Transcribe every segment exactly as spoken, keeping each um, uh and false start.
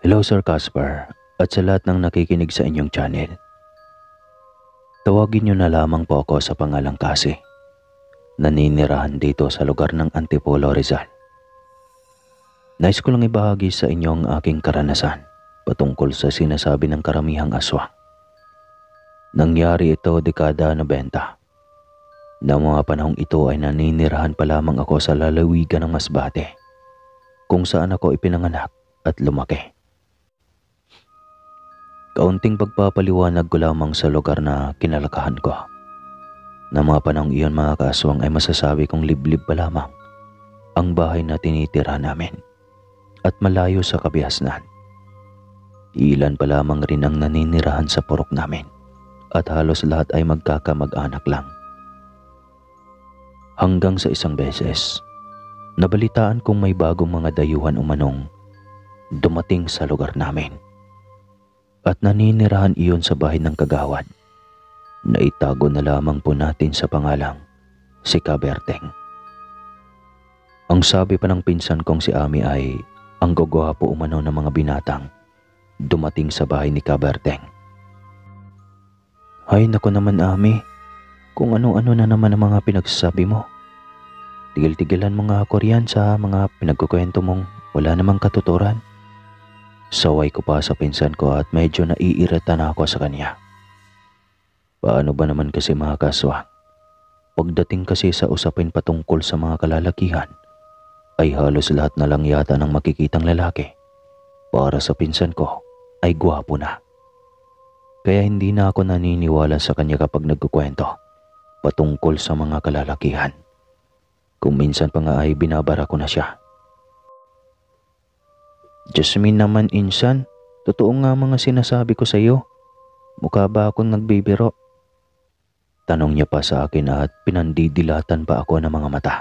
Hello Sir Casper at sa lahat ng nakikinig sa inyong channel. Tawagin niyo na lamang po ako sa pangalang Kasi. Naninirahan dito sa lugar ng Antipolo, Rizal. Nais ko lang ibahagi sa inyo ang aking karanasan patungkol sa sinasabi ng karamihang aswang. Nangyari ito dekada nobenta. Na mga panahong ito ay naninirahan pa lamang ako sa lalawigan ng Masbate, kung saan ako ipinanganak at lumaki. Kaunting pagpapaliwanag ko lamang sa lugar na kinalakahan ko. Na mga panahong iyon mga kaaswang ay masasabi kong liblib pa lamang ang bahay na tinitira namin at malayo sa kabiasnan. Ilan pa lamang rin ang naninirahan sa purok namin at halos lahat ay magkakamag-anak lang. Hanggang sa isang beses, nabalitaan kong may bagong mga dayuhan umanong dumating sa lugar namin. At naninirahan iyon sa bahay ng kagawad na itago na lamang po natin sa pangalang si Kaberteng. Ang sabi pa ng pinsan kong si Ami ay ang gagwapo umano ng mga binatang dumating sa bahay ni Kaberteng. Ay naku naman Ami, kung ano-ano na naman ang mga pinagsasabi mo. Tigil-tigilan mo nga ako riyan sa mga pinagkukwento mong wala namang katuturan. Saway ko pa sa pinsan ko at medyo naiirita na ako sa kanya. Paano ba naman kasi mga kaswang? Pagdating kasi sa usapin patungkol sa mga kalalakihan, ay halos lahat na lang yata ng makikitang lalaki para sa pinsan ko ay gwapo na. Kaya hindi na ako naniniwala sa kanya kapag nagkukwento patungkol sa mga kalalakihan. Kung minsan pa nga ay binabara ko na siya. Jasmine naman insan, totoo nga mga sinasabi ko sa iyo. Mukha ba akong nagbibiro? Tanong niya pa sa akin at pinandidilatan pa ako ng mga mata.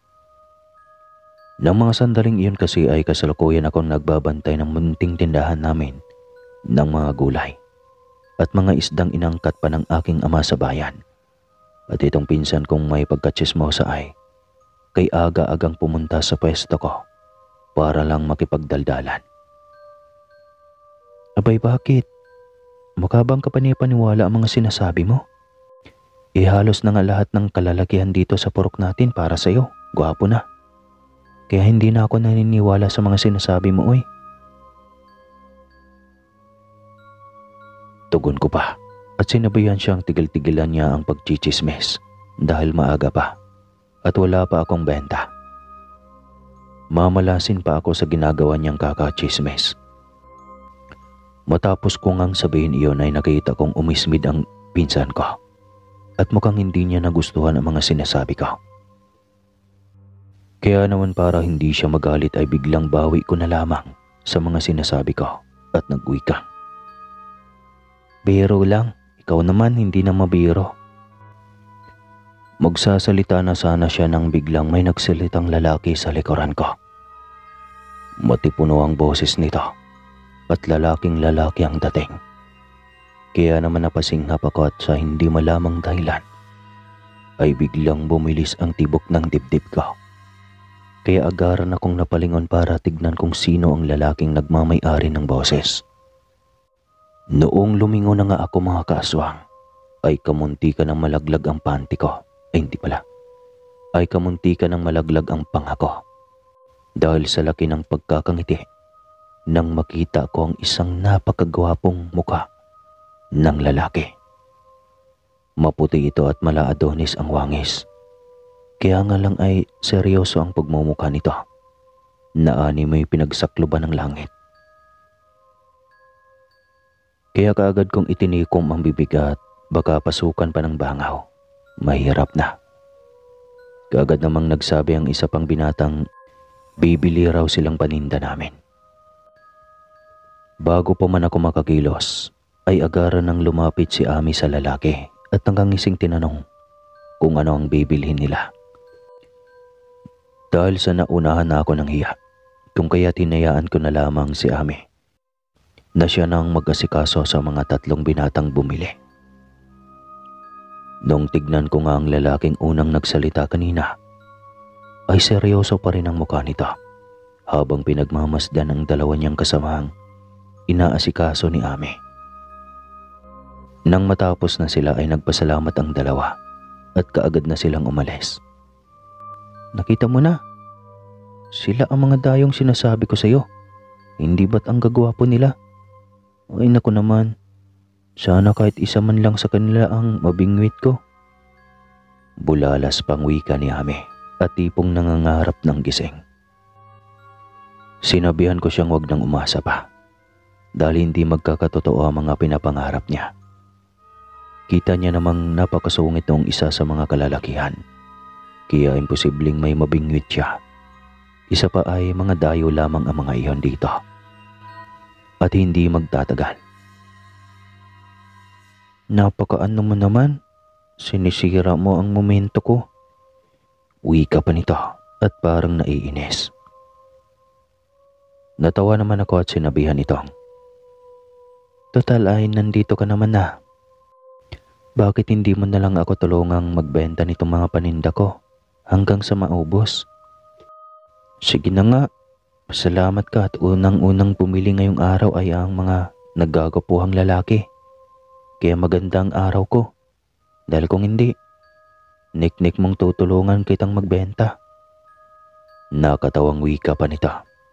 Nang mga sandaling iyon kasi ay kasalukuyan akong nagbabantay ng munting tindahan namin ng mga gulay at mga isdang inangkat pa ng aking ama sa bayan. At itong pinsan kong may pagkatsismosa ay kay aga-agang pumunta sa pwesto ko para lang makipagdaldalan. Abay bakit? Mukha bang kapanipaniwala ang mga sinasabi mo? Eh halos na nga lahat ng kalalakihan dito sa purok natin para sa'yo. Gwapo na. Kaya hindi na ako naniniwala sa mga sinasabi mo, oy. Tugon ko pa at sinabayan siyang tigil-tigilan niya ang pagchichismes dahil maaga pa at wala pa akong benta. Mamalasin pa ako sa ginagawa niyang kakachismes. Matapos ko ngang sabihin iyon ay nakita kong umismid ang pinsan ko at mukhang hindi niya nagustuhan ang mga sinasabi ko. Kaya naman para hindi siya magalit ay biglang bawi ko na lamang sa mga sinasabi ko at nagwika. Biro lang, ikaw naman hindi na mabiro. Magsasalita na sana siya nang biglang may nagsalitang lalaki sa likuran ko. Matipuno ang boses nito at lalaking lalaki ang dating. Kaya naman napasinghap ako at sa hindi malamang dahilan ay biglang bumilis ang tibok ng dibdib ko. Kaya agaran akong napalingon para tignan kung sino ang lalaking nagmamay-ari ng boses. Noong lumingon na nga ako mga kaaswang ay kamunti ka ng malaglag ang panty ko. Ay hindi pala. Ay kamunti ka ng malaglag ang panga ko. Dahil sa laki ng pagkakangiti nang makita ko ang isang napakagwapong mukha ng lalaki. Maputi ito at mala Adonis ang wangis. Kaya nga lang ay seryoso ang pagmumukha nito. Naani mo'y pinagsakloban ng langit. Kaya kaagad kong itinikom ang bibig at baka pasukan pa ng bangaw. Mahirap na. Kaagad namang nagsabi ang isa pang binatang bibili raw silang paninda namin. Bago pa man ako makakilos, ay agaran nang lumapit si Ami sa lalaki at nangkangising tinanong kung ano ang bibilhin nila. Dahil sa naunahan na ako ng hiya, kung kaya tinayaan ko na lamang si Ami na siya nang mag-asikaso sa mga tatlong binatang bumili. Nung tignan ko nga ang lalaking unang nagsalita kanina, ay seryoso pa rin ang mukha nito habang pinagmamasdan ang dalawa niyang kasamang inaasikaso ni Ami. Nang matapos na sila ay nagpasalamat ang dalawa at kaagad na silang umalis. Nakita mo na, sila ang mga dayong sinasabi ko sa iyo. Hindi ba't ang gagwapo nila? Ay naku naman, sana kahit isa man lang sa kanila ang mabingwit ko. Bulalas pang wika ni Ami at tipong nangangarap ng gising. Sinabihan ko siyang wag nang umasa pa dahil hindi magkakatotoo ang mga pinapangarap niya. Kita niya namang napakasungit noong isa sa mga kalalakihan, kaya imposibleng may mabingwit siya. Isa pa ay mga dayo lamang ang mga iyon dito. At hindi magtatagal. Napakaano mo naman, sinisira mo ang momento ko. Wika pa nito at parang naiinis. Natawa naman ako at sinabihan itong, total ay nandito ka naman na. Bakit hindi mo na lang ako tulungang magbenta nitong mga paninda ko hanggang sa maubos? Sige na nga, pasalamat ka at unang-unang pumili ngayong araw ay ang mga naggagapuhang lalaki. Kaya maganda ang araw ko. Dahil kung hindi, niknik mong tutulungan kitang magbenta. Nakatawang wika pa nito.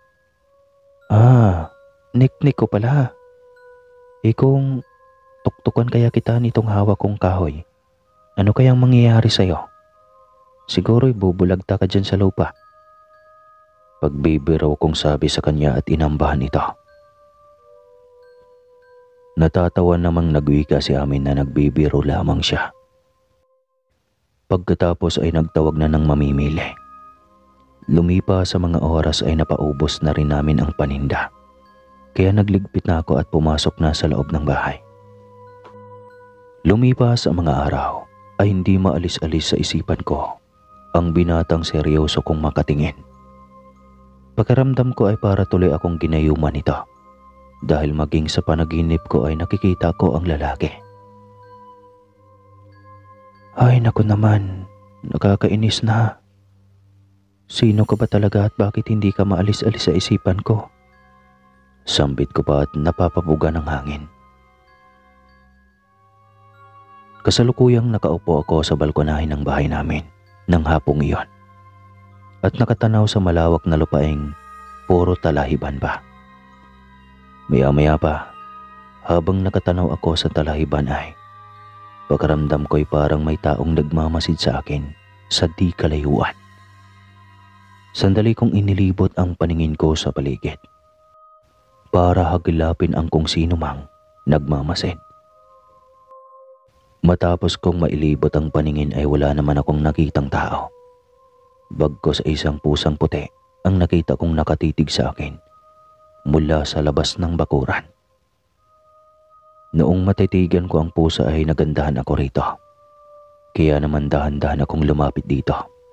Ah, niknik ko pala. Eh kung tuktukan kaya kita nitong hawak kong kahoy, ano kayang mangyayari sa'yo? Siguro'y bubulagta ka dyan sa lupa. Pagbibiro kong sabi sa kanya at inambahan ito. Natatawa namang nagwika si Amin na nagbibiro lamang siya. Pagkatapos ay nagtawag na ng mamimili. Lumipas sa mga oras ay napaubos na rin namin ang paninda. Kaya nagligpit na ako at pumasok na sa loob ng bahay. Lumipas ang mga araw ay hindi maalis-alis sa isipan ko ang binatang seryoso kong makatingin. Pakiramdam ko ay para tuloy akong ginayuman nito dahil maging sa panaginip ko ay nakikita ko ang lalaki. Ay naku naman, nakakainis na. Sino ka ba talaga at bakit hindi ka maalis-alis sa isipan ko? Sambit ko pa at napapabuga ng hangin. Kasalukuyang nakaupo ako sa balkonahe ng bahay namin ng hapong iyon at nakatanaw sa malawak na lupaing puro talahiban pa. Maya-maya pa, habang nakatanaw ako sa talahiban ay pakaramdam ko'y parang may taong nagmamasid sa akin sa di kalayuan. Sandali kong inilibot ang paningin ko sa paligid para hagilapin ang kung sino mang nagmamasid. Matapos kong mailibot ang paningin ay wala naman akong nakitang tao. Bagkus ay isang pusang puti ang nakita kong nakatitig sa akin mula sa labas ng bakuran. Noong matitigan ko ang pusa ay nagandahan ako rito. Kaya naman dahan-dahan akong lumapit dito.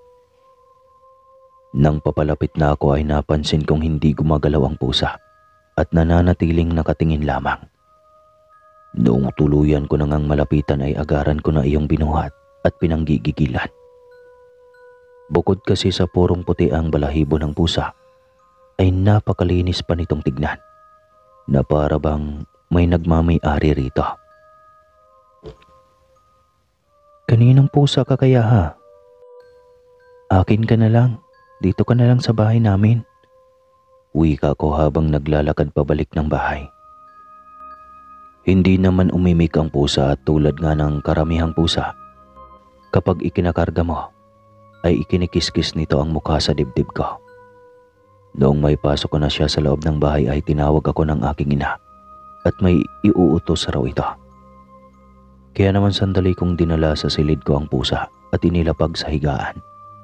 Nang papalapit na ako ay napansin kong hindi gumagalaw ang pusa at nananatiling nakatingin lamang. Noong tuluyan ko nang malapitan ay agaran ko na iyong binuhat at pinanggigigilan. Bukod kasi sa purong puti ang balahibo ng pusa, ay napakalinis pa nitong tignan na para bang may nagmamay-ari rito. Kaninong pusa ka kaya ha? Akin ka na lang, dito ka na lang sa bahay namin. Wika ko habang naglalakad pabalik ng bahay. Hindi naman umimik ang pusa at tulad nga ng karamihang pusa. Kapag ikinakarga mo, ay ikinikiskis nito ang mukha sa dibdib ko. Noong may pasok ko na siya sa loob ng bahay ay tinawag ako ng aking ina at may iuutos raw ito. Kaya naman sandali kong dinala sa silid ko ang pusa at inilapag sa higaan.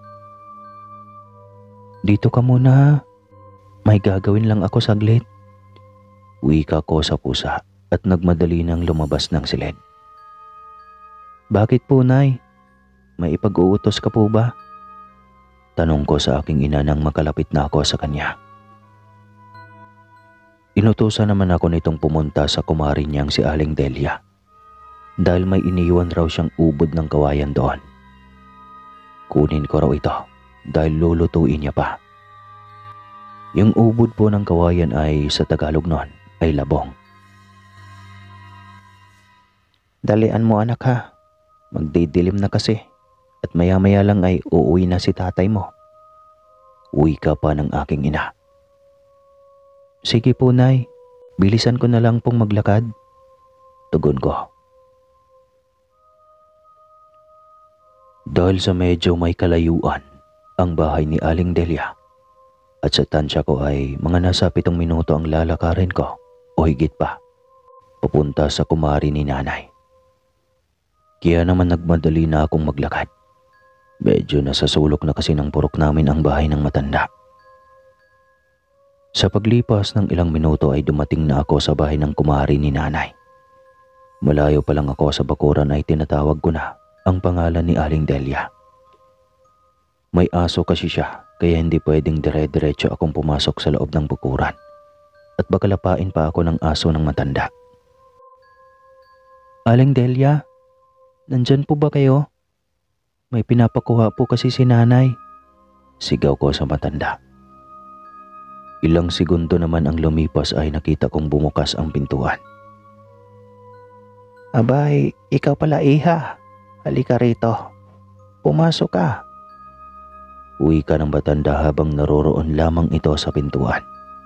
Dito ka muna, may gagawin lang ako saglit. Wika ko sa pusa at nagmadali nang lumabas ng silid. Bakit po, Nay? May ipag-uutos ka po ba? Tanong ko sa aking ina nang makalapit na ako sa kanya. Inutusan naman ako nitong pumunta sa kumari niyang si Aling Delia dahil may iniwan raw siyang ubod ng kawayan doon. Kunin ko raw ito dahil lulutuin niya pa. Yung ubod po ng kawayan ay sa Tagalog noon ay labong. Dalian mo anak ha, magdidilim na kasi at maya-maya lang ay uuwi na si tatay mo. Uwi ka pa ng aking ina. Sige po nay, bilisan ko na lang pong maglakad. Tugon ko. Dahil sa medyo may kalayuan ang bahay ni Aling Delia at sa tansya ko ay mga nasa pitong minuto ang lalakarin ko o higit pa papunta sa kumari ni nanay. Kaya naman nagmadali na akong maglakad. Medyo nasasulok na kasi ng purok namin ang bahay ng matanda. Sa paglipas ng ilang minuto ay dumating na ako sa bahay ng kumari ni nanay. Malayo pa lang ako sa bakuran ay tinatawag ko na ang pangalan ni Aling Delia. May aso kasi siya kaya hindi pwedeng dire-diretso akong pumasok sa loob ng bakuran at baka lapain pa ako ng aso ng matanda. Aling Delia, nandyan po ba kayo? May pinapakuha po kasi si nanay. Sigaw ko sa matanda. Ilang segundo naman ang lumipas ay nakita kong bumukas ang pintuan. Abay, ikaw pala iha. Halika rito. Pumasok ka. Uwi ka ng matanda habang naroroon lamang ito sa pintuan.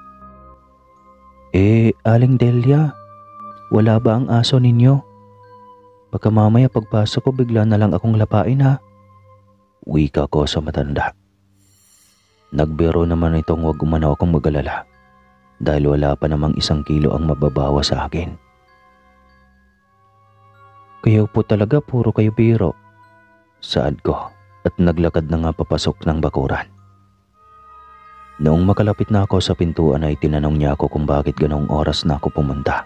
Eh, Aling Delia, wala ba ang aso ninyo? Baka mamaya pagpasok ko bigla na lang akong lapain ha. Wika ko sa matanda. Nagbiro naman itong wag umano akong mag-alala dahil wala pa namang isang kilo ang mababawa sa akin. Kayo po talaga puro kayo biro. Saad ko at naglakad na nga papasok ng bakuran. Noong makalapit na ako sa pintuan ay tinanong niya ako kung bakit ganong oras na ako pumunta.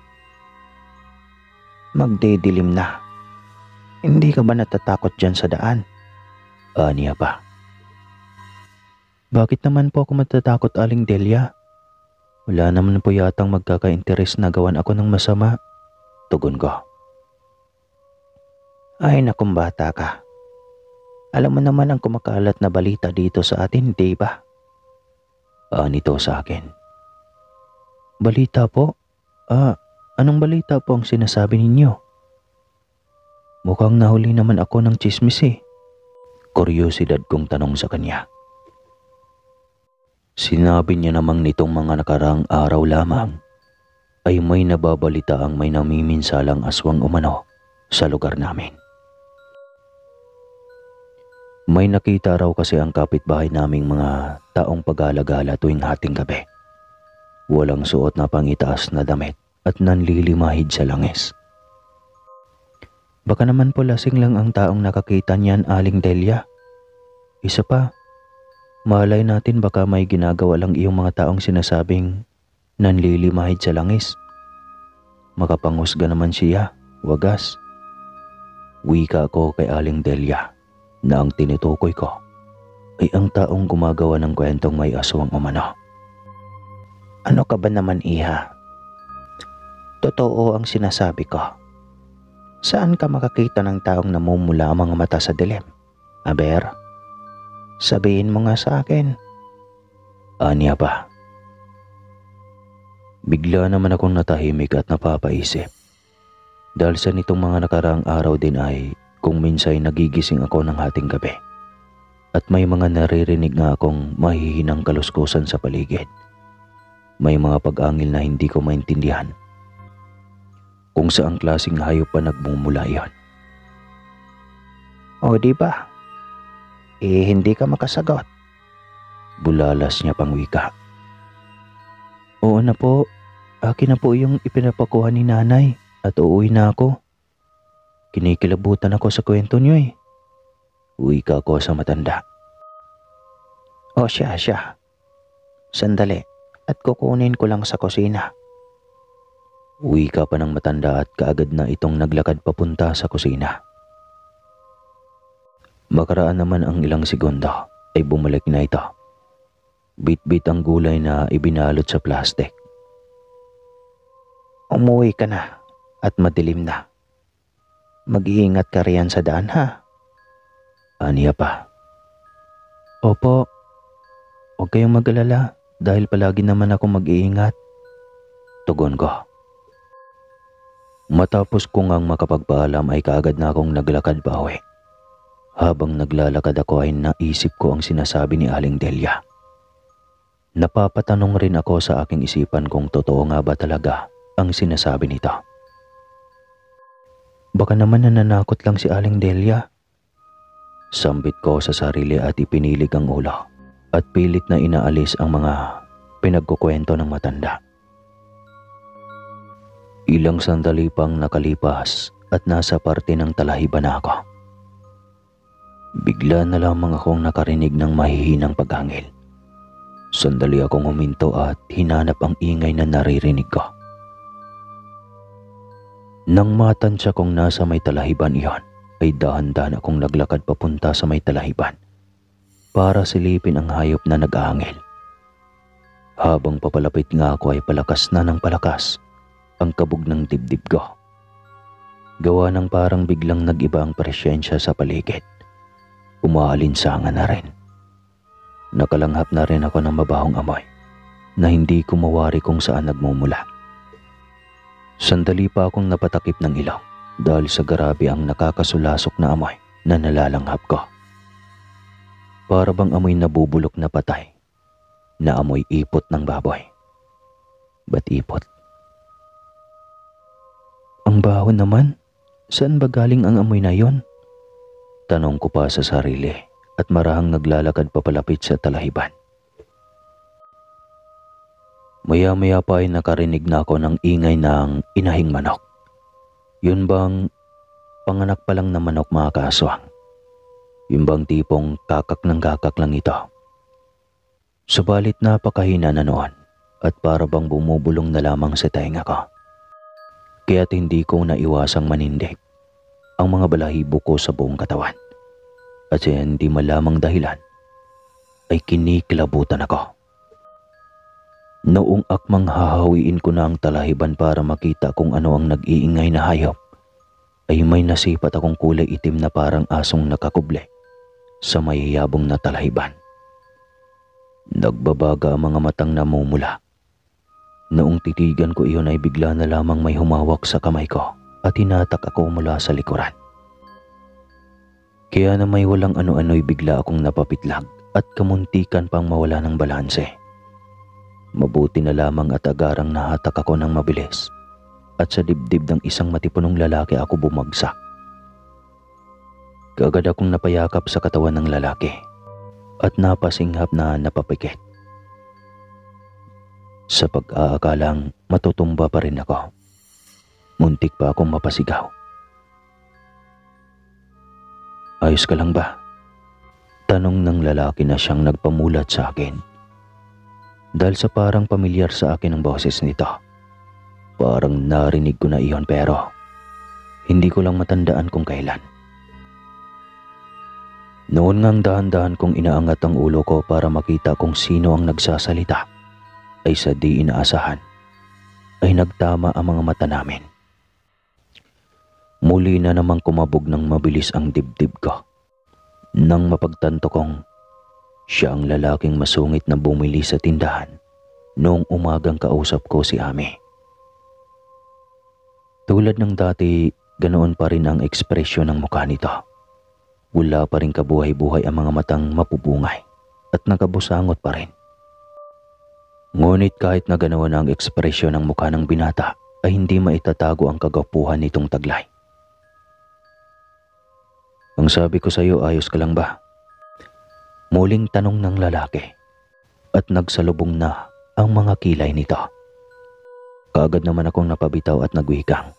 Magdidilim na. Hindi ka ba natatakot dyan sa daan? Aniya pa. Bakit naman po ako matatakot, Aling Delia? Wala naman po yatang magkaka-interes na gawan ako ng masama. Tugon ko. Ay nakum bata ka. Alam mo naman ang kumakalat na balita dito sa atin, di ba? Anito sa akin. Balita po? Ah, anong balita po ang sinasabi ninyo? Mukhang nahuli naman ako ng chismis eh. Kuryosidad kong tanong sa kanya. Sinabi niya namang nitong mga nakaraang araw lamang ay may nababalita ang may namiminsalang aswang umano sa lugar namin. May nakita raw kasi ang kapitbahay naming mga taong pag-alagala tuwing hating gabi. Walang suot na pangitaas na damit at nanlilimahid sa langis. Baka naman po lasing lang ang taong nakakita niyan, Aling Delia. Isa pa, malay natin baka may ginagawa lang iyong mga taong sinasabing nanlilimahid sa langis. Makapangusga naman siya, wagas. Wika ko kay Aling Delia na ang tinutukoy ko ay ang taong gumagawa ng kwentong may aswang umano. Ano ka ba naman, iha? Totoo ang sinasabi ko. Saan ka makakita ng taong namumula ang mga mata sa dilim? Aber, sabihin mo nga sa akin. Aniya pa. Bigla naman akong natahimik at napapaisip. Dahil sa nitong mga nakaraang araw din ay kung minsay nagigising ako ng hating gabi at may mga naririnig nga akong mahihinang kaluskusan sa paligid. May mga pag-angil na hindi ko maintindihan kung saang klaseng hayop pa nagmumula iyon. O di ba? Eh hindi ka makasagot. Bulalas niya pang wika. Oo na po, akin na po yung ipinapakuha ni nanay at uuwi na ako. Kinikilabutan ako sa kwento niyo eh. Wika ko sa matanda. O siya siya. Sandali at kukunin ko lang sa kusina. Wika pa ng matanda at kaagad na itong naglakad papunta sa kusina. Makaraan naman ang ilang segundo ay bumalik na ito. Bit-bit ang gulay na ibinalot sa plastic. Umuwi ka na at madilim na. Mag-iingat ka riyan sa daan ha. Aniya pa. Opo. Huwag kayong mag-alala dahil palagi naman ako mag-iingat. tugon ko. Matapos ko ngang makapagpaalam ay kaagad na akong naglakad pa uwi. Habang naglalakad ako ay naisip ko ang sinasabi ni Aling Delia. Napapatanong rin ako sa aking isipan kung totoo nga ba talaga ang sinasabi nito. Baka naman nananakot lang si Aling Delia. Sambit ko sa sarili at ipinilig ang ulo at pilit na inaalis ang mga pinagkukwento ng matanda. Ilang sandali pang nakalipas at nasa parte ng talahiban na ako. Bigla na lamang akong nakarinig ng mahihinang paghangil. Sandali akong huminto at hinanap ang ingay na naririnig ko. Nang matansya kong nasa may talahiban iyon, ay dahan-dahan akong naglakad papunta sa may talahiban para silipin ang hayop na nag-aangil. Habang papalapit nga ako ay palakas na ng palakas ang kabog ng dibdib ko. Gawa ng parang biglang nag-iba ang presyensya sa paligid. Umaalinsangan na rin. Nakalanghap na rin ako ng mabahong amoy na hindi ko mawari kung saan nagmumula. Sandali pa akong napatakip ng ilaw dahil sa grabe ang nakakasulasok na amoy na nalalanghap ko. Para bang amoy nabubulok na patay, na amoy ipot ng baboy. Ba't ipot? Ang baho naman, saan ba galing ang amoy na yon? Tanong ko pa sa sarili at marahang naglalakad papalapit sa talahiban. Maya-maya pa ay nakarinig na ako ng ingay ng inahing manok. Yun bang panganak pa lang na manok, mga kaaswang? Yun bang tipong kakak ng kakak lang ito? Subalit napakahina na noon at para bang bumubulong na lamang sa tainga ko. Kaya't hindi ko naiwasang manindig ang mga balahibo ko sa buong katawan. At sa hindi malamang dahilan ay kinikilabutan ako. Noong akmang hahawiin ko na ang talahiban para makita kung ano ang nag-iingay na hayop, ay may nasipat akong kulay itim na parang asong nakakuble sa mayayabong na talahiban. Nagbabaga ang mga matang namumula. Noong titigan ko iyon ay bigla na lamang may humawak sa kamay ko at hinatak ako mula sa likuran. Kaya na may walang ano-ano'y bigla akong napapitlag at kamuntikan pang mawala ng balanse. Mabuti na lamang at agarang nahatak ako ng mabilis at sa dibdib ng isang matipunong lalaki ako bumagsak. Kaagad akong napayakap sa katawan ng lalaki at napasinghap na napapikit. Sa pag-aakalang matutumba pa rin ako, muntik pa akong mapasigaw. Ayos ka lang ba? Tanong ng lalaki na siyang nagpamulat sa akin. Dahil sa parang pamilyar sa akin ang boses nito. Parang narinig ko na iyon pero hindi ko lang matandaan kung kailan. Noon ngang dahan-dahan kong inaangat ang ulo ko para makita kung sino ang nagsasalita, ay sa di inaasahan ay nagtama ang mga mata namin. Muli na namang kumabog ng mabilis ang dibdib ko nang mapagtanto kong siya ang lalaking masungit na bumili sa tindahan noong umagang kausap ko si Ami. Tulad ng dati, ganoon pa rin ang ekspresyon ng mukha nito. Wala pa rin kabuhay-buhay ang mga matang mapubungay at nakabusangot pa rin. Ngunit kahit na ganoon ang ekspresyon ng mukha ng binata, ay hindi maitatago ang kagwapuhan nitong taglay. Ang sabi ko sa iyo, ayos ka lang ba? Muling tanong ng lalaki at nagsalubong na ang mga kilay nito. Kaagad naman akong napabitaw at nagwikang.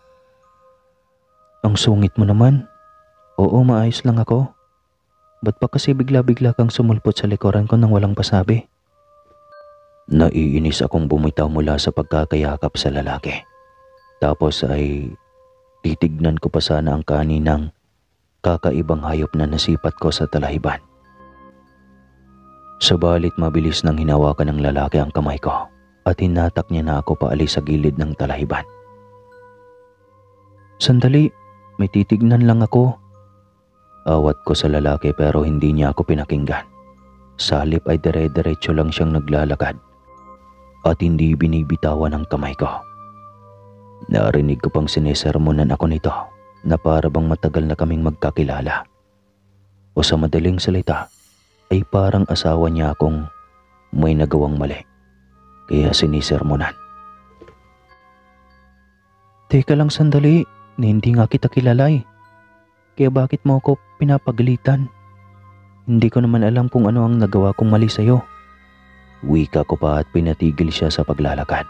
Ang sungit mo naman. Oo, maayos lang ako. Ba't pa kasi bigla-bigla kang sumulpot sa likuran ko nang walang pasabi? Naiinis akong bumitaw mula sa pagkakayakap sa lalaki. Tapos ay titignan ko pa sana ang kaninang kakaibang hayop na nasipat ko sa talahiban. Subalit mabilis nang hinawakan ng lalaki ang kamay ko at hinatak niya na ako paalis sa gilid ng talahiban. Sandali, may titignan lang ako. Awat ko sa lalaki pero hindi niya ako pinakinggan. Sa halip ay dire-diretso lang siyang naglalakad. at hindi binibitawan ang kamay ko. Narinig ko pang sinisermonan ako nito na para bang matagal na kaming magkakilala. O sa madaling salita ay parang asawa niya akong may nagawang mali, kaya sinisermonan. Teka lang sandali, na hindi nga kita kilala eh. Kaya bakit mo ako pinapagalitan? Hindi ko naman alam kung ano ang nagawa kong mali sa'yo. Wika ko pa at pinatigil siya sa paglalakad.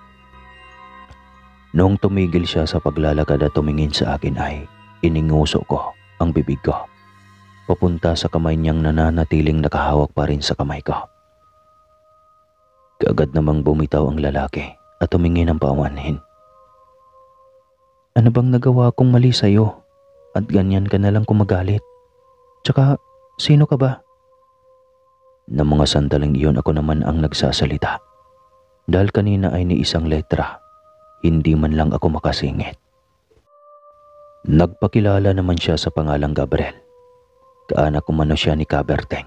Noong tumigil siya sa paglalakad at tumingin sa akin ay ininguso ko ang bibig ko papunta sa kamay niyang nananatiling nakahawak pa rin sa kamay ko. Kaagad namang bumitaw ang lalaki at tumingin ng paumanhin. Ano bang nagawa kong mali sa'yo at ganyan ka na lang kumagalit? Tsaka sino ka ba? Na mga sandaling iyon ako naman ang nagsasalita. Dahil kanina ay ni isang letra, hindi man lang ako makasingit. Nagpakilala naman siya sa pangalang Gabriel. Kaanak umano siya ni Kaberteng.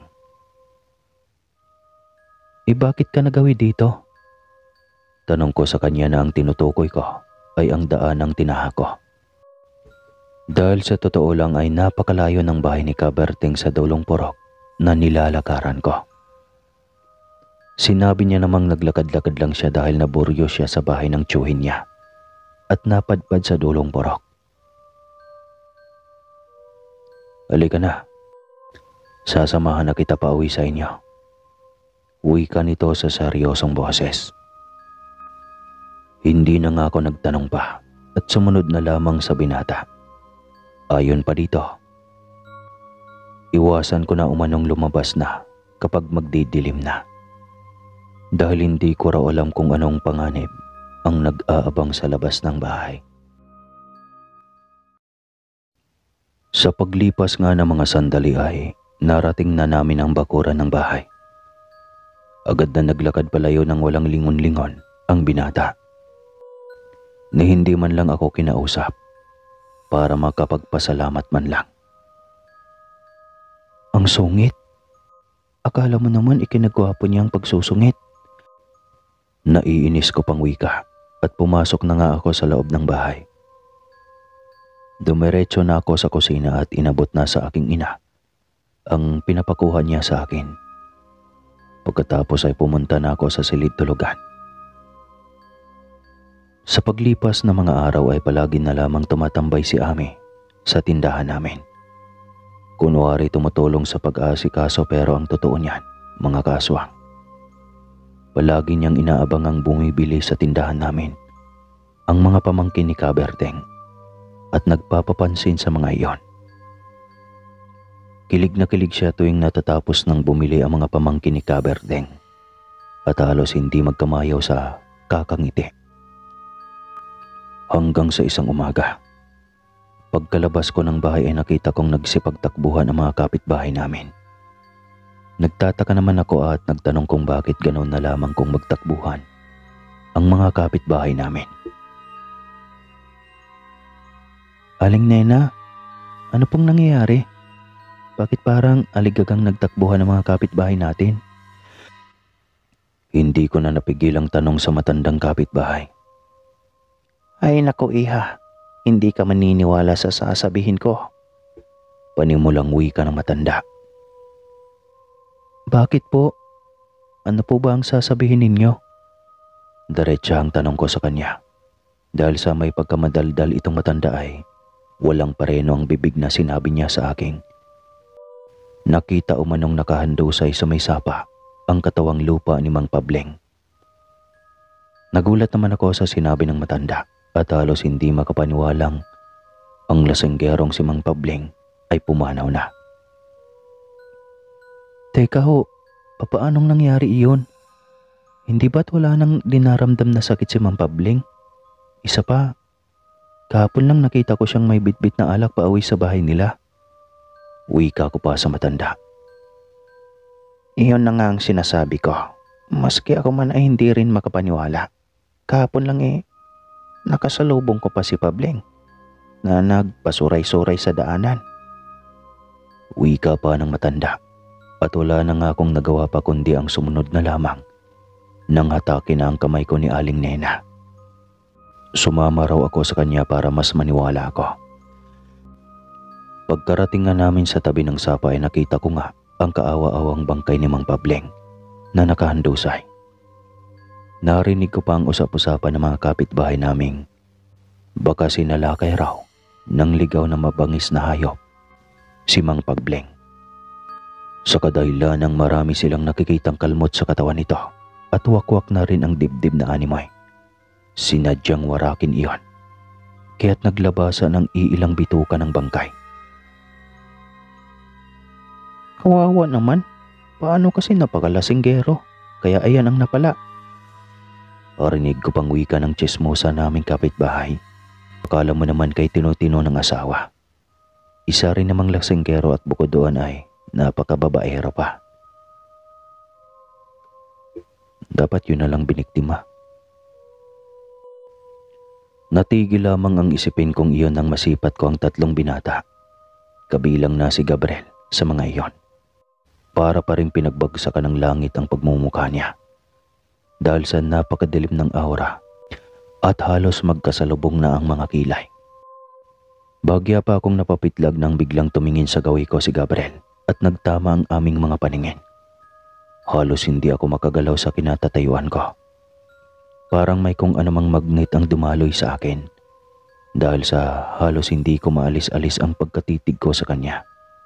Eh bakit ka nagawi dito? Tanong ko sa kanya na ang tinutukoy ko ay ang daan ng tinaha ko. Dahil sa totoo lang ay napakalayo ng bahay ni Kaberteng sa Dulong Porok na nilalakaran ko. Sinabi niya namang naglakad-lakad lang siya dahil naburyo siya sa bahay ng tiyuhin niya at napadpad sa Dulong Porok. Halika na. Sasamahan na kita pa uwi sa inyo. Uwi ka nito sa seryosong boses. Hindi na nga ako nagtanong pa at sumunod na lamang sa binata. Ayon pa dito, iwasan ko na umanong lumabas na kapag magdidilim na. Dahil hindi ko raw alam kung anong panganib ang nag-aabang sa labas ng bahay. Sa paglipas nga ng mga sandali ay narating na namin ang bakuran ng bahay. Agad na naglakad palayo ng walang lingon-lingon ang binata. Ni hindi man lang ako kinausap para makapagpasalamat man lang. Ang sungit. Akala mo naman ikinagwapo niya ang pagsusungit. Naiinis ko pang wika at pumasok na nga ako sa loob ng bahay. Dumiretso na ako sa kusina at inabot na sa aking ina ang pinapakuha niya sa akin. Pagkatapos ay pumunta na ako sa silid tulugan. Sa paglipas ng mga araw ay palagi na lamang tumatambay si Ami sa tindahan namin. Kunwari tumutulong sa pag-aasikaso pero ang totoo niyan, mga kaswang. Palagi niyang inaabang ang bumibili sa tindahan namin, ang mga pamangkin ni Kaberteng, at nagpapapansin sa mga iyon. Kilig na kilig siya tuwing natatapos ng bumili ang mga pamangkin ni Kaberteng at halos hindi magkamayaw sa kakangiti. Hanggang sa isang umaga, pagkalabas ko ng bahay ay nakita kong nagsipagtakbuhan ang mga kapitbahay namin. Nagtataka naman ako at nagtanong kung bakit ganoon na lamang kong magtakbuhan ang mga kapitbahay namin. Aling Nena, ano pong nangyayari? Bakit parang aligagang nagtakbuhan ang mga kapitbahay natin? Hindi ko na napigilang tanong sa matandang kapitbahay. Ay naku iha, hindi ka maniniwala sa sasabihin ko. Panimulang wika ng matanda. Bakit po? Ano po ba ang sasabihin ninyo? Diretsa ang tanong ko sa kanya. Dahil sa may pagkamadaldal itong matanda ay walang pareno ang bibig na sinabi niya sa akin. Nakita umanong nakahandusay sa may sapa ang katawang lupa ni Mang Pableng. Nagulat naman ako sa sinabi ng matanda at halos hindi makapaniwalang ang lasenggerong si Mang Pableng ay pumanaw na. Teka ho, papaanong nangyari iyon? Hindi ba't wala nang dinaramdam na sakit si Mang Pableng? Isa pa, kahapon lang nakita ko siyang may bitbit na alak pauwi sa bahay nila. Wika ko pa sa matanda. Iyon na nga ang sinasabi ko. Maski ako man ay hindi rin makapaniwala. Kahapon lang eh, nakasalubong ko pa si Pableng na nagpasuray-suray sa daanan. Wika pa ng matanda at wala na nga akong nagawa pa kundi ang sumunod na lamang nang hatake na ang kamay ko ni Aling Nena. Sumama raw ako sa kanya para mas maniwala ako. Pagkarating nga namin sa tabi ng sapa ay nakita ko nga ang kaawa-awang bangkay ni Mang Pableng na nakahandusay. Narinig ko pa ang usap-usapan ng mga kapitbahay naming baka sinalakay raw ng ligaw na mabangis na hayop si Mang Pableng. Sa kadahilan ng marami silang nakikitang kalmot sa katawan nito at wakwak na rin ang dibdib na animoy, sinadyang warakin iyon kaya't naglabasan ng iilang bituka ng bangkay. Kawawa naman, paano kasi napakalasinggero kaya ayan ang napala. Parinig ko pang wika ng tsismosa naming kapitbahay. Akala mo naman kay tino-tino ng asawa. Isa rin namang lasinggero at bukod doon ay napakababaero pa. Dapat yun na lang biniktima. Natigil lamang ang isipin kong iyon nang masipat ko ang tatlong binata. Kabilang na si Gabriel sa mga iyon. Para pa rin pinagbagsakan ng langit ang pagmumukha niya. Dahil sa napakadilim ng aura at halos magkasalubong na ang mga kilay. Bagya pa akong napapitlag nang biglang tumingin sa gawi ko si Gabriel at nagtama ang aming mga paningin. Halos hindi ako makagalaw sa kinatatayuan ko. Parang may kung anumang magnet ang dumaloy sa akin dahil sa halos hindi ko maalis-alis ang pagkatitig ko sa kanya.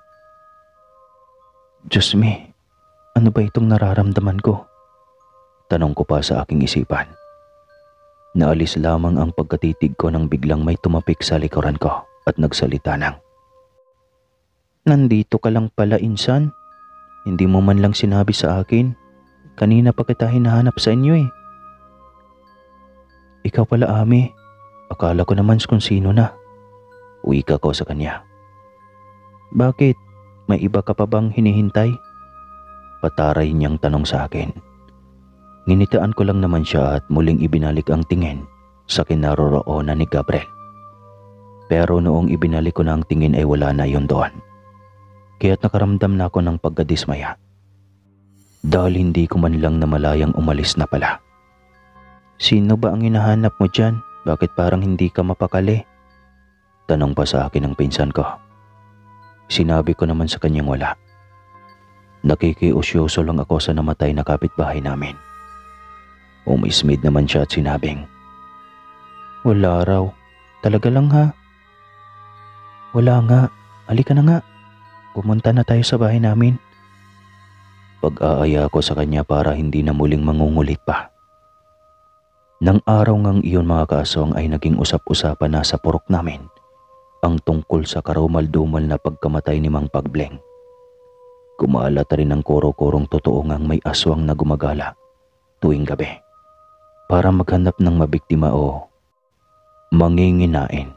Diyos me, ano ba itong nararamdaman ko? Tanong ko pa sa aking isipan. Naalis lamang ang pagkatitig ko nang biglang may tumapik sa likuran ko at nagsalita ng, "Nandito ka lang pala, insan. Hindi mo man lang sinabi sa akin. Kanina pa kita hinahanap sa inyo eh." "Ikaw pala, Ami. Akala ko naman kung sino na." Wika ko sa kanya. "Bakit? May iba ka pa bang hinihintay?" Pataray niyang tanong sa akin. Nginitaan ko lang naman siya at muling ibinalik ang tingin sa kinaroroonan ni Gabriel. Pero noong ibinalik ko na ang tingin ay wala na yun doon. Kaya't nakaramdam na ako ng pagkadismaya. Dahil hindi ko man lang namalayang umalis na pala. "Sino ba ang hinahanap mo dyan? Bakit parang hindi ka mapakali?" Tanong pa sa akin ng pinsan ko. Sinabi ko naman sa kanyang wala. Nakikiusyoso lang ako sa namatay na kapitbahay namin. Umismid naman siya at sinabing, "Wala raw. Talaga lang ha?" "Wala nga. Halika na nga. Pumunta na tayo sa bahay namin." Pag-aaya ko sa kanya para hindi na muling mangungulit pa. Nang araw ngang iyon mga kaasong ay naging usap-usapan na sa purok namin ang tungkol sa karumal-dumal na pagkamatay ni Mang Pableng. Kumalat rin ang koro-korong totoo ngang may aswang na gumagala tuwing gabi para maghanap ng mabiktima o manginginain.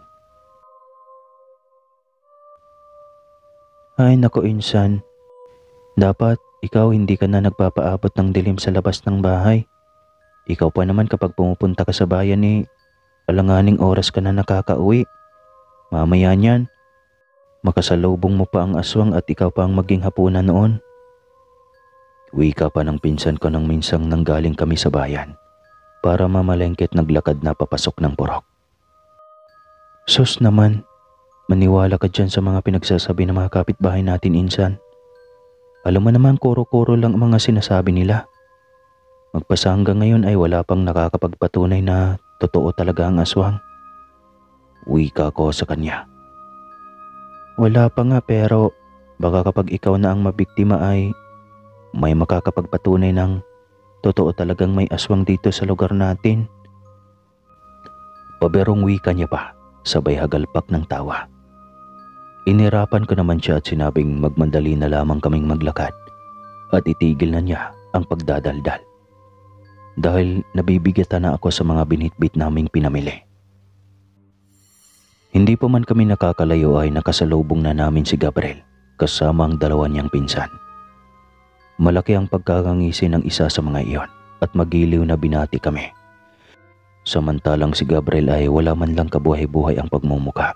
Ay nako insan, dapat ikaw hindi ka na nagpapaabot ng dilim sa labas ng bahay. Ikaw pa naman kapag pumupunta ka sa bayan eh, alanganing oras ka na nakakauwi. Mamaya niyan, makasalubong mo pa ang aswang at ikaw pa ang maging hapunan noon. Wika pa ng pinsan ko nang minsang nanggaling kami sa bayan para mamalengket naglakad na papasok ng purok. Sus naman, maniwala ka dyan sa mga pinagsasabi ng mga kapitbahay natin insan. Alam mo naman kuro-kuro lang ang mga sinasabi nila. Magpasa hanggang ngayon ay wala pang nakakapagpatunay na totoo talaga ang aswang. Wika ko sa kanya. Wala pa nga pero baka kapag ikaw na ang mabiktima ay may makakapagpatunay ng totoo talagang may aswang dito sa lugar natin. Paberong wika niya pa, sabay hagalpak ng tawa. Inirapan ko naman siya at sinabing magmandali na lamang kaming maglakad at itigil na niya ang pagdadaldal. Dahil nabibigatan na ako sa mga binitbit naming pinamili. Hindi pa man kami nakakalayo ay nakasalubong na namin si Gabriel kasama ang dalawa niyang pinsan. Malaki ang pagkakangisi ng isa sa mga iyon at magiliw na binati kami. Samantalang si Gabriel ay wala man lang kabuhay-buhay ang pagmumuka.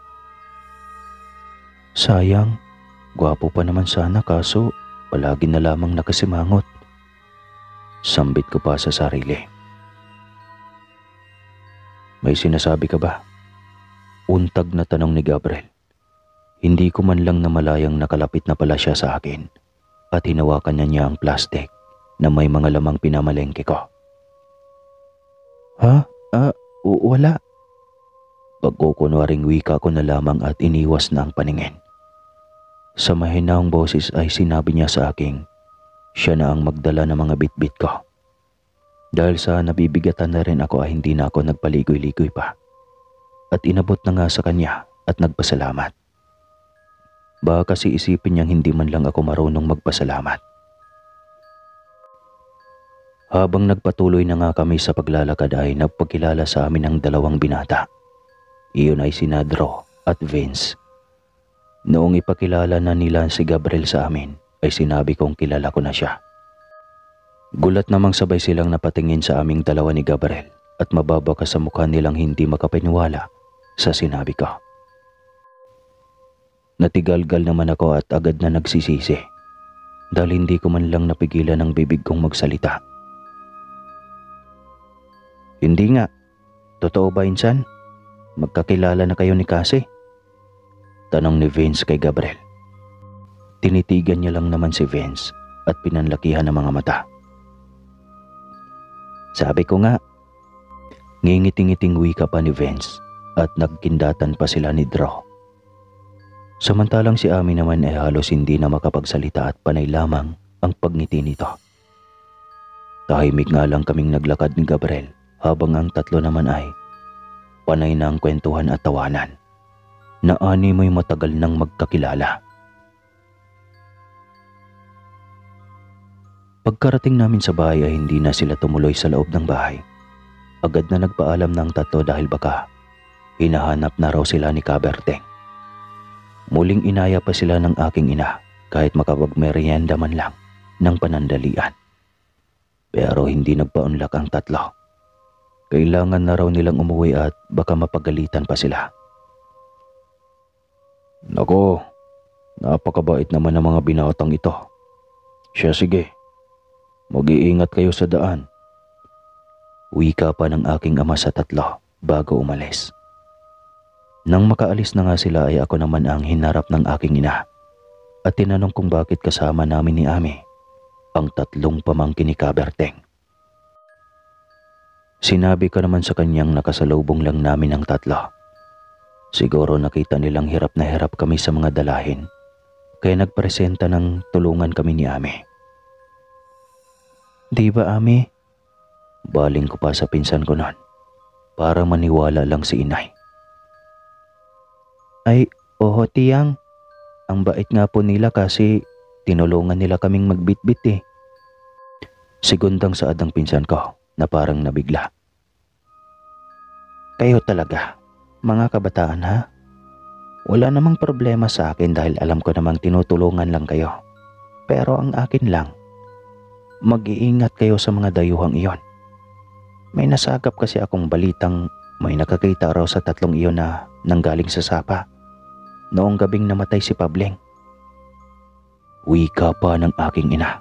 Sayang, gwapo pa naman sana kaso palagi na lamang nakasimangot. Sambit ko pa sa sarili. May sinasabi ka ba? Untag na tanong ni Gabriel. Hindi ko man lang namalayang nakalapit na pala siya sa akin at hinawakan niya niya ang plastic na may mga lamang pinamalengke ko. Ha? Ah, wala. Pagkukunwaring wika ko na lamang at iniwas na ang paningin. Sa mahinahong boses ay sinabi niya sa aking siya na ang magdala ng mga bitbit ko. Dahil sa nabibigatan na rin ako ay hindi na ako nagpaligoy-ligoy pa. At inabot na nga sa kanya at nagpasalamat. Baka kasi isipin niyang hindi man lang ako marunong magpasalamat. Habang nagpatuloy na nga kami sa paglalakad ay nagpakilala sa amin ang dalawang binata. Iyon ay si Nadro at Vince. Noong ipakilala na nila si Gabriel sa amin ay sinabi kong kilala ko na siya. Gulat namang sabay silang napatingin sa aming dalawa ni Gabriel at mababa ka sa mukha nilang hindi makapaniwala sa sinabi ko. Natigalgal naman ako at agad na nagsisisi dahil hindi ko man lang napigilan ang bibig kong magsalita. Hindi nga. Totoo ba, insan? Magkakilala na kayo ni Cassie? Tanong ni Vince kay Gabriel. Tinitigan niya lang naman si Vince at pinanlakihan ng mga mata. Sabi ko nga. Ngingiting-ngiting wika pa ni Vince at nagkindatan pa sila ni Drew. Samantalang si Ami naman ay halos hindi na makapagsalita at panay lamang ang pagngiti nito. Tahimik nga lang kaming naglakad ni Gabriel habang ang tatlo naman ay panay na ang kwentuhan at tawanan na animoy matagal nang magkakilala. Pagkarating namin sa bahay ay hindi na sila tumuloy sa loob ng bahay. Agad na nagpaalam ng tatlo dahil baka hinahanap na raw sila ni Kaberteng. Muling inaya pa sila ng aking ina kahit makapagmerienda man lang ng panandalian. Pero hindi nagpaunlak ang tatlo. Kailangan na raw nilang umuwi at baka mapagalitan pa sila. Nako, napakabait naman ng mga binatang ito. Siya sige, mag-iingat kayo sa daan. Wika pa ng aking ama sa tatlo bago umalis. Nang makaalis na nga sila ay ako naman ang hinarap ng aking ina at tinanong kung bakit kasama namin ni Ami ang tatlong pamangkin ni Kaberteng. Sinabi ko naman sa kanyang nakasalubong lang namin ang tatlo. Siguro nakita nilang hirap na hirap kami sa mga dalahin kaya nagpresenta ng tulungan kami ni Ami. Di ba, Ami? Baling ko pa sa pinsan ko noon para maniwala lang si inay. Ay, oho tiyang. Ang bait nga po nila kasi tinulungan nila kaming magbitbit eh. Sigundang saad ang pinsan ko na parang nabigla. Kayo talaga, mga kabataan ha? Wala namang problema sa akin dahil alam ko namang tinutulungan lang kayo. Pero ang akin lang, mag-iingat kayo sa mga dayuhang iyon. May nasagap kasi akong balitang may nakakita raw sa tatlong iyon na nanggaling sa sapa. Noong gabing namatay si Pableng. Wika pa ng aking ina.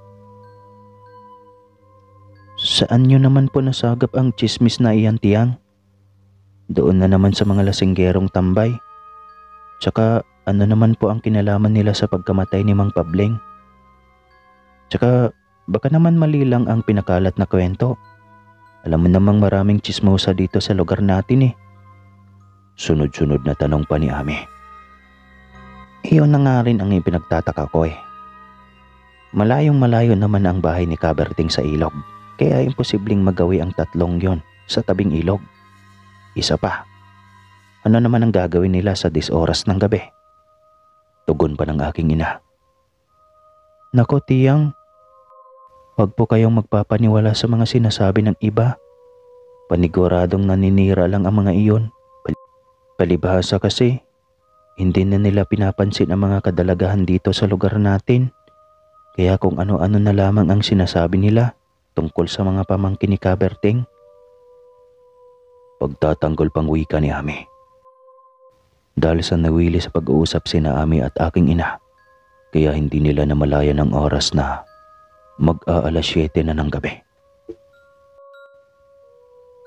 Saan nyo naman po nasagap ang chismis na iyan, tiyang? Doon na naman sa mga lasinggerong tambay. Tsaka ano naman po ang kinalaman nila sa pagkamatay ni Mang Pableng? Tsaka baka naman mali lang ang pinakalat na kwento. Alam mo namang maraming chismosa dito sa lugar natin eh. Sunod-sunod na tanong pa ni Ami. Iyon na nga rin ang ipinagtataka ko eh. Malayong malayo naman ang bahay ni Kaberteng sa ilog. Kaya imposibleng magawi ang tatlong yon sa tabing ilog. Isa pa, ano naman ang gagawin nila sa dis oras ng gabi? Tugon pa ng aking ina. Nako tiyang, wag po kayong magpapaniwala sa mga sinasabi ng iba. Paniguradong naninira lang ang mga iyon. Palibhasa kasi, hindi na nila pinapansin ang mga kadalagahan dito sa lugar natin. Kaya kung ano-ano na lamang ang sinasabi nila tungkol sa mga pamangkin ni Kaberteng. Pagtatanggol pang wika ni Ami. Dahil sa nawili sa pag-uusap sina Ami at aking ina, kaya hindi nila namalayan ang oras na mag-aalas siyete na ng gabi.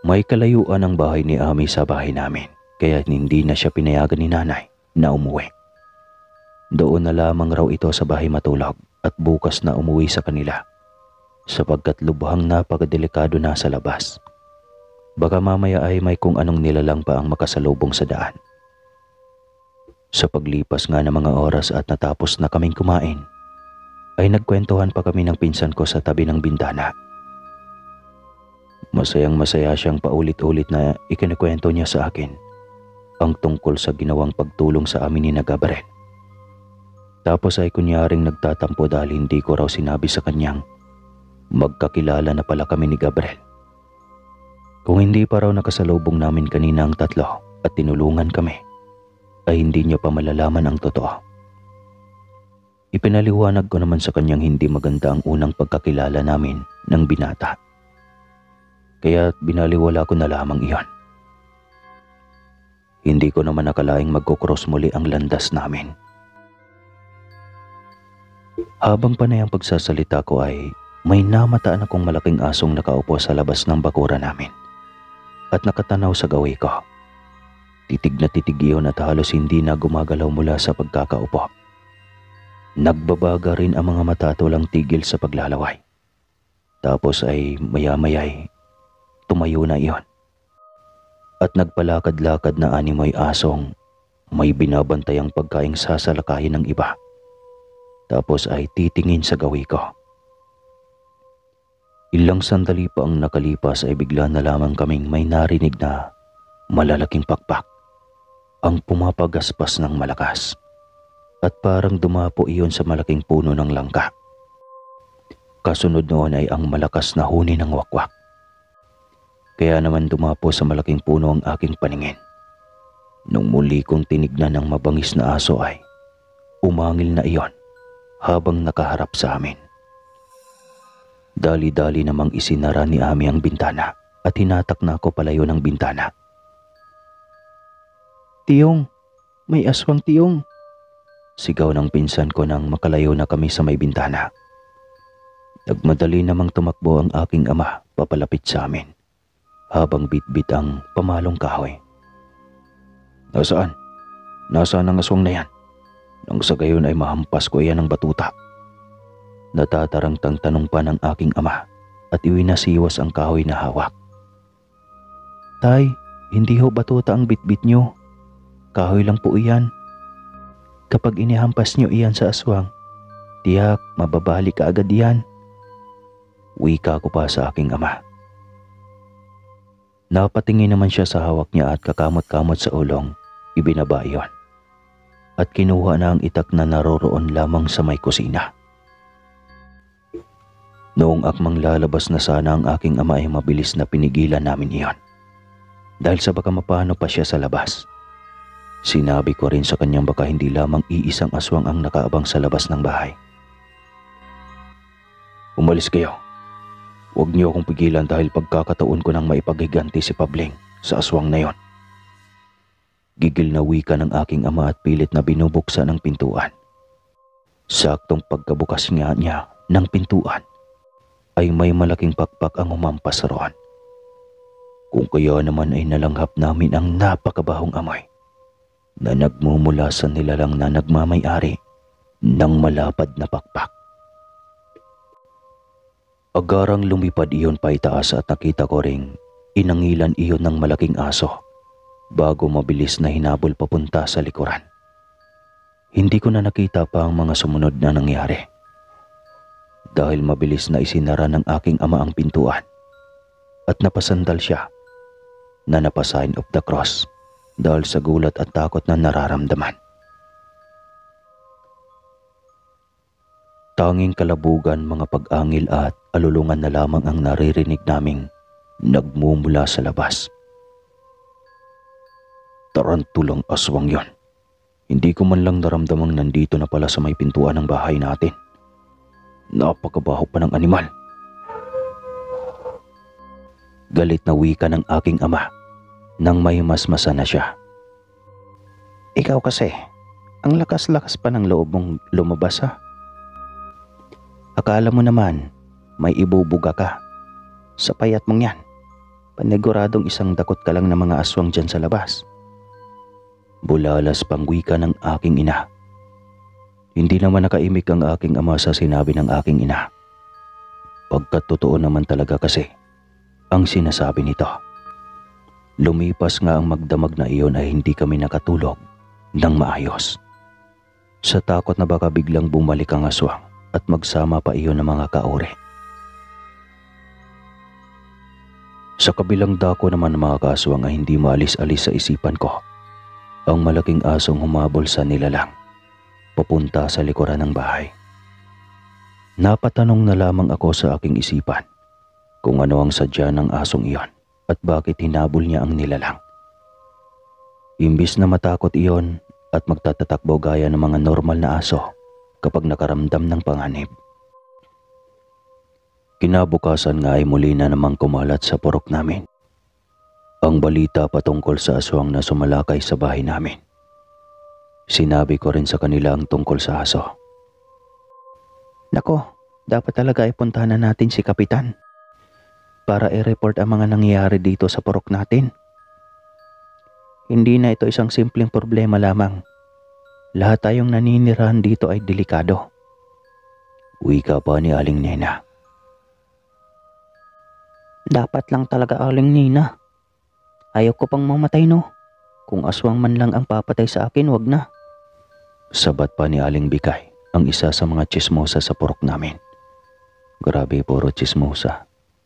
May kalayuan ang bahay ni Ami sa bahay namin, kaya hindi na siya pinayagan ni nanay na umuwi. Doon na lamang raw ito sa bahay matulog at bukas na umuwi sa kanila, sapagkat lubhang napakadelikado na sa labas. Baka mamaya ay may kung anong nilalang pa ang makasalubong sa daan. Sa paglipas nga ng mga oras at natapos na kaming kumain, ay nagkwentuhan pa kami ng pinsan ko sa tabi ng bintana. Masayang masaya siyang paulit-ulit na ikinikwento niya sa akin ang tungkol sa ginawang pagtulong sa amin ni na Gabriel. Tapos ay kunyaring nagtatampo dahil hindi ko raw sinabi sa kanyang magkakilala na pala kami ni Gabriel. Kung hindi pa raw nakasalubong namin kanina ang tatlo at tinulungan kami, ay hindi niya pa malalaman ang totoo. Ipinaliwanag ko naman sa kanyang hindi maganda ang unang pagkakilala namin ng binata. Kaya binaliwala ko na lamang iyon. Hindi ko naman nakalaing magkukross muli ang landas namin. Habang panay ang pagsasalita ko ay may namataan akong malaking asong nakaupo sa labas ng bakura namin at nakatanaw sa gawi ko. Titig na titig iyon at halos hindi na gumagalaw mula sa pagkakaupo. Nagbabaga rin ang mga mata at walang tigil sa paglalaway. Tapos ay maya-maya'y tumayo na iyon at nagpalakad-lakad na animoy asong may binabantayang pagkaing sasalakayin ng iba. Tapos ay titingin sa gawi ko. Ilang sandali pa ang nakalipas ay bigla na lamang kaming may narinig na malalaking pakpak ang pumapagaspas ng malakas at parang dumapo iyon sa malaking puno ng langka. Kasunod noon ay ang malakas na huni ng wakwak. Kaya naman dumapo sa malaking puno ang aking paningin. Nung muli kong tinignan ng mabangis na aso ay umangil na iyon habang nakaharap sa amin. Dali-dali namang isinara ni Ami ang bintana at hinatak na ako palayo ng bintana. "Tiyong, may aswang tiyong!" Sigaw ng pinsan ko nang makalayo na kami sa may bintana. Nagmadali namang tumakbo ang aking ama papalapit sa amin habang bitbit ang pamalong kahoy. "Nasaan? Nasaan ang aswang na yan? Nang sa gayon ay mahampas ko iyan ng batuta." Natatarangtang tanong pa ng aking ama at iwinasiwas ang kahoy na hawak. "Tay, hindi ho batuta ang bitbit nyo. Kahoy lang po iyan. Kapag inihampas nyo iyan sa aswang, tiyak mababalik ka agad iyan." Wika ko pa sa aking ama. Napatingin naman siya sa hawak niya at kakamot-kamot sa ulong, ibinaba iyon. At kinuha na ang itak na naroroon lamang sa may kusina. Noong akmang lalabas na sana ang aking ama ay mabilis na pinigilan namin iyon. Dahil sa baka mapano pa siya sa labas. Sinabi ko rin sa kanyang baka hindi lamang iisang aswang ang nakaabang sa labas ng bahay. "Umalis kayo. Huwag niyo akong pigilan dahil pagkakataon ko nang maipaghiganti si Pabling sa aswang na yon." Gigil na wika ng aking ama at pilit na binubuksan ang pintuan. Saktong pagkabukas nga niya ng pintuan ay may malaking pakpak ang humampas roon. Kung kaya naman ay nalanghap namin ang napakabahong amoy na nagmumula sa nilalang na nagmamay-ari ng malapad na pakpak. Agarang lumipad iyon pa itaas at nakita ko ring inangilan iyon ng malaking aso bago mabilis na hinabol papunta sa likuran. Hindi ko na nakita pa ang mga sumunod na nangyari dahil mabilis na isinara ng aking ama ang pintuan at napasandal siya na napasign of the cross dahil sa gulat at takot na nararamdaman. Tanging kalabugan, mga pag-angil at alulungan na lamang ang naririnig naming nagmumula sa labas. Tarantulang aswang yon. Hindi ko man lang naramdamang nandito na pala sa may pintuan ng bahay natin. Napakabaho pa ng animal. Galit na wika ng aking ama nang may masmasa na siya. "Ikaw kasi, ang lakas-lakas pa ng loob mong lumabas ha. Akala mo naman may ibubuga ka. Sa payat mong yan. Paniguradong isang dakot ka lang ng mga aswang dyan sa labas. Bulalas pang wika ng aking ina. Hindi naman nakaimik ang aking ama sa sinabi ng aking ina. Pagkat totoo naman talaga kasi ang sinasabi nito. Lumipas nga ang magdamag na iyon ay hindi kami nakatulog ng maayos. Sa takot na baka biglang bumalik ang aswang at magsama pa iyon ng mga kaore. Sa kabilang dako naman ng mga kaswang ay hindi maalis-alis sa isipan ko ang malaking asong humabol sa nilalang papunta sa likuran ng bahay. Napatanong na lamang ako sa aking isipan kung ano ang sadya ng asong iyon at bakit hinabol niya ang nilalang. Imbis na matakot iyon at magtatatakbo gaya ng mga normal na aso kapag nakaramdam ng panganib. Kinabukasan nga ay muli na namang kumalat sa purok namin ang balita patungkol sa aswang na sumalakay sa bahay namin. Sinabi ko rin sa kanila ang tungkol sa aso. Nako, dapat talaga ay puntahan na natin si Kapitan para i-report ang mga nangyayari dito sa purok natin. Hindi na ito isang simpleng problema lamang. Lahat tayong naninirahan dito ay delikado. Wika pa ni Aling Nena. Dapat lang talaga, Aling Nina. Ayaw ko pang mamatay, no? Kung aswang man lang ang papatay sa akin, wag na. Sabat pa ni Aling Bikay, ang isa sa mga chismosa sa purok namin. Grabe, puro chismosa.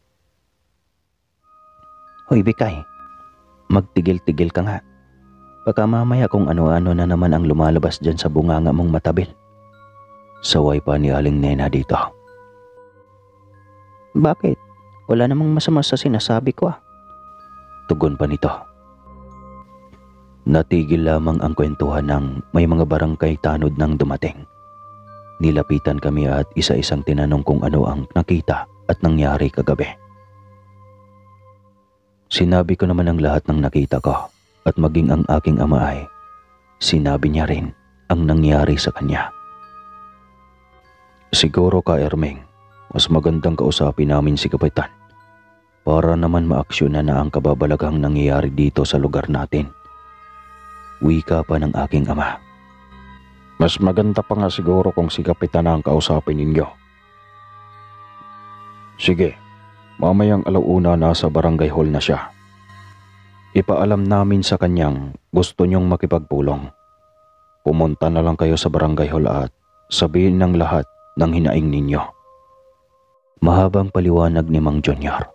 Hoy Bikay, magtigil-tigil ka nga. Baka mamaya kung ano-ano na naman ang lumalabas dyan sa bunganga mong matabil. Saway pa ni Aling Nena dito. Bakit? Wala namang masama sa sinasabi ko ah. Tugon pa nito. Natigil lamang ang kwentuhan ng may mga barangay tanod nang dumating. Nilapitan kami at isa-isang tinanong kung ano ang nakita at nangyari kagabi. Sinabi ko naman ang lahat ng nakita ko at maging ang aking ama ay sinabi niya rin ang nangyari sa kanya. Siguro ka, Ermeng, mas magandang kausapin namin si Kapitan para naman maaksyonan na ang kababalaghang nangyayari dito sa lugar natin. Wika pa ng aking ama. Mas maganda pa nga siguro kung si Kapitan ang kausapin ninyo. Sige, mamayang alauna nasa barangay hall na siya. Ipaalam namin sa kanyang gusto niyong makipagpulong. Pumunta na lang kayo sa barangay hall at sabihin ng lahat ng hinaing ninyo. Mahabang paliwanag ni Mang Junior.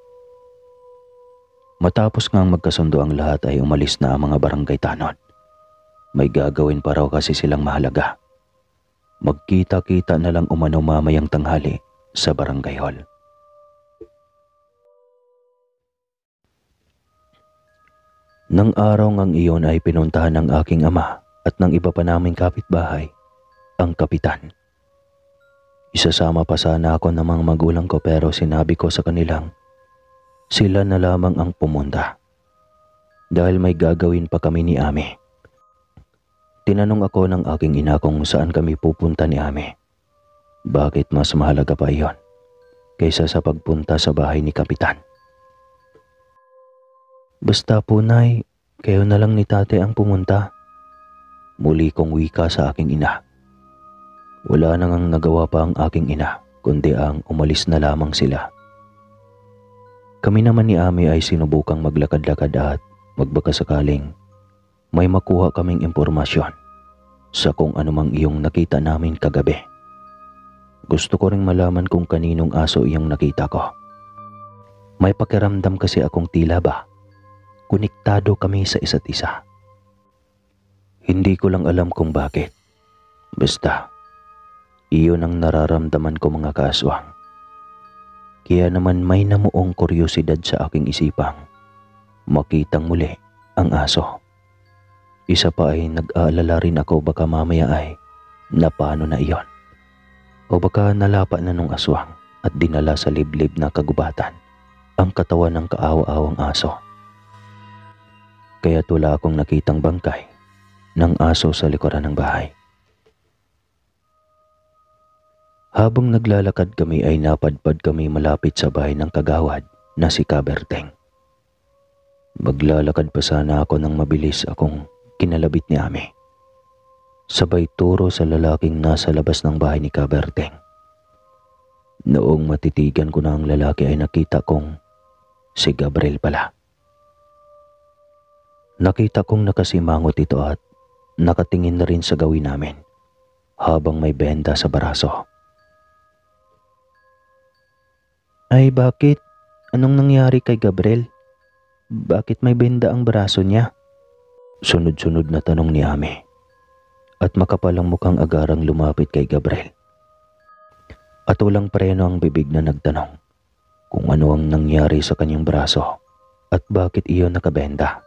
Matapos ngang magkasundo ang lahat ay umalis na ang mga barangay tanod. May gagawin pa raw kasi silang mahalaga. Magkita-kita na lang umano mamayang tanghali sa barangay hall. Nang araw ngang iyon ay pinuntahan ng aking ama at ng iba pa naming kapitbahay ang Kapitan. Isasama pa sana ako ng mga magulang ko pero sinabi ko sa kanilang sila na lamang ang pumunta dahil may gagawin pa kami ni Ami. Tinanong ako ng aking ina kung saan kami pupunta ni Ami. Bakit mas mahalaga pa iyon kaysa sa pagpunta sa bahay ni Kapitan? Basta po, Nay, kayo na lang ni Tate ang pumunta. Muli kong wika sa aking ina. Wala nang nagawa pa ang aking ina, kundi ang umalis na lamang sila. Kami naman ni Ami ay sinubukang maglakad-lakad at magbakasakaling may makuha kaming impormasyon sa kung anumang iyong nakita namin kagabi. Gusto ko ring malaman kung kaninong aso iyong nakita ko. May pakiramdam kasi akong tila ba konektado kami sa isa't isa. Hindi ko lang alam kung bakit. Basta, iyon ang nararamdaman ko mga kaaswang. Kaya naman may namuong kuryosidad sa aking isipang makitang muli ang aso. Isa pa ay nag-aalala rin ako baka mamaya ay napano na iyon. O baka nalapa na nung aswang at dinala sa liblib na kagubatan ang katawan ng kaawa-awang aso. Kaya tula akong nakitang bangkay ng aso sa likuran ng bahay. Habang naglalakad kami ay napadpad kami malapit sa bahay ng kagawad na si Kaberteng. Maglalakad pa sana ako nang mabilis akong kinalabit ni Ami. Sabay turo sa lalaking nasa labas ng bahay ni Kaberteng. Noong matitigan ko na ang lalaki ay nakita kong si Gabriel pala. Nakita kong nakasimangot ito at nakatingin na rin sa gawin namin habang may benda sa baraso. Ay bakit? Anong nangyari kay Gabriel? Bakit may benda ang baraso niya? Sunod-sunod na tanong ni Ami at makapalang mukhang agarang lumapit kay Gabriel. At walang preno ang bibig na nagtanong kung ano ang nangyari sa kanyang braso at bakit iyon nakabenda.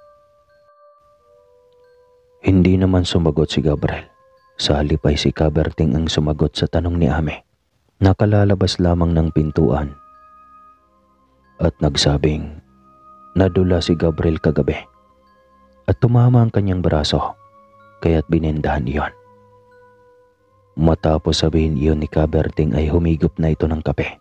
Hindi naman sumagot si Gabriel. Sa halip ay si Kaberteng ang sumagot sa tanong ni Ami. Nakalalabas lamang ng pintuan at nagsabing nadula si Gabriel kagabi at tumama ang kanyang braso kaya't binendahan iyon. Matapos sabihin iyon ni Kaberteng ay humigop na ito ng kape.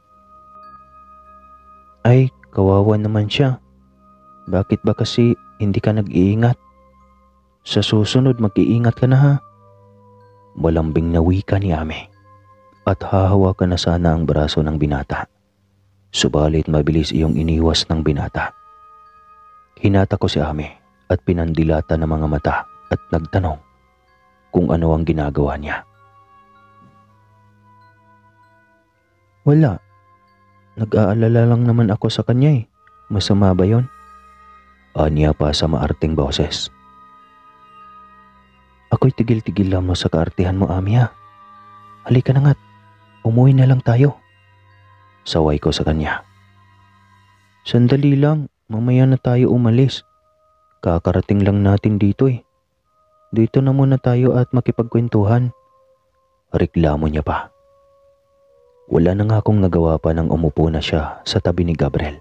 Ay, kawawa naman siya. Bakit ba kasi hindi ka nag-iingat? Sa susunod mag-iingat ka na ha. Malambing na wika ni Ami at hahawakan na sana ang braso ng binata. Subalit mabilis iyong iniwas ng binata. Hinata ko si Ami at pinandilata ng mga mata at nagtanong kung ano ang ginagawa niya. Wala. Nag-aalala lang naman ako sa kanya eh. Masama ba yun? Anya pa sa maarting boses. Ako'y tigil-tigil lang mo sa kaartihan mo, Ami ha. Halika na nga't, umuwi na lang tayo. Saway ko sa kanya. Sandali lang, mamaya na tayo umalis. Kakarating lang natin dito eh. Dito na muna tayo at makipagkwentuhan. Reklamo niya pa. Wala na nga akong nagawa pa nang umupo na siya sa tabi ni Gabriel.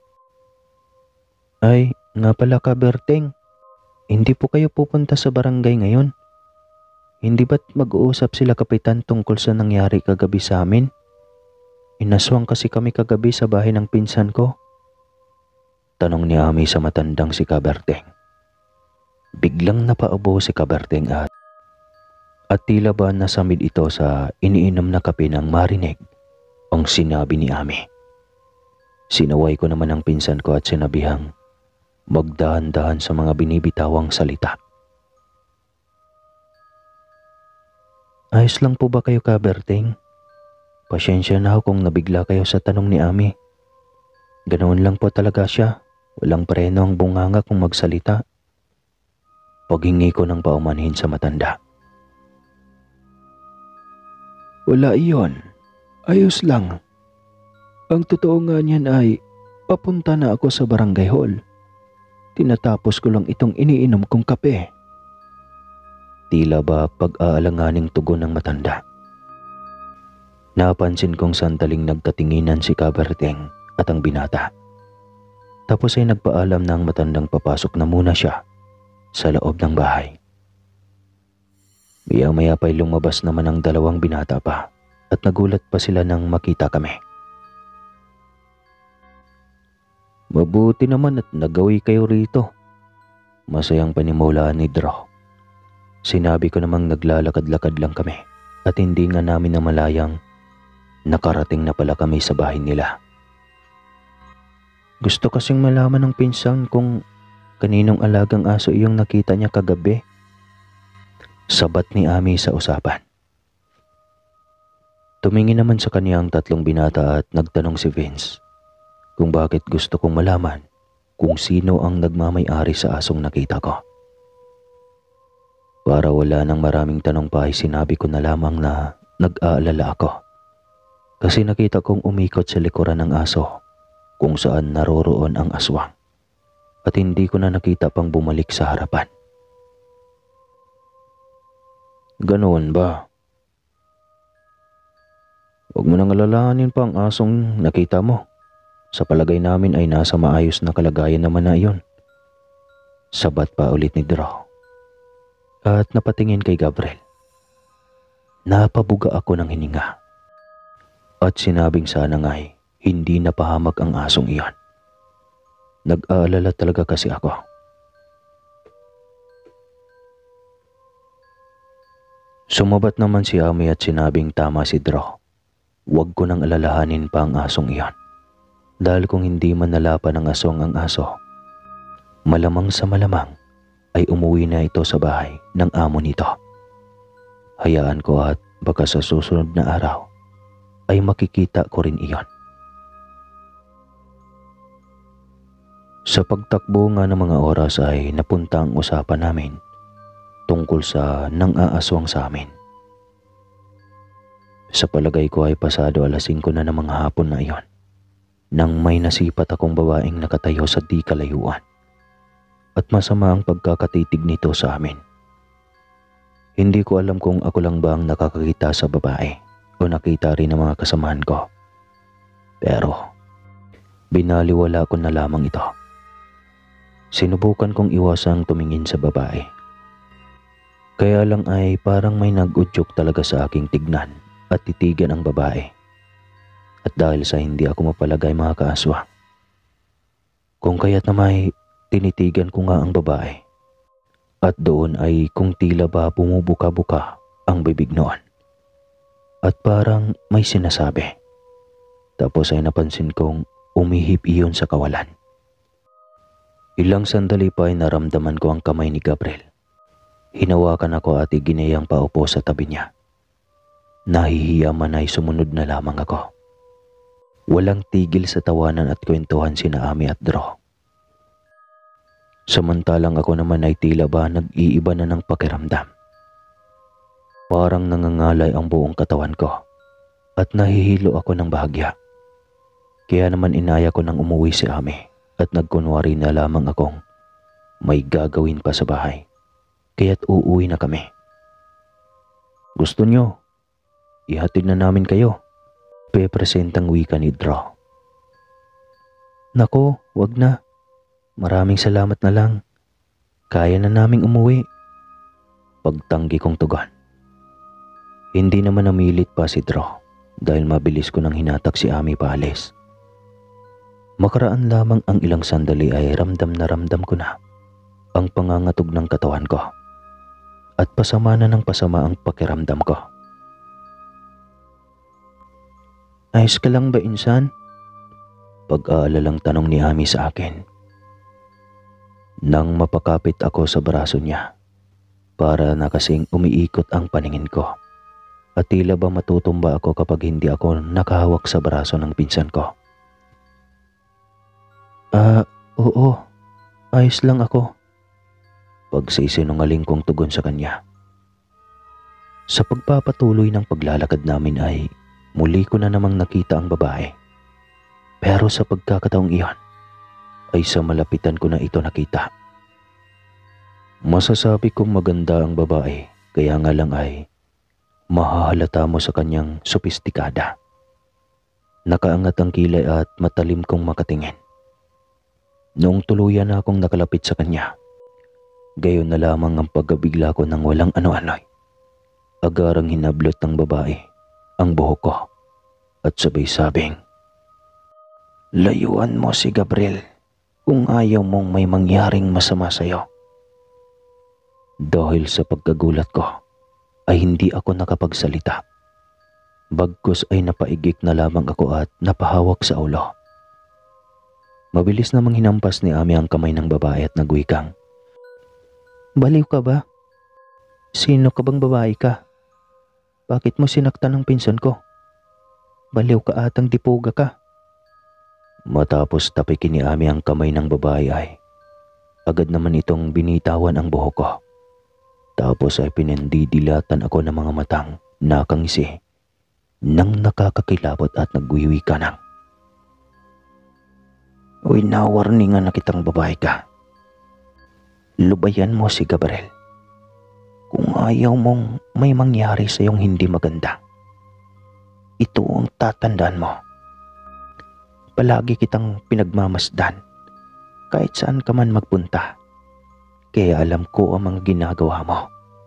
Ay, nga pala Kaberteng. Hindi po kayo pupunta sa barangay ngayon? Hindi ba't mag-uusap sila kapitan tungkol sa nangyari kagabi sa amin? Inaswang kasi kami kagabi sa bahay ng pinsan ko. Tanong ni Ami sa matandang si Kaberteng. Biglang napaubo si Kaberteng at at tila ba nasamid ito sa iniinom na kape ng marinig ang sinabi ni Ami. Sinaway ko naman ang pinsan ko at sinabihang magdahan-dahan sa mga binibitawang salita. Ayos lang po ba kayo, Kaberteng? Pasyensya na ako kung nabigla kayo sa tanong ni Ami. Ganoon lang po talaga siya. Walang preno ang bunganga kung magsalita. Paghingi ko ng paumanhin sa matanda. Wala iyon. Ayos lang. Ang totoo nga niyan ay papunta na ako sa barangay hall. Tinatapos ko lang itong iniinom kong kape. Tila ba pag-aalanganing tugon ng matanda. Napansin kong sandaling nagkatinginan si Kaberteng at ang binata. Tapos ay nagpaalam na ang matandang papasok na muna siya sa loob ng bahay. Maya-maya pa'y lumabas naman ang dalawang binata pa at nagulat pa sila nang makita kami. Mabuti naman at nagawi kayo rito. Masayang panimulaan ni Dro. Sinabi ko namang naglalakad-lakad lang kami at hindi nga namin namalayang nakarating na pala kami sa bahay nila. Gusto kasing malaman ng pinsan kung kaninong alagang aso iyong nakita niya kagabi. Sabat ni Ami sa usapan. Tumingin naman sa kanya ang tatlong binata at nagtanong si Vince kung bakit gusto kong malaman kung sino ang nagmamay-ari sa asong nakita ko. Para wala nang maraming tanong pa ay sinabi ko na lamang na nag-aalala ako kasi nakita kong umikot sa likuran ng aso kung saan naroroon ang aswang at hindi ko na nakita pang bumalik sa harapan. Ganoon ba? Huwag mo nang alalahanin pa ang asong nakita mo. Sa palagay namin ay nasa maayos na kalagayan naman na iyon. Sabat pa ulit ni Dro. At napatingin kay Gabriel. Napabuga ako ng hininga. At sinabing sana nga'y hindi napahamak ang asong iyon. Nag-aalala talaga kasi ako. Sumabat naman si Ami at sinabing tama si Dro. Huwag ko nang alalahanin pa ang asong iyon. Dahil kung hindi man nalapan ng asong ang aso, malamang sa malamang ay umuwi na ito sa bahay ng amo nito. Hayaan ko at baka sa susunod na araw ay makikita ko rin iyon. Sa pagtakbo nga ng mga oras ay napunta ang usapan namin tungkol sa nang-aaswang sa amin. Sa palagay ko ay pasado alas singko na ng mga hapon na iyon nang may nasipat akong babaeng nakatayo sa di kalayuan at masama ang pagkakatitig nito sa amin. Hindi ko alam kung ako lang ba ang nakakakita sa babae o nakita rin ng mga kasamahan ko. Pero binaliwala ko na lamang ito. Sinubukan kong iwasang tumingin sa babae. Kaya lang ay parang may nag-udyok talaga sa aking tignan at titigan ang babae. At dahil sa hindi ako mapalagay mga kaaswang, kung kaya't na may tinitigan ko nga ang babae. At doon ay kung tila ba bumubuka-buka ang bibig noon. At parang may sinasabi. Tapos ay napansin kong umihip iyon sa kawalan. Ilang sandali pa ay naramdaman ko ang kamay ni Gabriel. Hinawakan ako at iginayang paupo sa tabi niya. Nahihiya man ay sumunod na lamang ako. Walang tigil sa tawanan at kwentuhan sina Ami at Dro. Samantalang ako naman ay tila ba nag-iiba na ng pakiramdam. Parang nangangalay ang buong katawan ko at nahihilo ako ng bahagya. Kaya naman inaya ko nang umuwi si Ami at nagkunwari na lamang akong may gagawin pa sa bahay. Kaya't uuwi na kami. Gusto nyo, ihatid na namin kayo. Pepresentang wika ni Dro. Nako, wag na. Maraming salamat na lang. Kaya na naming umuwi. Pagtanggi kong tugon. Hindi naman namilit pa si Dro dahil mabilis ko nang hinatak si Ami paalis. Makaraan lamang ang ilang sandali ay ramdam na ramdam ko na ang pangangatog ng katawan ko at pasama na ng pasama ang pakiramdam ko. Ayos ka lang ba, insan? Pag-aalalang tanong ni Ami sa akin. Nang mapakapit ako sa braso niya, para na kasing umiikot ang paningin ko. At tila ba matutumba ako kapag hindi ako nakahawak sa braso ng pinsan ko. Ah, uh, oo. Ayos lang ako. Pagsisinungaling kong tugon sa kanya. Sa pagpapatuloy ng paglalakad namin ay muli ko na namang nakita ang babae. Pero sa pagkakataong iyon, ay sa malapitan ko na ito nakita. Masasabi kong maganda ang babae, kaya nga lang ay mahahalata mo sa kanyang sopistikada. Nakaangat ang kilay at matalim kong makatingin. Noong tuluyan na akong nakalapit sa kanya, gayon na lamang ang pagkabigla ko ng walang ano-ano'y. Agarang hinablot ng babae ang buhok ko at sabay sabing, "Layuan mo si Gabriel kung ayaw mong may mangyaring masama sa'yo." Dahil sa pagkagulat ko ay hindi ako nakapagsalita. Bagkus ay napaigik na lamang ako at napahawak sa ulo. Mabilis namang hinampas ni Ami ang kamay ng babae at nagwikang, "Baliw ka ba? Sino ka bang babae ka? Bakit mo sinaktan ang pinsan ko? Baliw ka atang dipuga ka." Matapos tapikin ni Ami ang kamay ng babae ay agad naman itong binitawan ang buhok ko. Tapos ay pinandidilatan ako ng mga matang nakangisi nang nakakakilabot at nagwiwi ka ng, "Uy, nawarningan na kitang babae ka. Lubayan mo si Gabriel. Kung ayaw mong may mangyari sa iyong hindi maganda, ito ang tatandaan mo. Palagi kitang pinagmamasdan kahit saan ka man magpunta. Kaya alam ko ang mga ginagawa mo."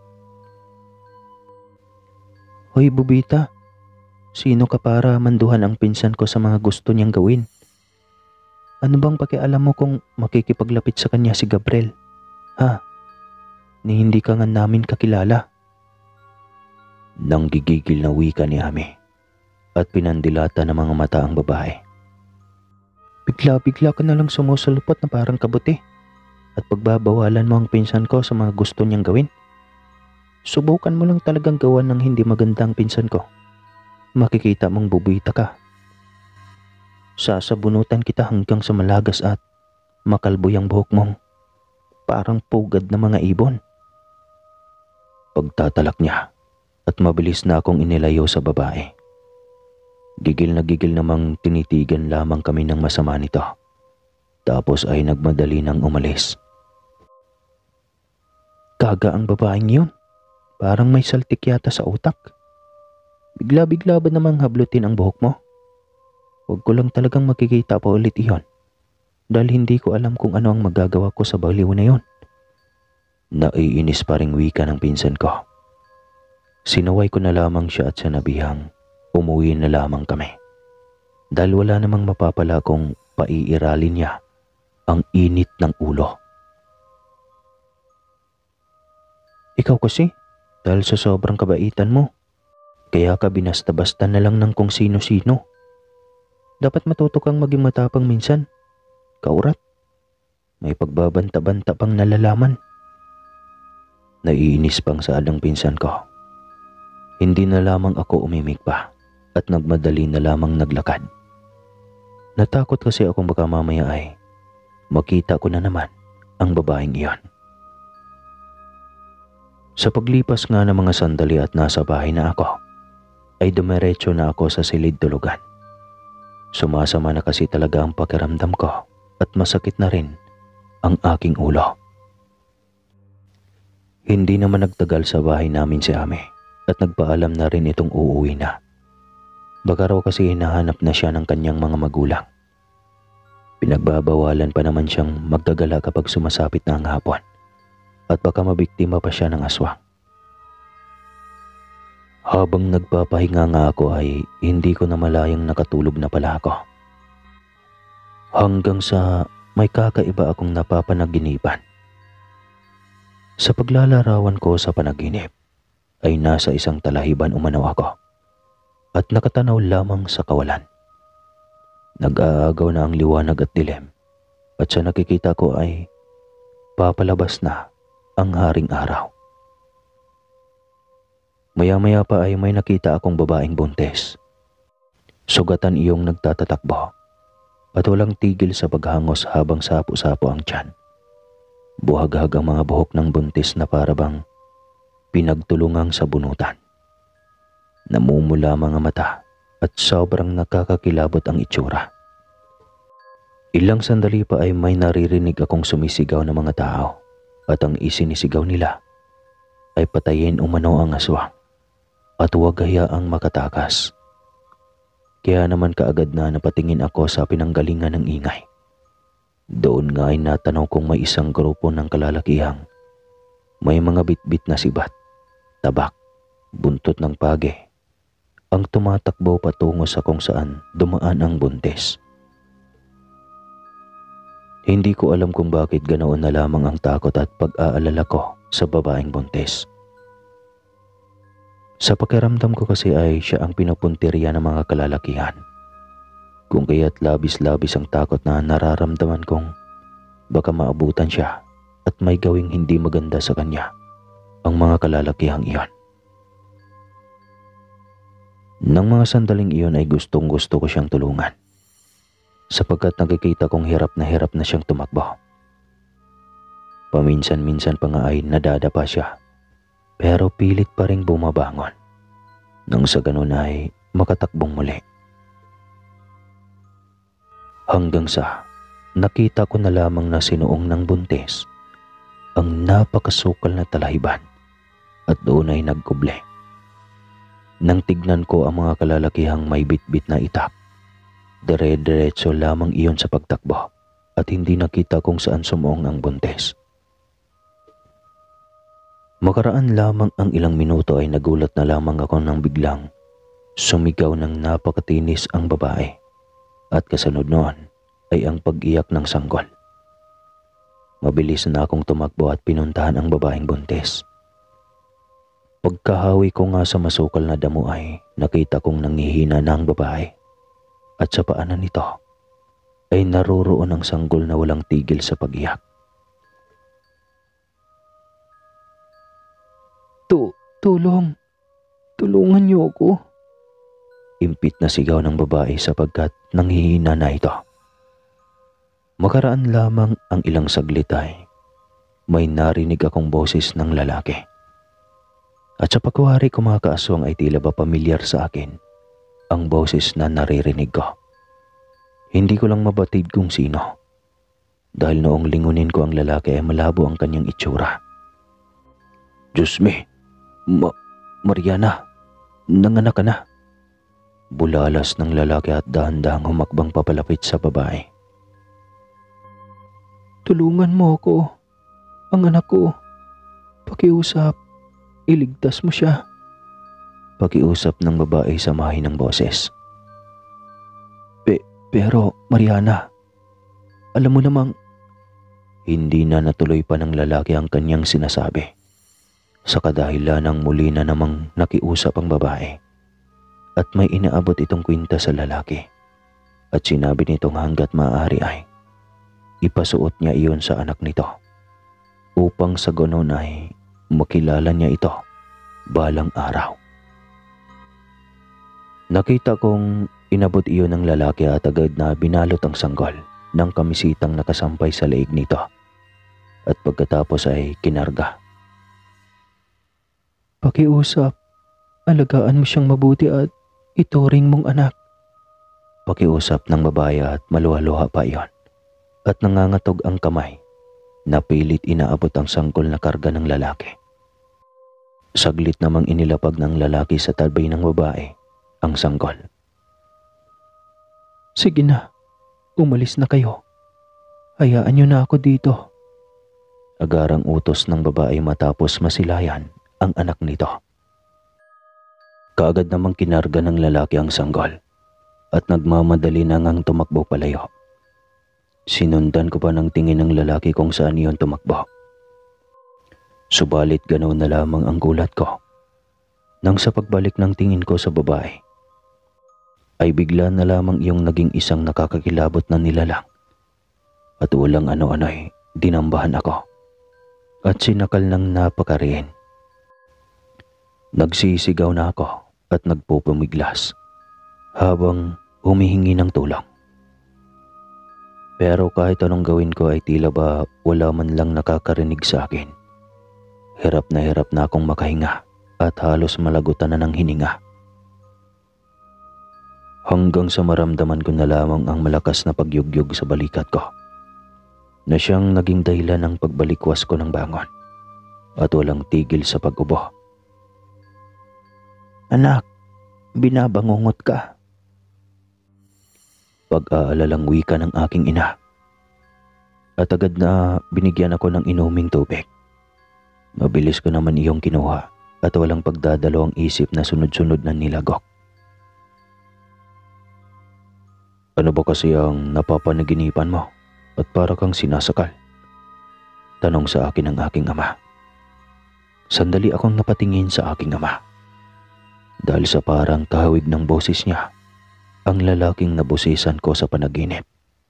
"Hoy, Bubita, sino ka para manduhan ang pinsan ko sa mga gusto niyang gawin? Ano bang pakialam mo kung makikipaglapit sa kanya si Gabriel? Ha? Ni hindi ka nga namin kakilala. Nang gigigil na wika ni Ami at pinandilata ng mga mata ang babae. Bigla-bigla ka na lang sumusulpot na parang kabuti at pagbabawalan mo ang pinsan ko sa mga gusto niyang gawin. Subukan mo lang talagang gawan ng hindi magandang pinsan ko. Makikita mong bubuita ka. Sasabunutan kita hanggang sa malagas at makalboy ang buhok mong parang pugad na mga ibon. Pagtatalak niya at mabilis na akong inilayo sa babae. Gigil na gigil namang tinitigan lamang kami ng masama nito. Tapos ay nagmadali nang umalis. Kaga ang babaeng yun. Parang may saltik yata sa utak. Bigla-bigla ba namang hablutin ang buhok mo? Huwag ko lang talagang makikita pa ulit iyon. Dahil hindi ko alam kung ano ang magagawa ko sa baliw na yun. Naiinis pa ring wika ng pinsan ko. Sinaway ko na lamang siya at sinabihang umuwi na lamang kami. Dahil wala namang mapapala kung paiiralin niya ang init ng ulo. Ikaw kasi, dahil sa sobrang kabaitan mo, kaya ka binasta-basta na lang ng kung sino-sino. Dapat matuto kang maging matapang minsan. Kaurat, may pagbabanta-banta pang nalalaman. Naiinis pang sa alang pinsan ko. Hindi na lamang ako umimik pa at nagmadali na lamang naglakad. Natakot kasi akong baka mamaya ay makita ko na naman ang babaeng iyon. Sa paglipas nga ng mga sandali at nasa bahay na ako, ay dumiretso na ako sa silid tulugan. Sumasama na kasi talaga ang pakiramdam ko at masakit na rin ang aking ulo. Hindi naman nagtagal sa bahay namin si Ame at nagpaalam na rin itong uuwi na. Baka raw kasi hinahanap na siya ng kanyang mga magulang. Pinagbabawalan pa naman siyang magdagala kapag sumasapit na ang hapon at baka mabiktima pa siya ng aswang. Habang nagpapahinga nga ako ay hindi ko na malayang nakatulog na pala ako. Hanggang sa may kakaiba akong napapanaginipan. Sa paglalarawan ko sa panaginip ay nasa isang talahiban umanaw ako at nakatanaw lamang sa kawalan. Nag-aagaw na ang liwanag at dilim at sa nakikita ko ay papalabas na ang haring araw. Maya-maya pa ay may nakita akong babaeng buntis. Sugatan iyong nagtatatakbo at walang tigil sa paghangos habang sapo-sapo ang tiyan. Buhag-hag ang mga buhok ng buntis na parabang pinagtulungang sa bunutan. Namumula mga mata at sobrang nakakakilabot ang itsura. Ilang sandali pa ay may naririnig akong sumisigaw ng mga tao at ang isinisigaw nila ay patayin umano ang aswang at huwag hayaang makatakas. Kaya naman kaagad na napatingin ako sa pinanggalingan ng ingay. Doon nga ay natanaw kong may isang grupo ng kalalakihang may mga bitbit na sibat, tabak, buntot ng page, ang tumatakbo patungo sa kung saan dumaan ang buntis. Hindi ko alam kung bakit ganoon na lamang ang takot at pag-aalala ko sa babaeng buntis. Sa pakiramdam ko kasi ay siya ang pinupuntirya ng mga kalalakihan. Kung kaya't labis-labis ang takot na nararamdaman kong baka maabutan siya at may gawing hindi maganda sa kanya ang mga kalalakihang iyon. Nang mga sandaling iyon ay gustong gusto ko siyang tulungan sapagkat nakikita kong hirap na hirap na siyang tumakbo. Paminsan-minsan pa nga ay nadadapa siya pero pilit pa ring bumabangon nang sa ganun ay makatakbong muli. Hanggang sa nakita ko na lamang na sinuong ng buntis ang napakasukal na talahiban at doon ay nagkuble. Nang tignan ko ang mga kalalakihang may bitbit na itak, dire-diretso lamang iyon sa pagtakbo at hindi nakita kung saan sumuong ang buntis. Makaraan lamang ang ilang minuto ay nagulat na lamang ako nang biglang sumigaw ng napakatinis ang babae at kasunod noon ay ang pag-iyak ng sanggol. Mabilis na akong tumakbo at pinuntahan ang babaeng buntis. Pagkahawi ko nga sa masukal na damo ay nakita kong nangihina na ang babae at sa paanan nito ay naroroon ang sanggol na walang tigil sa pag-iyak. Tu, tulong! Tulungan niyo ako! Impit na sigaw ng babae sapagkat nanghihina na ito. Makaraan lamang ang ilang saglit ay may narinig akong boses ng lalaki. At sa pagkuwari kumakaaswang ay tila ba pamilyar sa akin ang boses na naririnig ko. Hindi ko lang mabatid kung sino. Dahil noong lingunin ko ang lalaki ay malabo ang kanyang itsura. Diyos me, Ma- Mariana, nanganak ka na. Bulalas ng lalaki at dahan-dahang humakbang papalapit sa babae. Tulungan mo ako. Ang anak ko. Pakiusap. Iligtas mo siya. Pakiusap ng babae sa mahinang boses. Pe, pero Mariana, alam mo namang hindi na natuloy pa ng lalaki ang kanyang sinasabi. Sa kadahilan ng muli na namang nakiusap ang babae. At may inaabot itong kwinta sa lalaki. At sinabi nitong hanggat maaari ay ipasuot niya iyon sa anak nito upang sa ganon ay makilala niya ito balang araw. Nakita kong inabot iyon ng lalaki at agad na binalot ang sanggol ng kamisitang nakasampay sa leeg nito at pagkatapos ay kinarga. Pakiusap, alagaan mo siyang mabuti at ituring mong anak. Pakiusap ng babae at maluha-luha pa iyon. At nangangatog ang kamay na pilit inaabot ang sangkol na karga ng lalaki. Saglit namang inilapag ng lalaki sa tabi ng babae ang sanggol. Sige na, umalis na kayo. Hayaan niyo na ako dito. Agarang utos ng babae matapos masilayan ang anak nito. Kaagad namang kinarga ng lalaki ang sanggol at nagmamadali na ngang tumakbo palayo. Sinundan ko pa ng tingin ng lalaki kung saan iyon tumakbo. Subalit ganoon na lamang ang gulat ko. Nang sa pagbalik ng tingin ko sa babae, ay bigla na lamang iyong naging isang nakakakilabot na nilalang. At walang ano-ano ay dinambahan ako. At sinakal ng napakariin. Nagsisigaw na ako at nagpupumiglas habang humihingi ng tulong. Pero kahit anong gawin ko ay tila ba wala man lang nakakarinig sa akin. Hirap na hirap na akong makahinga at halos malagutan na ng hininga. Hanggang sa maramdaman ko na lamang ang malakas na pagyugyug sa balikat ko na siyang naging dahilan ng pagbalikwas ko ng bangon at walang tigil sa pag-ubo. Anak, binabangungot ka. Pag-aalalang wika ng aking ina. At agad na binigyan ako ng inuming tubig. Mabilis ko naman iyong kinuha at walang pagdadalawang isip na sunod-sunod na nilagok. Ano ba kasi ang napapanaginipan mo at para kang sinasakal? Tanong sa akin ng aking ama. Sandali akong napatingin sa aking ama. Dahil sa parang kahawig ng boses niya, ang lalaking nabusisan ko sa panaginip.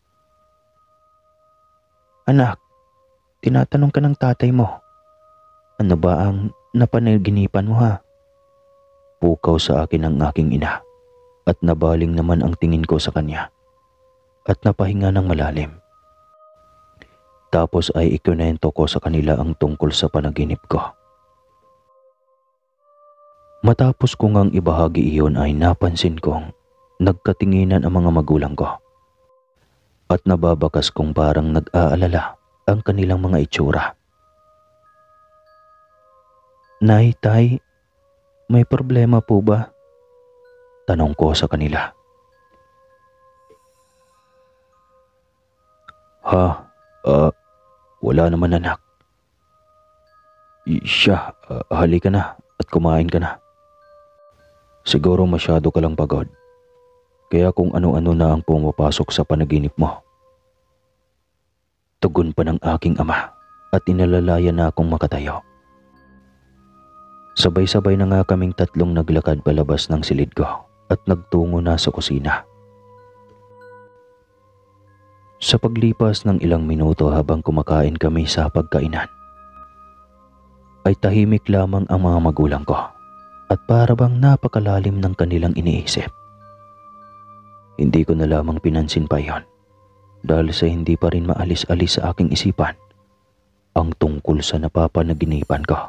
Anak, tinatanong ka ng tatay mo. Ano ba ang napanaginipan mo ha? Pukaw sa akin ang aking ina at nabaling naman ang tingin ko sa kanya at napahinga ng malalim. Tapos ay ikunento ko sa kanila ang tungkol sa panaginip ko. Matapos ko ngang ibahagi iyon ay napansin kong nagkatinginan ang mga magulang ko at nababakas kong parang nag-aalala ang kanilang mga itsura. Nay, tay, may problema po ba? Tanong ko sa kanila. Ha? Uh, wala naman anak. I- siya, uh, halika na at kumain ka na. Siguro masyado ka lang pagod. Kaya kung ano-ano na ang pumapasok sa panaginip mo, Tugon pa ng aking ama at inalalayan na akong makatayo. Sabay-sabay na nga kaming tatlong naglakad palabas ng silid ko at nagtungo na sa kusina. Sa paglipas ng ilang minuto habang kumakain kami sa pagkainan, ay tahimik lamang ang mga magulang ko at para bang napakalalim ng kanilang iniisip. Hindi ko na lamang pinansin pa yon dahil sa hindi pa rin maalis-alis sa aking isipan ang tungkol sa napapanaginipan ko.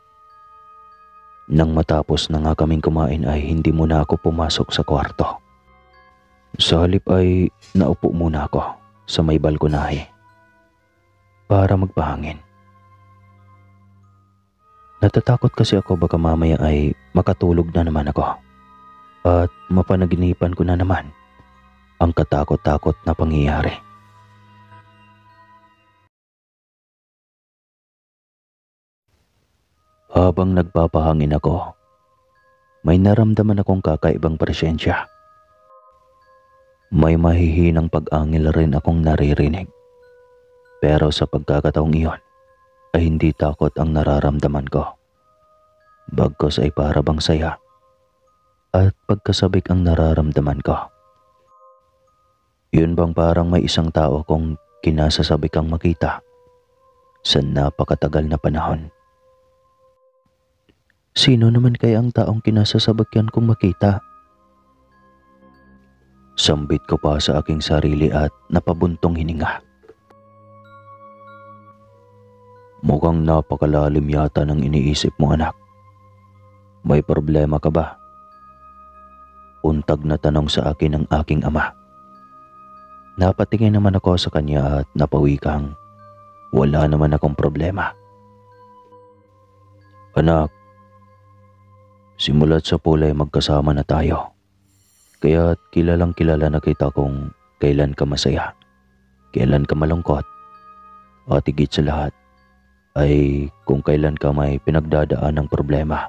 Nang matapos na nga kaming kumain ay hindi muna ako pumasok sa kwarto. Sa halip ay naupo muna ako sa may balkonahe para magpahangin. Natatakot kasi ako baka mamaya ay makatulog na naman ako at mapanaginipan ko na naman ang katakot-takot na pangyayari. Habang nagpapahangin ako, may naramdaman akong kakaibang presensya. May mahihinang pag-angil rin akong naririnig. Pero sa pagkakataong iyon, ay hindi takot ang nararamdaman ko. Bagkus ay para bang saya at pagkasabik ang nararamdaman ko. Yun bang parang may isang tao kong kinasasabik ang makita sa napakatagal na panahon. Sino naman kaya ang taong kinasasabikyan kong makita? Sambit ko pa sa aking sarili at napabuntong hininga. Mukhang napakalalim yata ng iniisip mo, anak. May problema ka ba? Untag na tanong sa akin ng aking ama. Napatingin naman ako sa kanya at napawikang wala naman akong problema. Anak, simula't sa pulay magkasama na tayo. Kaya't kilalang kilala na kita kung kailan ka masaya, kailan ka malungkot, at higit sa lahat ay kung kailan ka may pinagdadaan ng problema.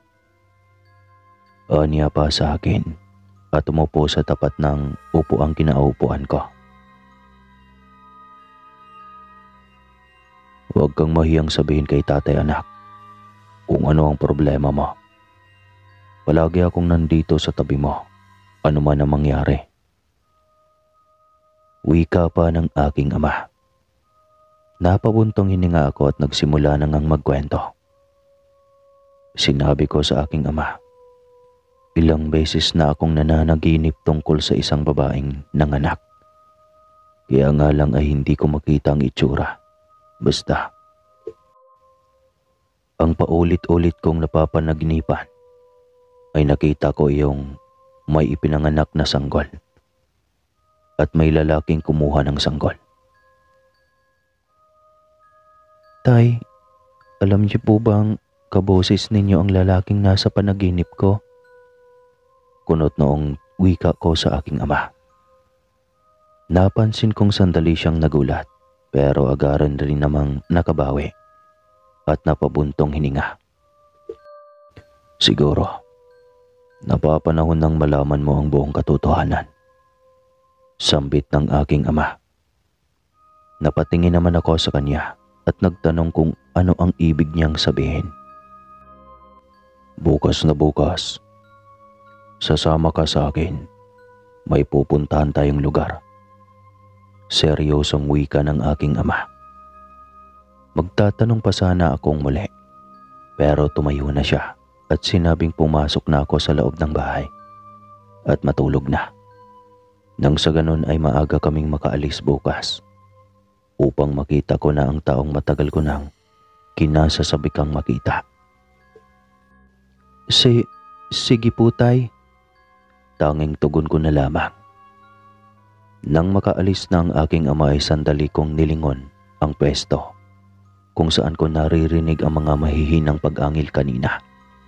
Aniya pa sa akin at umupo sa tapat ng upuang kinaupuan ko. Huwag kang mahiyang sabihin kay tatay, anak, kung ano ang problema mo. Palagi akong nandito sa tabi mo, ano man ang mangyari. Wika pa ng aking ama. Napabuntong hininga ako at nagsimula na ngang magkwento. Sinabi ko sa aking ama, ilang beses na akong nananaginip tungkol sa isang babaeng nanganak. Kaya nga lang ay hindi ko makita ang itsura. Basta, ang paulit-ulit kong napapanaginipan ay nakita ko yung may ipinanganak na sanggol at may lalaking kumuha ng sanggol. Tay, alam niyo po bang kaboses ninyo ang lalaking nasa panaginip ko? Kunot noong wika ko sa aking ama. Napansin kong sandali siyang nagulat pero agaran rin namang nakabawi at napabuntong hininga. Siguro, napapanahon nang malaman mo ang buong katotohanan. Sambit ng aking ama. Napatingin naman ako sa kanya at nagtanong kung ano ang ibig niyang sabihin. Bukas na bukas, sasama ka sa akin. May pupuntahan tayong lugar. Seryosong wika ng aking ama. Magtatanong pa sana akong muli, pero tumayo na siya at sinabing pumasok na ako sa loob ng bahay at matulog na. Nang sa ganun ay maaga kaming makaalis bukas upang makita ko na ang taong matagal ko nang kinasasabikang makita. Si, sige po tay. Tanging tugon ko na lamang. Nang makaalis na ang aking ama ay sandali kong nilingon ang pwesto kung saan ko naririnig ang mga mahihinang pag-angil kanina.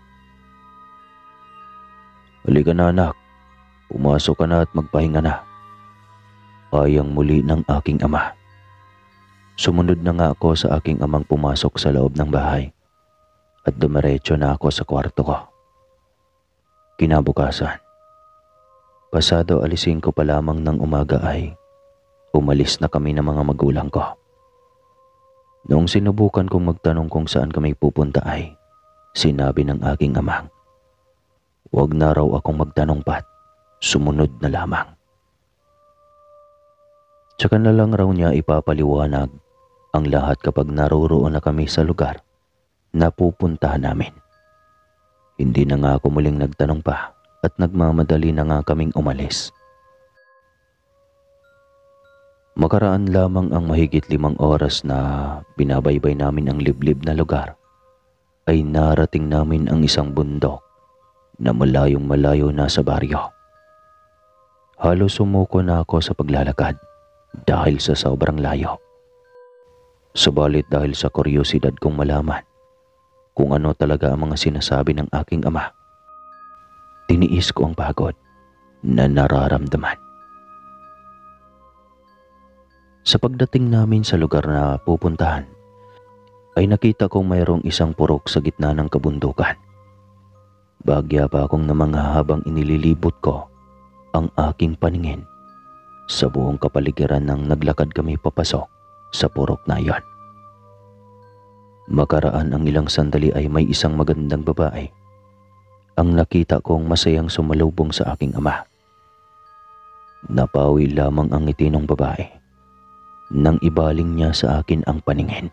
Halika na anak, pumasok ka na at magpahinga na. Ayang muli ng aking ama. Sumunod na nga ako sa aking amang pumasok sa loob ng bahay at dumiretso na ako sa kwarto ko. Kinabukasan, pasado alising ko pa lamang ng umaga ay umalis na kami ng mga magulang ko Noong sinubukan kong magtanong kung saan kami pupunta ay sinabi ng aking ama, huwag na raw akong magtanong pat, sumunod na lamang. Tsaka na lang raw niya ipapaliwanag ang lahat kapag naroroon na kami sa lugar na pupuntahan namin. Hindi na nga ako muling nagtanong pa at nagmamadali na nga kaming umalis. Makaraan lamang ang mahigit limang oras na binabaybay namin ang liblib na lugar, ay narating namin ang isang bundok na malayong malayo na sa baryo. Halos sumuko na ako sa paglalakad dahil sa sobrang layo. Subalit dahil sa kuryosidad kong malaman kung ano talaga ang mga sinasabi ng aking ama, tiniis ko ang pagod na nararamdaman. Sa pagdating namin sa lugar na pupuntahan, ay nakita kong mayroong isang purok sa gitna ng kabundukan. Bagya pa akong namangha habang inililibot ko ang aking paningin sa buong kapaligiran nang naglakad kami papasok sa purok na iyon. Makaraan ang ilang sandali ay may isang magandang babae ang nakita kong masayang sumalubong sa aking ama. Napawi lamang ang ngiti ng babae nang ibaling niya sa akin ang paningin.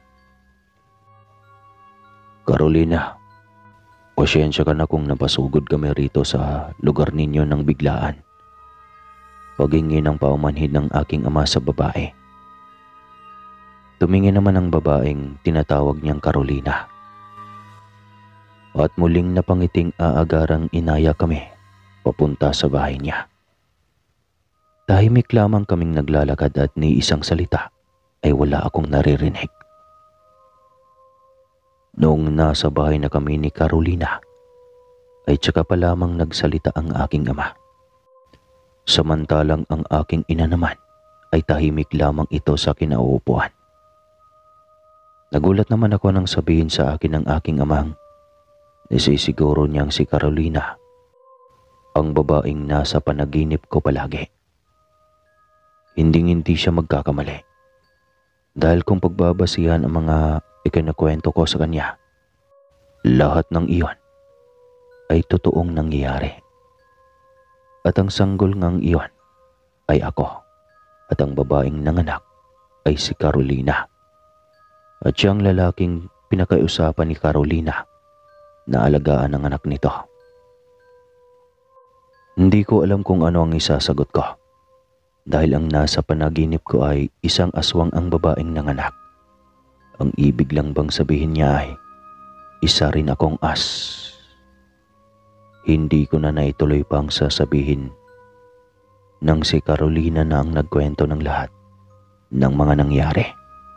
Carolina, pasyensya ka na kung napasugod kami rito sa lugar ninyo ng biglaan. Paghingi ng paumanhin ng aking ama sa babae. Tumingin naman ang babaeng tinatawag niyang Carolina. At muling napangiting aagarang inaya kami papunta sa bahay niya. Tahimik lamang kaming naglalakad at ni isang salita ay wala akong naririnig. Noong nasa bahay na kami ni Carolina, ay tsaka pa lamang nagsalita ang aking ama. Samantalang ang aking ina naman ay tahimik lamang ito sa kinauupuan. Nagulat naman ako nang sabihin sa akin ng aking amang, nasisiguro niyang si Carolina, ang babaeng nasa panaginip ko palagi. Hinding-hindi siya magkakamali. Dahil kung pagbabasihan ang mga ikinakwento ko sa kanya, lahat ng iyon ay totoong nangyayari. At ang sanggol ngang iyon ay ako, at ang babaeng nanganak ay si Carolina. At siyang lalaking pinakaiusapan ni Carolina na alagaan ang anak nito. Hindi ko alam kung ano ang isasagot ko. Dahil ang nasa panaginip ko ay isang aswang ang babaeng nanganak. Ang ibig lang bang sabihin niya ay isa rin akong as. Hindi ko na naituloy pang sasabihin nang si Carolina na ang nagkwento ng lahat ng mga nangyari.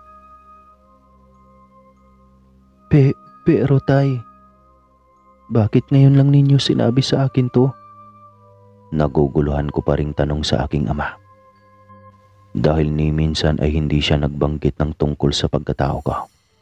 Pe, pero tay, bakit ngayon lang ninyo sinabi sa akin to? Naguguluhan ko pa ring tanong sa aking ama. Dahil ni minsan ay hindi siya nagbanggit ng tungkol sa pagkatao ko.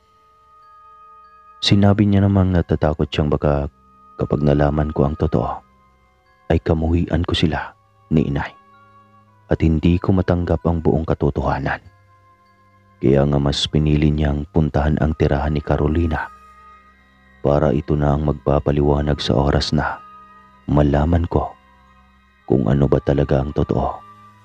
Sinabi niya namang natatakot siyang baka kapag nalaman ko ang totoo, ay kamuhian ko sila ni inay at hindi ko matanggap ang buong katotohanan. Kaya nga mas pinili niyang puntahan ang tirahan ni Carolina para ito na ang magpapaliwanag sa oras na malaman ko kung ano ba talaga ang totoo.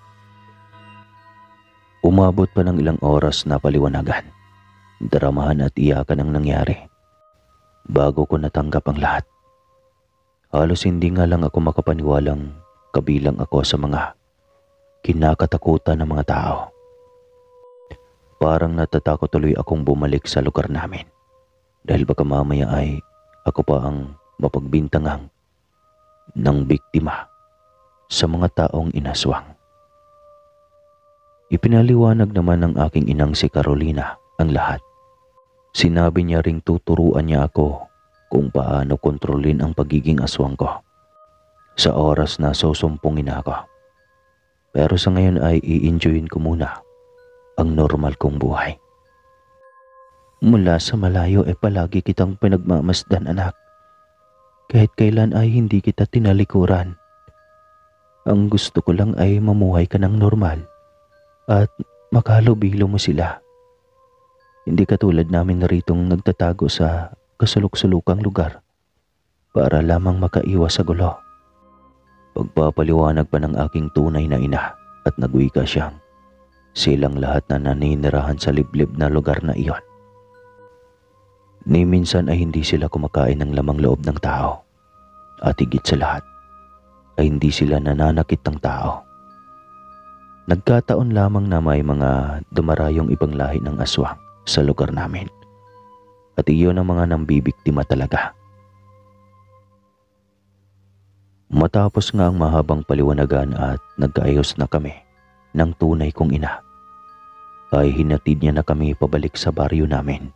Umabot pa ng ilang oras na paliwanagan, dramahan at iyakan ang nangyari bago ko natanggap ang lahat. Halos hindi nga lang ako makapaniwalang kabilang ako sa mga kinakatakutan ng mga tao. Parang natatakot tuloy akong bumalik sa lugar namin dahil baka mamaya ay ako pa ang mapagbintangang ng biktima sa mga taong inaswang. Ipinaliwanag naman ng aking inang si Carolina ang lahat. Sinabi niya ring tuturuan niya ako kung paano kontrolin ang pagiging aswang ko sa oras na susumpungin ako. Pero sa ngayon ay i-enjoyin ko muna ang normal kong buhay. Mula sa malayo ay palagi kitang pinagmamasdan, anak. Kahit kailan ay hindi kita tinalikuran. Ang gusto ko lang ay mamuhay ka ng normal at makalubilo mo sila. Hindi katulad namin naritong nagtatago sa kasulok-sulukang lugar para lamang makaiwas sa gulo. Pagpapaliwanag pa ng aking tunay na ina at nagwika siyang silang lahat na naninirahan sa liblib na lugar na iyon. Ni minsan ay hindi sila kumakain ng lamang loob ng tao at higit sa lahat ay hindi sila nananakit ng tao. Nagkataon lamang na may mga dumarayong ibang lahi ng aswang sa lugar namin at iyon ang mga nambibiktima talaga. Matapos nga ang mahabang paliwanagan at nagkaayos na kami ng tunay kong ina, ay hinatid niya na kami pabalik sa baryo namin.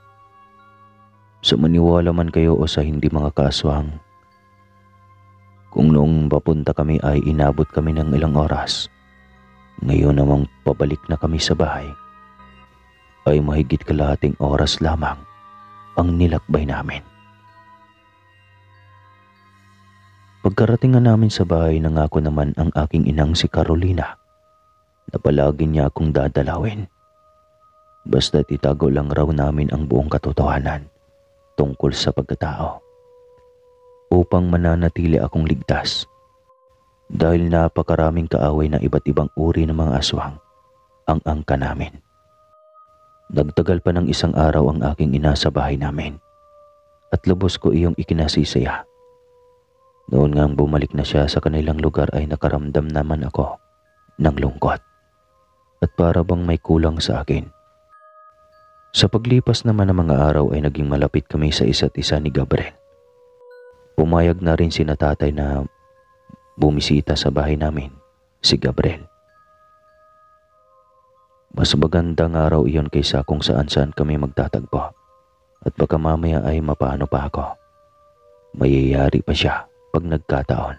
Sa maniwala man kayo o sa hindi mga kaaswang, kung noong papunta kami ay inabot kami ng ilang oras, ngayon namang pabalik na kami sa bahay, ay mahigit kalahating oras lamang ang nilakbay namin. Pagkarating nga namin sa bahay, nangako naman ang aking inang si Carolina na palagi niya akong dadalawin. Basta't itago lang raw namin ang buong katotohanan tungkol sa pagkatao upang mananatili akong ligtas dahil napakaraming kaaway na iba't ibang uri ng mga aswang ang angka namin. Nagtagal pa ng isang araw ang aking ina sa bahay namin at lubos ko iyong ikinasisaya. Noon ngang bumalik na siya sa kanilang lugar ay nakaramdam naman ako ng lungkot at para bang may kulang sa akin. Sa paglipas naman ng mga araw ay naging malapit kami sa isa't isa ni Gabriel. Pumayag na rin si na tatay na bumisita sa bahay namin si Gabriel. Mas magandang araw iyon kaysa kung saan-saan kami magtatagpo at baka mamaya ay mapaano pa ako. Mayayari pa siya pag nagkataon.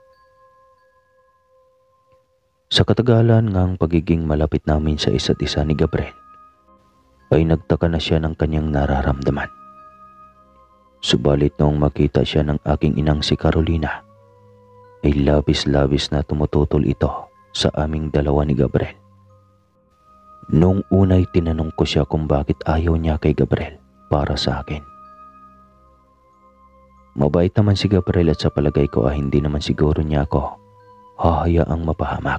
Sa katagalan ngang pagiging malapit namin sa isa't isa ni Gabriel, ay nagtaka na siya ng kanyang nararamdaman. Subalit noong makita siya ng aking inang si Carolina, ay labis-labis na tumututol ito sa aming dalawa ni Gabriel. Noong una'y tinanong ko siya kung bakit ayaw niya kay Gabriel para sa akin. Mabait naman si Gabriel at sa palagay ko ay hindi naman siguro niya ako hahayaang mapahamak.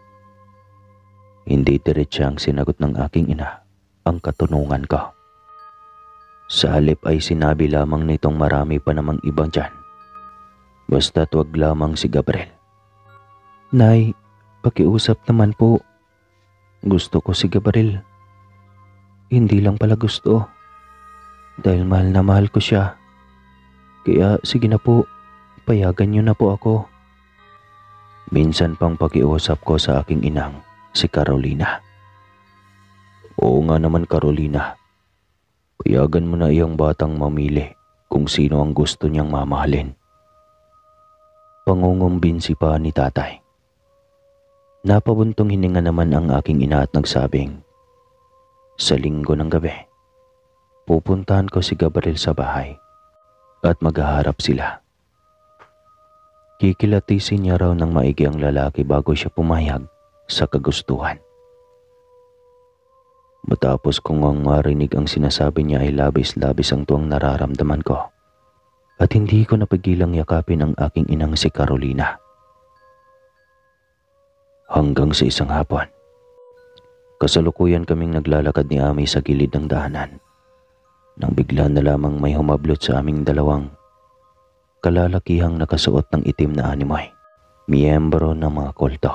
Hindi diretsang sinagot ng aking ina ang katunungan ko. Sa halip ay sinabi lamang nitong marami pa namang ibang dyan. Basta't wag lamang si Gabriel. Nay, pakiusap naman po. Gusto ko si Gabriel. Hindi lang pala gusto. Dahil mahal na mahal ko siya. Kaya sige na po, payagan niyo na po ako. Minsan pang pakiusap ko sa aking inang, si Carolina. Oo nga naman Carolina, payagan mo na iyang batang mamili kung sino ang gusto niyang mamahalin. Pangungumbinsi pa ni tatay. Napabuntong hininga naman ang aking ina at nagsabing, sa linggo ng gabi, pupuntahan ko si Gabriel sa bahay at maghaharap sila. Kikilatisin niya raw ng maigi ang lalaki bago siya pumayag sa kagustuhan. Matapos kong ang marinig ang sinasabi niya ay labis-labis ang tuwang nararamdaman ko at hindi ko napigilang yakapin ang aking inang si Carolina. Hanggang sa isang hapon, kasalukuyan kaming naglalakad ni Ami sa gilid ng daanan nang bigla na lamang may humablot sa aming dalawang kalalakihang nakasuot ng itim na animoy, miyembro ng mga kulto.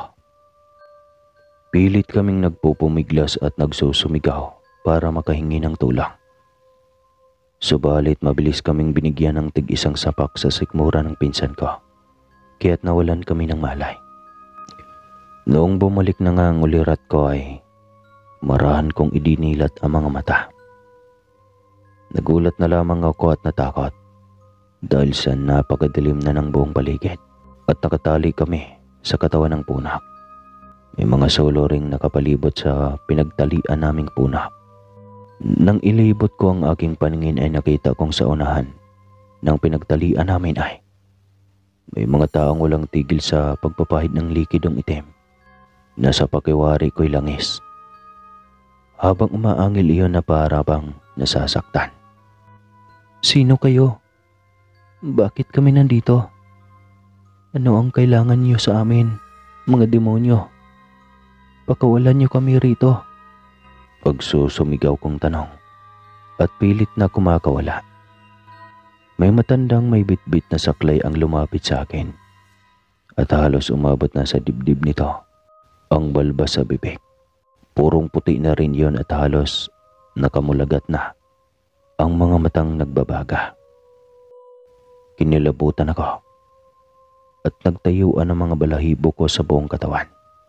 Pilit kaming nagpupumiglas at nagsusumigaw para makahingi ng tulong. Subalit mabilis kaming binigyan ng tig-isang sapak sa sikmura ng pinsan ko, kaya't nawalan kami ng malay. Noong bumalik na nga ang ulirat ko ay marahan kong idinilat ang mga mata. Nagulat na lamang ako at natakot dahil sa napakadilim na ng buong paligid at nakatali kami sa katawan ng punak. May mga solo ring nakapalibot sa pinagtalian naming punak. Nang ilibot ko ang aking paningin ay nakita kong sa unahan ng pinagtalian namin ay may mga taong walang tigil sa pagpapahid ng likidong itim na sa pakiwari ko'y langis. habang umaangil iyon na para bang nasasaktan. Sino kayo? Bakit kami nandito? Ano ang kailangan niyo sa amin, mga demonyo? Pakawalan niyo kami rito. Pagsusumigaw kong tanong at pilit na kumakawala. May matandang may bitbit na saklay ang lumapit sa akin at halos umabot na sa dibdib nito ang balbas sa bibig. Purong puti na rin yon at halos nakamulagat na ang mga matang nagbabaga. Kinilabutan ako at nagtayuan ang mga balahibo ko sa buong katawan.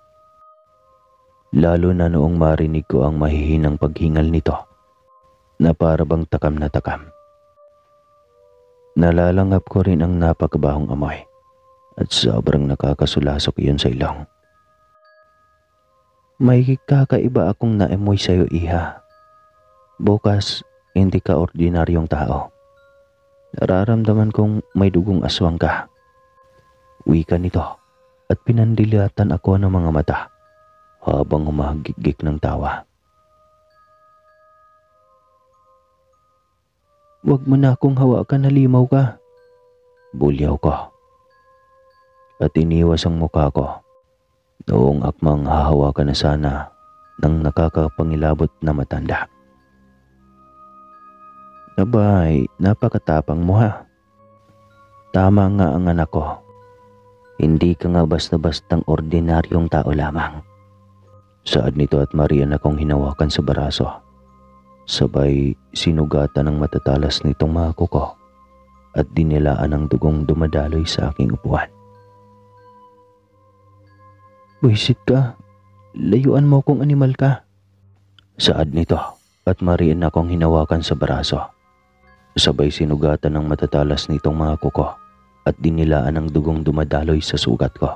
Lalo na noong marinig ko ang mahihinang paghingal nito na para bang takam na takam. Nalalangap ko rin ang napakabahong amoy at sobrang nakakasulasok iyon sa ilong. May kakaiba akong naemoy sa'yo, iha. Bukas, hindi ka ordinaryong tao. Nararamdaman kong may dugong aswang ka. Wika nito at pinandilatan ako ng mga mata habang humahagigik ng tawa. Huwag mo na akong hawakan, halimaw ka. Bulyaw ko. At iniwas ang mukha ko. Noong akmang hahawakan na sana ng nakakapangilabot na matanda. Abay, napakatapang mo ha. Tama nga ang anak ko. Hindi ka nga basta-bastang ordinaryong tao lamang. Saad nito at marian akong hinawakan sa baraso. Sabay sinugatan ng matatalas nitong mga kuko at dinilaan ng dugong dumadaloy sa aking upuan. Buisit ka, layuan mo kung animal ka. Saad nito at marian akong hinawakan sa baraso. Sabay sinugatan ng matatalas nitong mga kuko at dinilaan ng dugong dumadaloy sa sugat ko.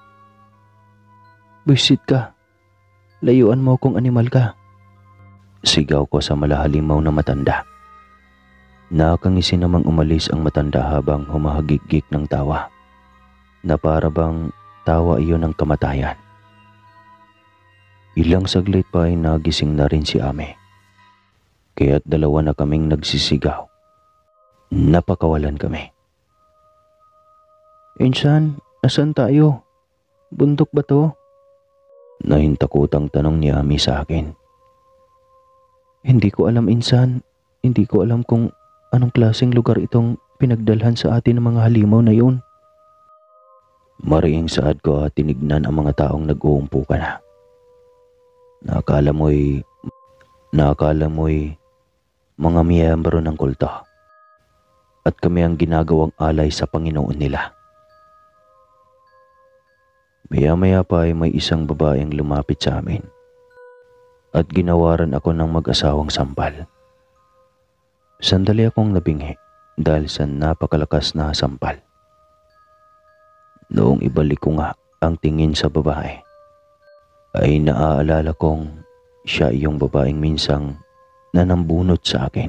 Buisit ka, layuan mo kung animal ka. Sigaw ko sa malahalimaw na matanda. Nakangisi namang umalis ang matanda habang humahagigik ng tawa na para bang tawa iyon ng kamatayan. Ilang saglit pa ay nagising na rin si Ame. Kaya't dalawa na kaming nagsisigaw. Napakawalan kami. Insan, asan tayo? Bundok ba to? Nahintakutang tanong ni Ame sa akin. Hindi ko alam, insan. Hindi ko alam kung anong klaseng lugar itong pinagdalhan sa atin ng mga halimaw na yun. Mariing saad ko at tinignan ang mga taong nag-uumpukan na. Nakala mo'y, nakala mo'y mga miyembro ng kulto. At kami ang ginagawang alay sa Panginoon nila. Maya-maya pa ay may isang babaeng lumapit sa amin. At ginawaran ako ng mag-asawang sampal. Sandali akong nabingi dahil sa napakalakas na sampal. Noong ibalik ko nga ang tingin sa babae, ay naaalala kong siya iyong babaeng minsang nanambunot sa akin.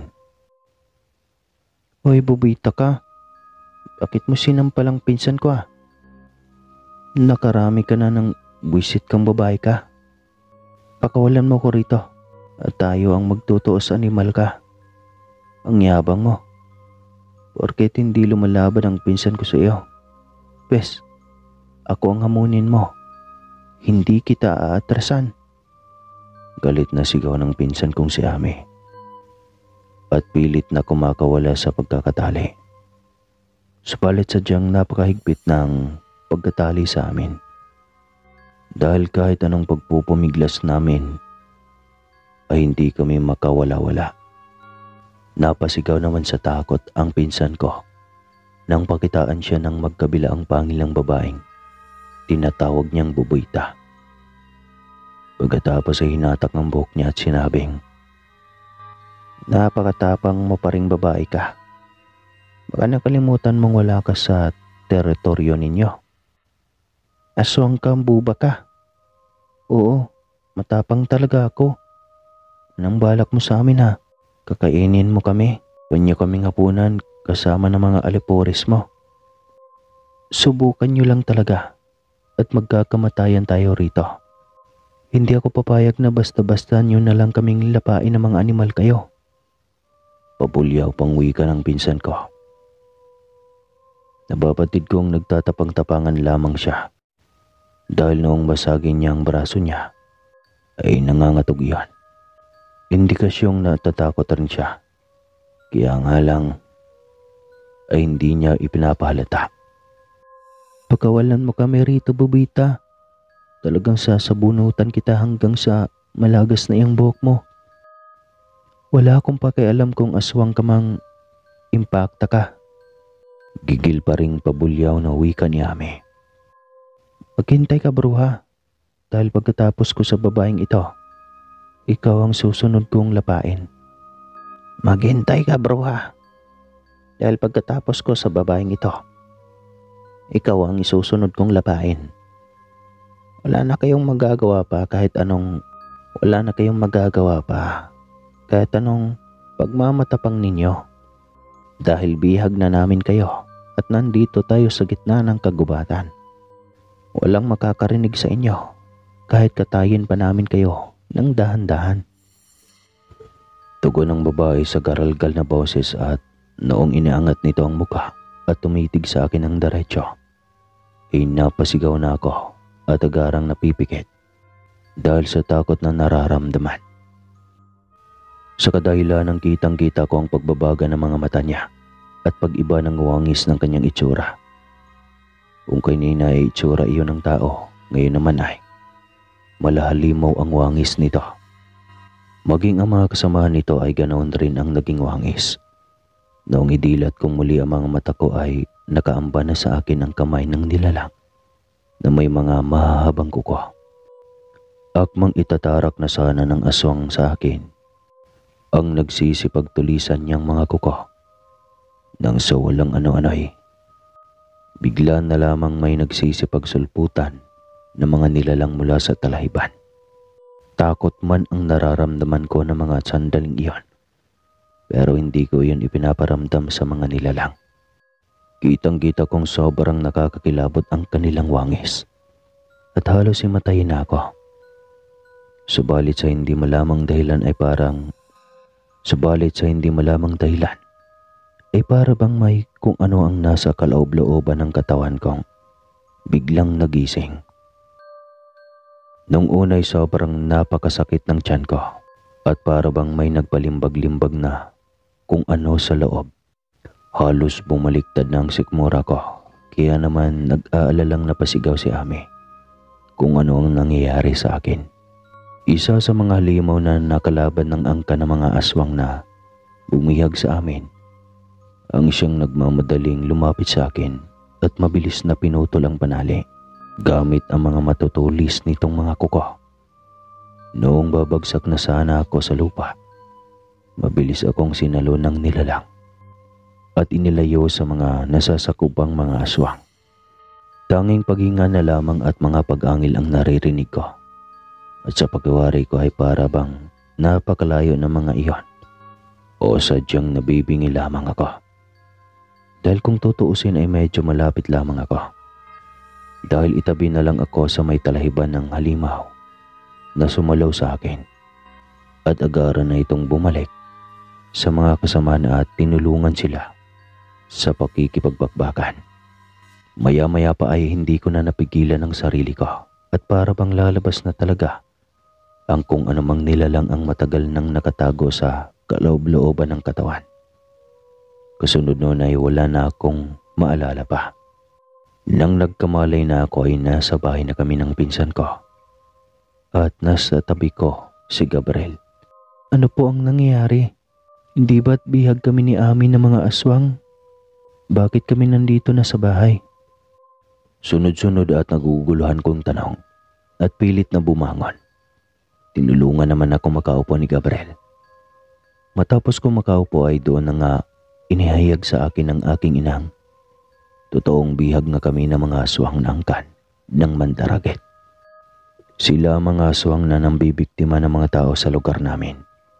Hoy, bubita ka. Bakit mo sinampal ang pinsan ko ah? Nakarami ka na ng buwisit kang babae ka. Pakawalan mo ko rito at tayo ang magtutuos animal ka. Ang yabang mo. Porket hindi lumalaban ang pinsan ko sa iyo. Pes, ako ang hamunin mo. Hindi kita aatrasan. Galit na sigaw ng pinsan kong si Ame. At pilit na kumakawala sa pagkakatali. Subalit sadyang napakahigpit ng pagkatali sa amin. Dahil kahit anong pagpupumiglas namin, ay hindi kami makawala-wala. Napasigaw naman sa takot ang pinsan ko nang pakitaan siya ng magkabilaang pangilang babaeng tinatawag niyang bubuyta. Pagkatapos ay hinatak ng buhok niya at sinabing, napakatapang mo pa ring babae ka. Baka nakalimutan mong wala ka sa teritoryo ninyo. Aswang kang buba ka. Oo, matapang talaga ako. Anong balak mo sa amin ha? Kakainin mo kami. Huwag niyo kaming hapunan kasama ng mga alipores mo. Subukan niyo lang talaga at magkakamatayan tayo rito. Hindi ako papayag na basta-basta nyo na lang kaming lapain ng mga animal kayo. Pabulyaw pang wika ng pinsan ko. Nababatid kong nagtatapang-tapangan lamang siya dahil noong basagin niya ang braso niya ay nangangatog iyon. Indikasyong natatakot rin siya. Kaya nga lang ay hindi niya ipinapahalata. Pagkawalan mo kami rito, Bubita. Talagang sasabunutan kita hanggang sa malagas na iyang buhok mo. Wala akong pakialam kung aswang ka mang impakta ka. Gigil pa ring pabulyaw na wika ni Ami. Maghintay ka, bruha. Dahil pagkatapos ko sa babaeng ito, ikaw ang susunod kong lapain. Maghintay ka, bruha. Dahil pagkatapos ko sa babaeng ito, ikaw ang isusunod kong lapain. Wala na kayong magagawa pa kahit anong wala na kayong magagawa pa kahit anong pagmamatapang ninyo. Dahil bihag na namin kayo at nandito tayo sa gitna ng kagubatan. Walang makakarinig sa inyo kahit katayin pa namin kayo ng dahan-dahan. Tugon ng babae sa garalgal na boses at noong iniangat nito ang muka at tumitig sa akin ng diretso, ay napasigaw na ako at agarang napipikit dahil sa takot na nararamdaman. Sa kadahilan ng kitang-kita ko ang pagbabaga ng mga mata niya at pag-iba ng wangis ng kanyang itsura. Kung kanina ay itsura iyon ng tao, ngayon naman ay malahalimaw ang wangis nito. Maging ang mga kasamahan nito ay ganoon rin ang naging wangis. Noong idilat kong muli ang mga mata ko ay nakaamba na sa akin ang kamay ng nilalang na may mga mahahabang kuko. Akmang itatarak na sana ng aswang sa akin ang nagsisipagtulisan niyang mga kuko. Nang sa walang ano-ano ay bigla na lamang may nagsisipagsulputan ng mga nilalang mula sa talahiban. Takot man ang nararamdaman ko ng mga sandaling iyon, pero hindi ko iyon ipinaparamdam sa mga nilalang. Kitang-kita kong sobrang nakakakilabot ang kanilang wangis at halos himatayin na ako. Subalit sa hindi malamang dahilan ay parang Subalit sa hindi malamang dahilan ay para bang may kung ano ang nasa kaloob-looban ng katawan kong biglang nagising. Nung unay sobrang napakasakit ng tiyan ko at para bang may nagpalimbag-limbag na kung ano sa loob. Halos bumaliktad na ang sikmura ko, kaya naman nag-aalalang napasigaw si Ami kung ano ang nangyayari sa akin. Isa sa mga halimaw na nakalaban ng angka ng mga aswang na bumihag sa amin ang siyang nagmamadaling lumapit sa akin at mabilis na pinutol ang panali gamit ang mga matutulis nitong mga kuko. Noong babagsak na sana ako sa lupa, mabilis akong sinalo ng nilalang at inilayo sa mga nasasakupang mga aswang. Tanging paghinga na lamang at mga pag-angil ang naririnig ko. At sa pagkawari ko ay para bang napakalayo ng mga iyon o sadyang nabibingi lamang ako. Dahil kung tutuusin ay medyo malapit lamang ako. Dahil itabi na lang ako sa may talahiban ng halimaw na sumalaw sa akin at agaran na itong bumalik sa mga kasama na at tinulungan sila sa pakikipagbakbakan. Maya-maya pa ay hindi ko na napigilan ang sarili ko at para bang lalabas na talaga ang kung anumang nilalang ang matagal nang nakatago sa kaloob-looban ng katawan. Kasunod noon ay wala na akong maalala pa. Nang nagkamalay na ako ay nasa bahay na kami ng pinsan ko at nasa tabi ko si Gabriel. Ano po ang nangyayari? Hindi ba't bihag kami ni Ami ng mga aswang? Bakit kami nandito na sa bahay? Sunod-sunod at naguguluhan kong tanong at pilit na bumangon. Tinulungan naman ako makaupo ni Gabriel. Matapos ko makaupo ay doon na nga inihayag sa akin ng aking inang. Totoong bihag nga kami ng mga aswang na angkan ng Mandaraget. Sila mga aswang na nambibiktima ng mga tao sa lugar namin.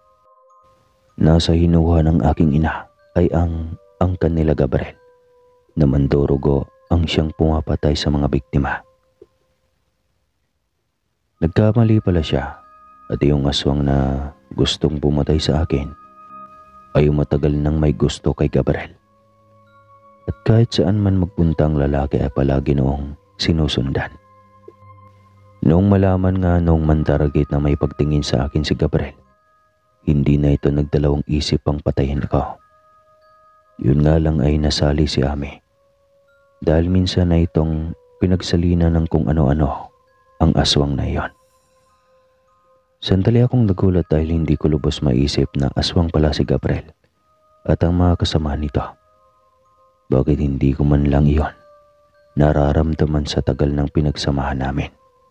Nasa hinuha ng aking ina ay ang angkan nila Gabriel na Mandurugo ang siyang pumapatay sa mga biktima. Nagkamali pala siya at yung aswang na gustong pumatay sa akin ay matagal nang may gusto kay Gabriel. At kahit saan man magpunta ang lalaki ay palagi noong sinusundan. Noong malaman nga noong mandaragit na may pagtingin sa akin si Gabriel, hindi na ito nagdalawang isip pang patayin ako. Yun nga lang ay nasali si Ami. Dahil minsan na itong pinagsalina ng kung ano-ano ang aswang na iyon. Sandali akong nagulat dahil hindi ko lubos maisip na aswang pala si Gabriel at ang mga kasama nito. Bakit hindi ko man lang iyon nararamdaman sa tagal ng pinagsamahan namin?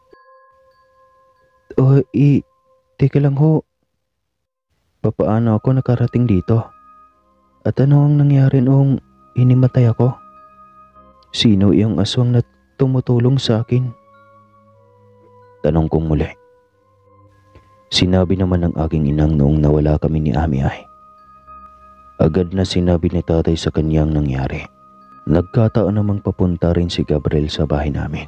Oh, i, teka lang ho. Papaano ako nakarating dito? At ano ang nangyari noong inimatay ako? Sino iyong aswang na tumutulong sa akin? Tanong kong muli. Sinabi naman ng aking inang noong nawala kami ni Ami ay agad na sinabi ni tatay sa kanyang nangyari. Nagkataon namang papunta rin si Gabriel sa bahay namin.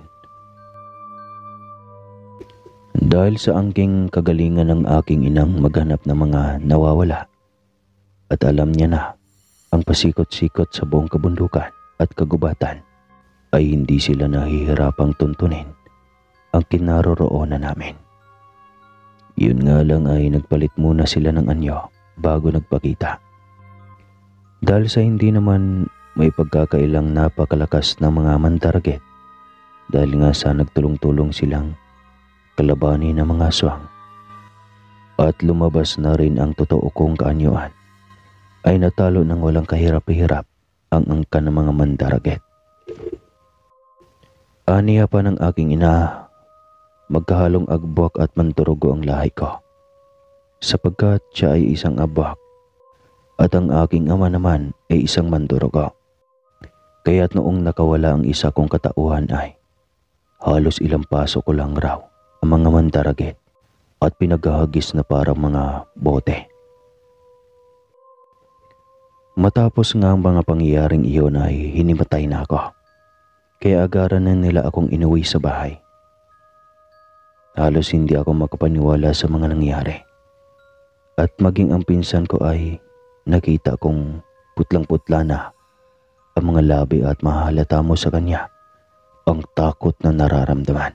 Dahil sa angking kagalingan ng aking inang maghanap ng mga nawawala at alam niya na ang pasikot-sikot sa buong kabundukan at kagubatan ay hindi sila nahihirapang tuntunin ang kinaroroonan namin. Yun nga lang ay nagpalit muna sila ng anyo bago nagpakita. Dahil sa hindi naman may pagkakailang napakalakas ng mga mandaragit dahil nga sa nagtulong-tulong silang kalabanin ng mga aswang at lumabas na rin ang totoo kong kaanyuan ay natalo ng walang kahirap-hirap ang angka ng mga mandaragit. Aniya pa ng aking ina, magkahalong agbwak at manturugo ang lahi ko sapagkat siya ay isang abwak at ang aking ama naman ay isang mandurugo. Kaya't noong nakawala ang isa kong katauhan ay halos ilang paso ko lang raw ang mga mandaragit at pinaghahagis na parang mga bote. Matapos nga ang mga pangyayaring iyon ay hinimatay na ako. Kaya agaran na nila akong inuwi sa bahay. Halos hindi ako makapaniwala sa mga nangyari. At maging ang pinsan ko ay nakita kong putlang-putla na ang mga labi at mahalata mo sa kanya ang takot na nararamdaman.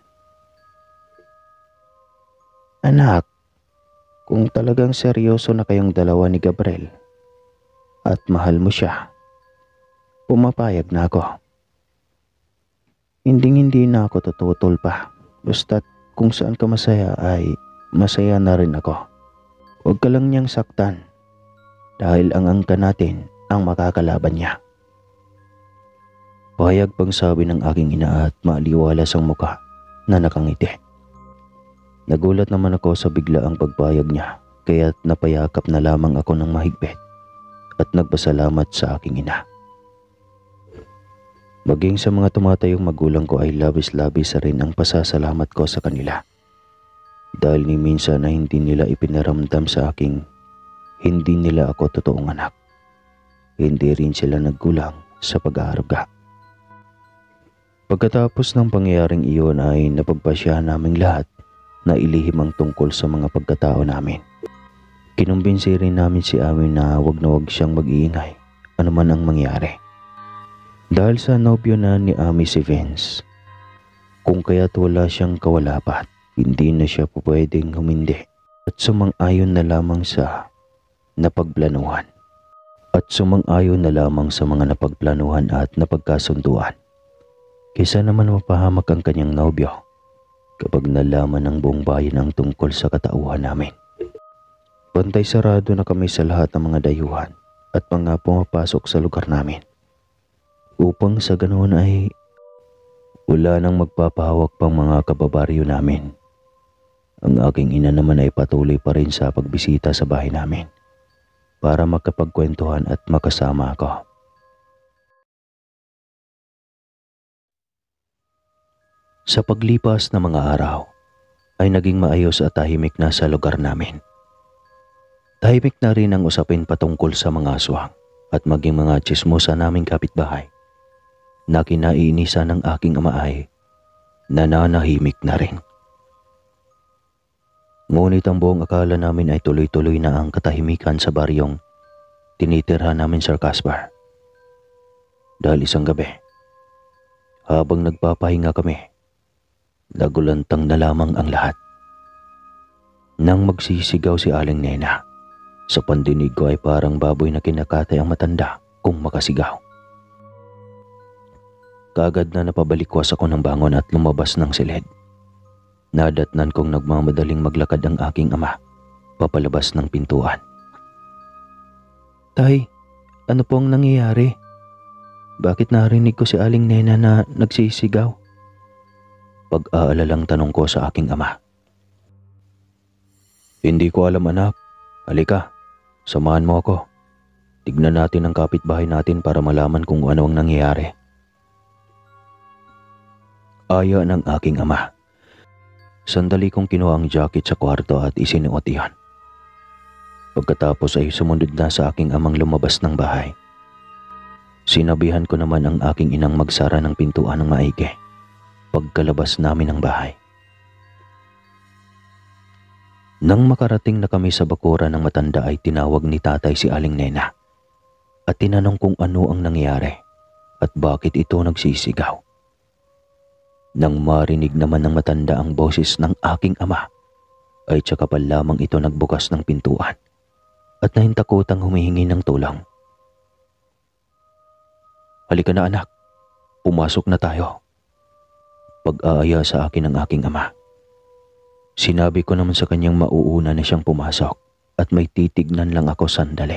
Anak, kung talagang seryoso na kayong dalawa ni Gabriel at mahal mo siya, pumapayag na ako. Hinding-hindi na ako tututol pa. Basta't kung saan ka masaya ay masaya na rin ako. Huwag ka lang niyang saktan dahil ang angka natin ang makakalaban niya. Pahayag pang sabi ng aking ina at maaliwalas ang mukha na nakangiti. Nagulat naman ako sa biglaang pagpayag niya kaya't napayakap na lamang ako ng mahigpit at nagpasalamat sa aking ina. Maging sa mga tumatayong magulang ko ay labis-labis rin ang pasasalamat ko sa kanila. Dahil ni minsan na hindi nila ipinaramdam sa aking hindi nila ako totoong anak. Hindi rin sila nagkulang sa pag-aaruga. Pagkatapos ng pangyayaring iyon ay napagpasyahan naming lahat na ilihim ang tungkol sa mga pagkatao namin. Kinumbinsi rin namin si Ami na wag na wag siyang mag-iingay anuman ang mangyari. Dahil sa nobyo na ni Ami si Vince, kung kaya't wala siyang kawalapat, hindi na siya pwedeng humindi at sumang-ayon na lamang sa napagplanuhan. At sumang-ayon na lamang sa mga napagplanuhan at napagkasunduan. Kaysa naman mapahamak ang kanyang nobyo kapag nalaman ng buong bayan ang tungkol sa katauhan namin. Bantay sarado na kami sa lahat ng mga dayuhan at mga pumapasok sa lugar namin. Upang sa ganoon ay wala nang magpapahawak pang mga kababaryo namin. Ang aking ina naman ay patuloy pa rin sa pagbisita sa bahay namin para makapagkwentuhan at makasama ako. Sa paglipas ng mga araw ay naging maayos at tahimik na sa lugar namin. Tahimik na rin ang usapin patungkol sa mga aswang at maging mga tsismosa naming kapitbahay na kinaiinisa ng aking ama ay nananahimik na rin. Ngunit ang buong akala namin ay tuloy-tuloy na ang katahimikan sa baryong tinitirhan namin, Sir Caspar. Dahil isang gabi, habang nagpapahinga kami, nagulantang na lamang ang lahat. Nang magsisigaw si Aling Nena, sa pandinig ko ay parang baboy na kinakatay ang matanda kung makasigaw. Kaagad na napabalikwas ako ng bangon at lumabas ng silid. Nadatnan kong nagmamadaling maglakad ang aking ama, papalabas ng pintuan. Tay, ano po ang nangyayari? Bakit narinig ko si Aling Nena na nagsisigaw? Pag-aalalang tanong ko sa aking ama. Hindi ko alam, anak. Halika, samahan mo ako. Tignan natin ang kapitbahay natin para malaman kung ano ang nangyayari. Aya ng aking ama. Sandali kong kinuha ang jacket sa kwarto at isinuot iyon. Pagkatapos ay sumunod na sa aking amang lumabas ng bahay. Sinabihan ko naman ang aking inang magsara ng pintuan ng maigi pagkalabas namin ng bahay. Nang makarating na kami sa bakuran ng matanda ay tinawag ni tatay si Aling Nena at tinanong kung ano ang nangyari at bakit ito nagsisigaw. Nang marinig naman ng matanda ang boses ng aking ama, ay tsaka pa lamang ito nagbukas ng pintuan at nahintakotang humihingi ng tulong. Halika na anak, pumasok na tayo. Pag-aaya sa akin ng aking ama. Sinabi ko naman sa kanyang mauuna na siyang pumasok at may titignan lang ako sandali.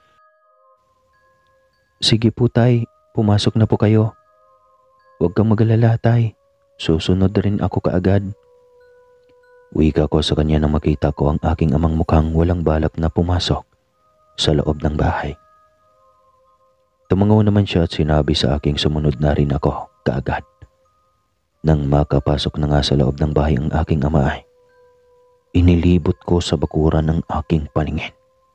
Sige po tay, pumasok na po kayo. Huwag kang mag-alala tay. Susunod rin ako kaagad. Wika ko sa kanya nang makita ko ang aking amang mukhang walang balak na pumasok sa loob ng bahay. Tumangaw naman siya at sinabi sa aking sumunod na rin ako kaagad. Nang makapasok na nga sa loob ng bahay ang aking ama ay inilibot ko sa bakuran ng aking paningin.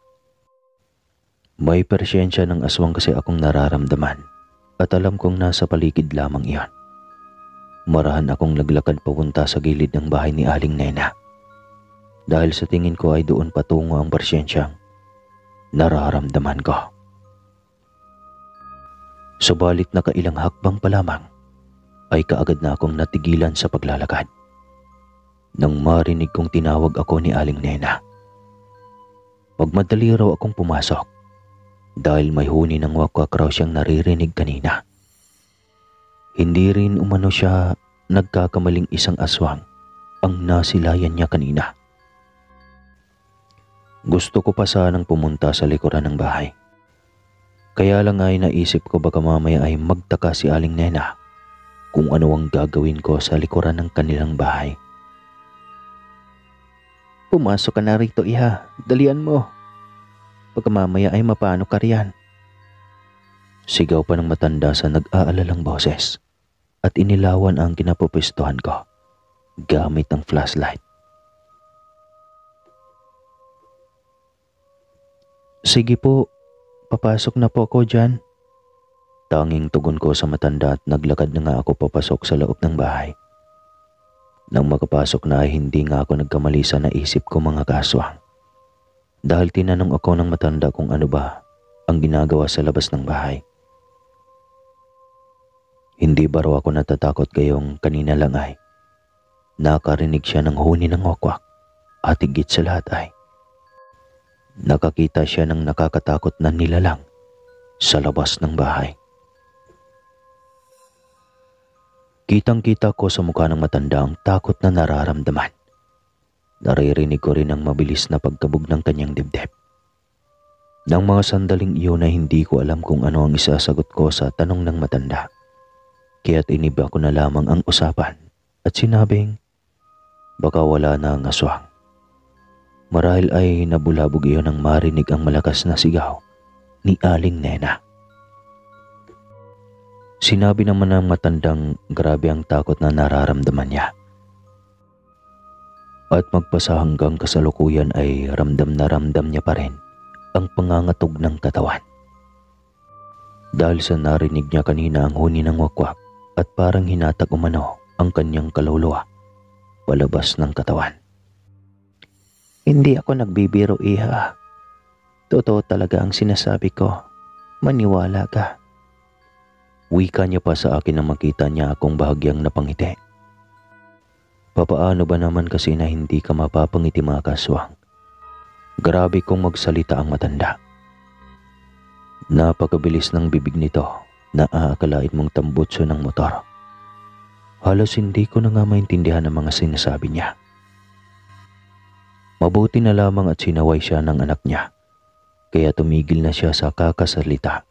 May persyensya ng aswang kasi akong nararamdaman at alam kong nasa paligid lamang iyon. Marahan akong naglakad papunta sa gilid ng bahay ni Aling Nena. Dahil sa tingin ko ay doon patungo ang persyensyang nararamdaman ko. Subalit nakailang hakbang pa lamang ay kaagad na akong natigilan sa paglalakad. Nang marinig kong tinawag ako ni Aling Nena. Magmadali raw akong pumasok dahil may huni ng wakwak raw siyang naririnig kanina. Hindi rin umano siya nagkakamaling isang aswang ang nasilayan niya kanina. Gusto ko pa sanang pumunta sa likuran ng bahay. Kaya lang ay naisip ko baka mamaya ay magtaka si Aling Nena kung ano ang gagawin ko sa likuran ng kanilang bahay. Pumasok ka na rito, iha. Dalian mo. Baka mamaya ay mapano ka riyan. Sigaw pa ng matanda sa nag-aalalang boses at inilawan ang kinapupistuhan ko gamit ang flashlight. Sige po, papasok na po ako dyan. Tanging tugon ko sa matanda at naglakad na nga ako papasok sa loob ng bahay. Nang makapasok na ay hindi nga ako nagkamali sa naisip ko mga kaswang. Dahil tinanong ako ng matanda kung ano ba ang ginagawa sa labas ng bahay. Hindi ba raw ako natatakot gayong kanina lang ay nakarinig siya ng huni ng wakwak at higit sa lahat ay nakakita siya ng nakakatakot na nilalang sa labas ng bahay. Kitang-kita ko sa mukha ng matanda ang takot na nararamdaman. Naririnig ko rin ang mabilis na pagkabog ng kanyang dibdib. Nang mga sandaling iyon ay hindi ko alam kung ano ang isasagot ko sa tanong ng matanda. Kaya't iniba ko na lamang ang usapan at sinabing baka wala na ang aswang. Marahil ay nabulabog iyon nang marinig ang malakas na sigaw ni Aling Nena. Sinabi naman ng matandang grabe ang takot na nararamdaman niya. At magpasa hanggang kasalukuyan ay ramdam na ramdam niya pa rin ang pangangatog ng katawan. Dahil sa narinig niya kanina ang huni ng wakwak at parang hinatag umano ang kanyang kaluluwa palabas ng katawan. Hindi ako nagbibiro, iha. Totoo talaga ang sinasabi ko. Maniwala ka. Wika niya pa sa akin nang makita niya akong bahagyang napangiti. Papaano ba naman kasi na hindi ka mapapangiti, mga kaswang? Grabe kong magsalita ang matanda. Napakabilis ng bibig nito na aakalain mong tambutso ng motor. Halos hindi ko na nga maintindihan ang mga sinasabi niya. Mabuti na lamang at sinaway siya ng anak niya, kaya tumigil na siya sa kakasalita.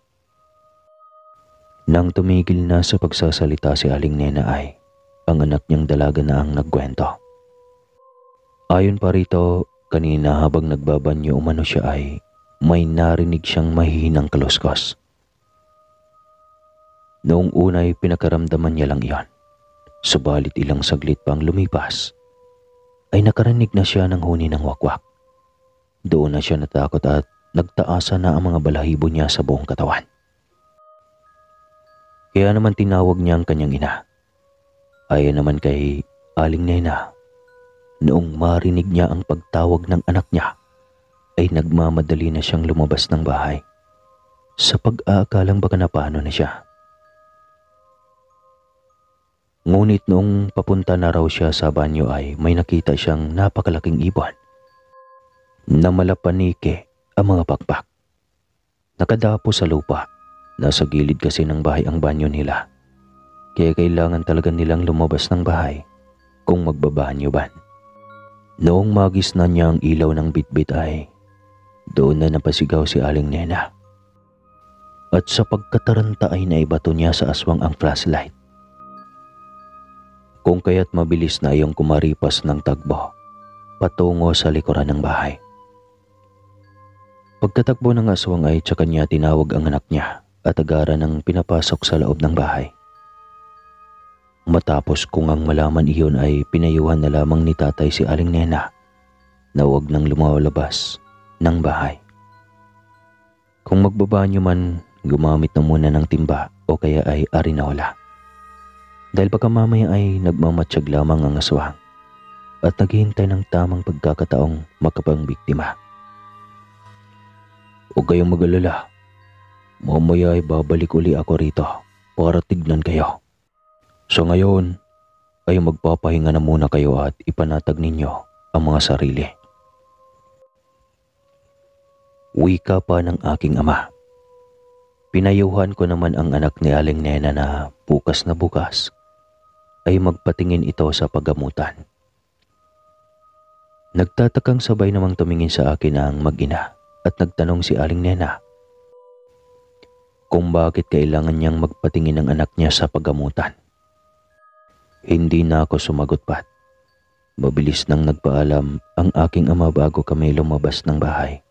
Nang tumigil na sa pagsasalita si Aling Nena ay ang anak niyang dalaga na ang nagkwento. Ayon pa rito, kanina habang nagbabanyo umano siya ay may narinig siyang mahihinang kaluskos. Noong una ay pinakaramdaman niya lang iyon. Subalit ilang saglit pang lumipas, ay nakarinig na siya ng huni ng wakwak. Doon na siya natakot at nagtaasa na ang mga balahibo niya sa buong katawan. Kaya naman tinawag niya ang kanyang ina. Ayon naman kay Aling Nena, noong marinig niya ang pagtawag ng anak niya, ay nagmamadali na siyang lumabas ng bahay sa pag-aakalang baka napano na siya. Ngunit noong papunta na raw siya sa banyo ay may nakita siyang napakalaking ibon na malapanike ang mga pakpak. Nakadapo sa lupa. Nasa gilid kasi ng bahay ang banyo nila. Kaya kailangan talaga nilang lumabas ng bahay kung magbabanyo ban. Noong magis na niya ang ilaw ng bitbit ay doon na napasigaw si Aling Nena. At sa pagkataranta ay naibato niya sa aswang ang flashlight. Kung kaya't mabilis na iyong kumaripas ng tagbo patungo sa likuran ng bahay. Pagkatakbo ng aswang ay tsaka niya tinawag ang anak niya at agaran ng pinapasok sa loob ng bahay. Matapos kung ang malaman iyon ay pinayuhan na lamang ni tatay si Aling Nena na huwag nang lumalabas ng bahay. Kung magbabanyo man, gumamit na muna ng timba o kaya ay arinola. Dahil baka mamaya ay nagmamatsyag lamang ang aswang at naghihintay ng tamang pagkakataong makapangbiktima. Huwag kayong mag-alala. Mamaya ay babalik uli ako rito para tignan kayo. So ngayon ay magpapahinga na muna kayo at ipanatag ninyo ang mga sarili. Wika pa ng aking ama. Pinayuhan ko naman ang anak ni Aling Nena na bukas na bukas ay magpatingin ito sa paggamutan. Nagtatakang sabay namang tumingin sa akin ang mag-ina at nagtanong si Aling Nena kung bakit kailangan niyang magpatingin ng anak niya sa paggamutan. Hindi na ako sumagot pat. Mabilis nang nagpaalam ang aking ama bago kami lumabas ng bahay.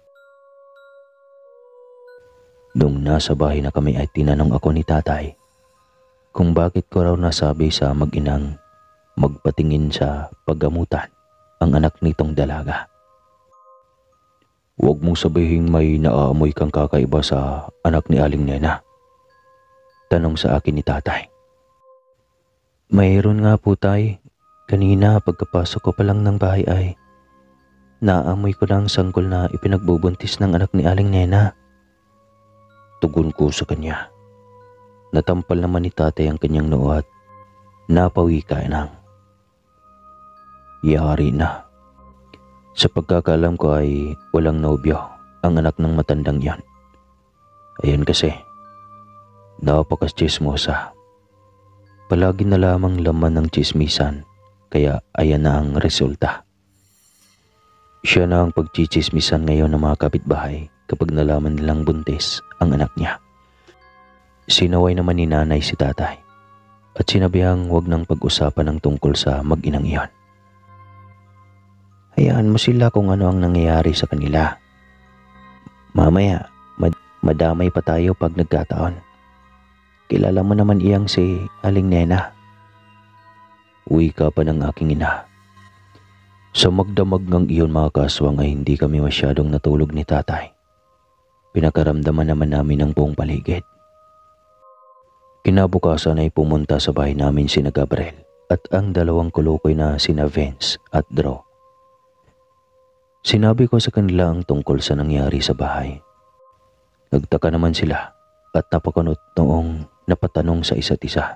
Nung nasa bahay na kami ay tinanong ako ni tatay kung bakit ko raw nasabi sa mag-inang magpatingin sa paggamutan ang anak nitong dalaga. Huwag mong sabihin may naaamoy kang kakaiba sa anak ni Aling Nena. Tanong sa akin ni tatay. Mayroon nga po tay. Kanina pagkapasok ko pa lang ng bahay ay naamoy ko lang sanggol na ipinagbubuntis ng anak ni Aling Nena. Tugon ko sa kanya. Natampal naman ni tatay ang kanyang noo at napawi ka nang. Yari na. Sa pagkakalam ko ay walang nobyo ang anak ng matandang yan. Ayan kasi, napakas-chismosa. Palagi na lamang laman ng chismisan, kaya ayan na ang resulta. Siya na ang pagchichismisan ngayon ng mga kapitbahay kapag nalaman nilang buntis ang anak niya. Sinaway naman ni nanay si tatay at sinabihang huwag nang pag-usapan ng tungkol sa mag-inang iyon. Hayaan mo sila kung ano ang nangyayari sa kanila. Mamaya, mad- madamay pa tayo pag nagkataon. Kilala mo naman iyang si Aling Nena. Wika pa ng aking ina. Sa magdamag ng iyon mga kaswang ay hindi kami masyadong natulog ni tatay. Pinakaramdaman naman namin ang buong paligid. Kinabukasan ay pumunta sa bahay namin sina Gabriel at ang dalawang kulukoy na sina Vince at Drew. Sinabi ko sa kanila ang tungkol sa nangyari sa bahay. Nagtaka naman sila at napakunot noong napatanong sa isa't isa.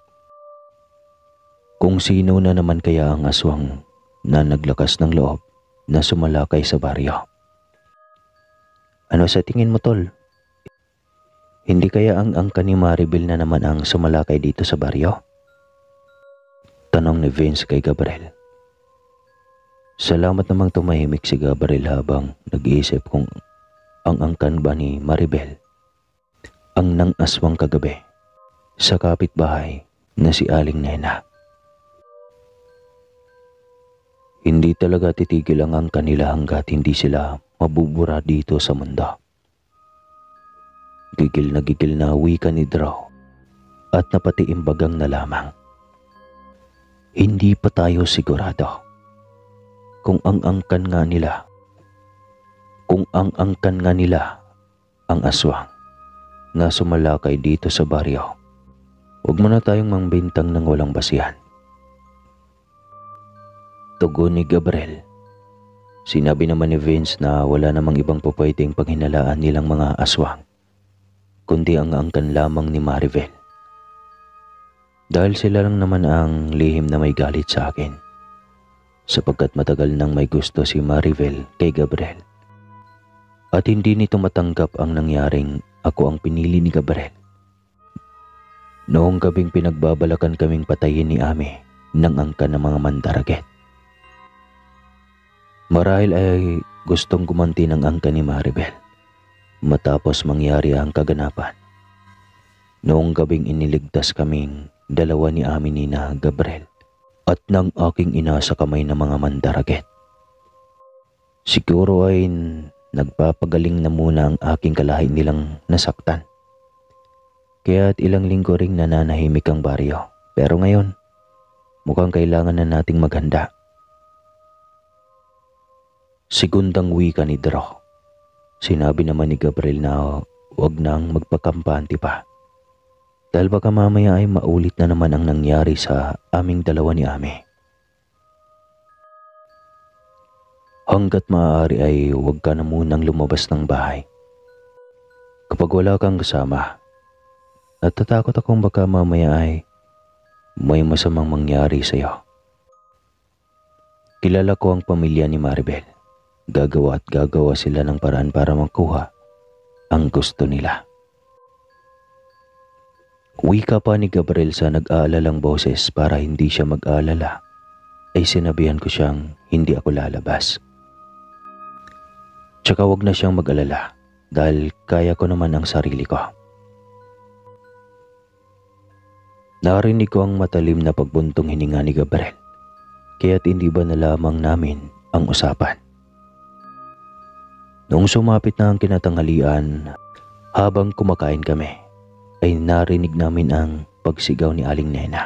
Kung sino na naman kaya ang aswang na naglakas ng loob na sumalakay sa baryo. Ano sa tingin mo, tol? Hindi kaya ang angka ni Maribel na naman ang sumalakay dito sa baryo? Tanong ni Vince kay Gabriel. Salamat namang tumahimik si Gabriel habang nag-iisip kung ang angkan ba ni Maribel ang nang aswang kagabi sa kapitbahay na si Aling Nena. Hindi talaga titigil ang angkan nila hanggat hindi sila mabubura dito sa mundo. Gigil na gigil na wika ni Draw at napatiimbagang na lamang. Hindi pa tayo sigurado kung ang angkan nga nila, kung ang angkan nga nila ang aswang na sumalakay dito sa baryo. Huwag mo na tayong mangbintang ng walang basihan. Tugon ni Gabriel. Sinabi naman ni Vince na wala namang ibang pupwedeng paghinalaan nilang mga aswang, kundi ang angkan lamang ni Maribel. Dahil sila lang naman ang lihim na may galit sa akin, sapagkat matagal nang may gusto si Maribel kay Gabriel. At hindi nito matanggap ang nangyaring ako ang pinili ni Gabriel. Noong gabing pinagbabalakan kaming patayin ni Ame ng angkan ng mga mandaraget. Marahil ay gustong gumanti ng angkan ni Maribel matapos mangyari ang kaganapan. Noong gabing iniligtas kaming dalawa ni Ame ni na Gabriel at ng aking ina sa kamay ng mga mandaraget. Siguro ay nagpapagaling na muna ang aking kalahi nilang nasaktan. Kaya't ilang linggo ring nananahimik ang baryo. Pero ngayon, mukhang kailangan na nating maghanda. Segundang wika ni Draw. Sinabi naman ni Gabriel na huwag nang magpakampante pa. Dahil baka mamaya ay maulit na naman ang nangyari sa aming dalawa ni Ame. Hanggat maaari ay huwag ka na munang lumabas ng bahay. Kapag wala kang kasama, natatakot akong baka mamaya ay may masamang mangyari sa iyo. Kilala ko ang pamilya ni Maribel. Gagawa at gagawa sila ng paraan para makuha ang gusto nila. Wika pa ni Gabriel sa nag-aalalang boses para hindi siya mag-aalala, ay sinabihan ko siyang hindi ako lalabas. Tsaka wag na siyang mag-alala dahil kaya ko naman ang sarili ko. Narinig ko ang matalim na pagbuntong hininga ni Gabriel, kaya't hindi ba na lamang namin ang usapan. Noong sumapit na ang kinatanghalian, habang kumakain kami, ay narinig namin ang pagsigaw ni Aling Nena.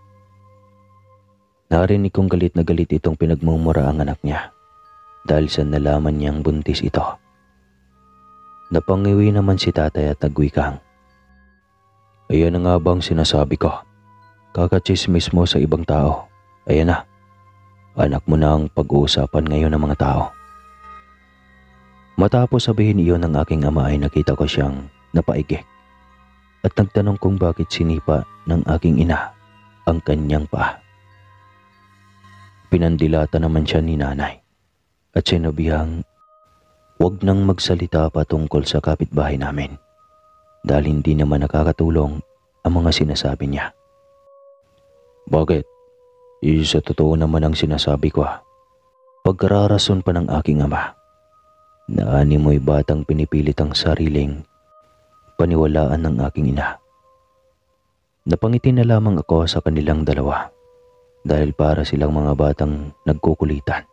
Narinig kong galit na galit itong pinagmumura ang anak niya dahil sa nalaman niyang buntis ito. Napangiwi naman si tatay at nagwikang, ayan na nga bang sinasabi ko? Kakachismis mo sa ibang tao. Ayan na, anak mo na ang pag-uusapan ngayon ng mga tao. Matapos sabihin iyon ng aking ama ay nakita ko siyang napaigik at nagtanong kung bakit sinipa ng aking ina ang kanyang paa. Pinandilata naman siya ni nanay at sinabihang huwag nang magsalita pa tungkol sa kapitbahay namin dahil hindi naman nakakatulong ang mga sinasabi niya. Bakit? E, sa totoo naman ang sinasabi ko ha. Pagkararason pa ng aking ama na ani mo'y batang pinipilit ang sariling paniwalaan ng aking ina. Napangiti na lamang ako sa kanilang dalawa dahil para silang mga batang nagkukulitan.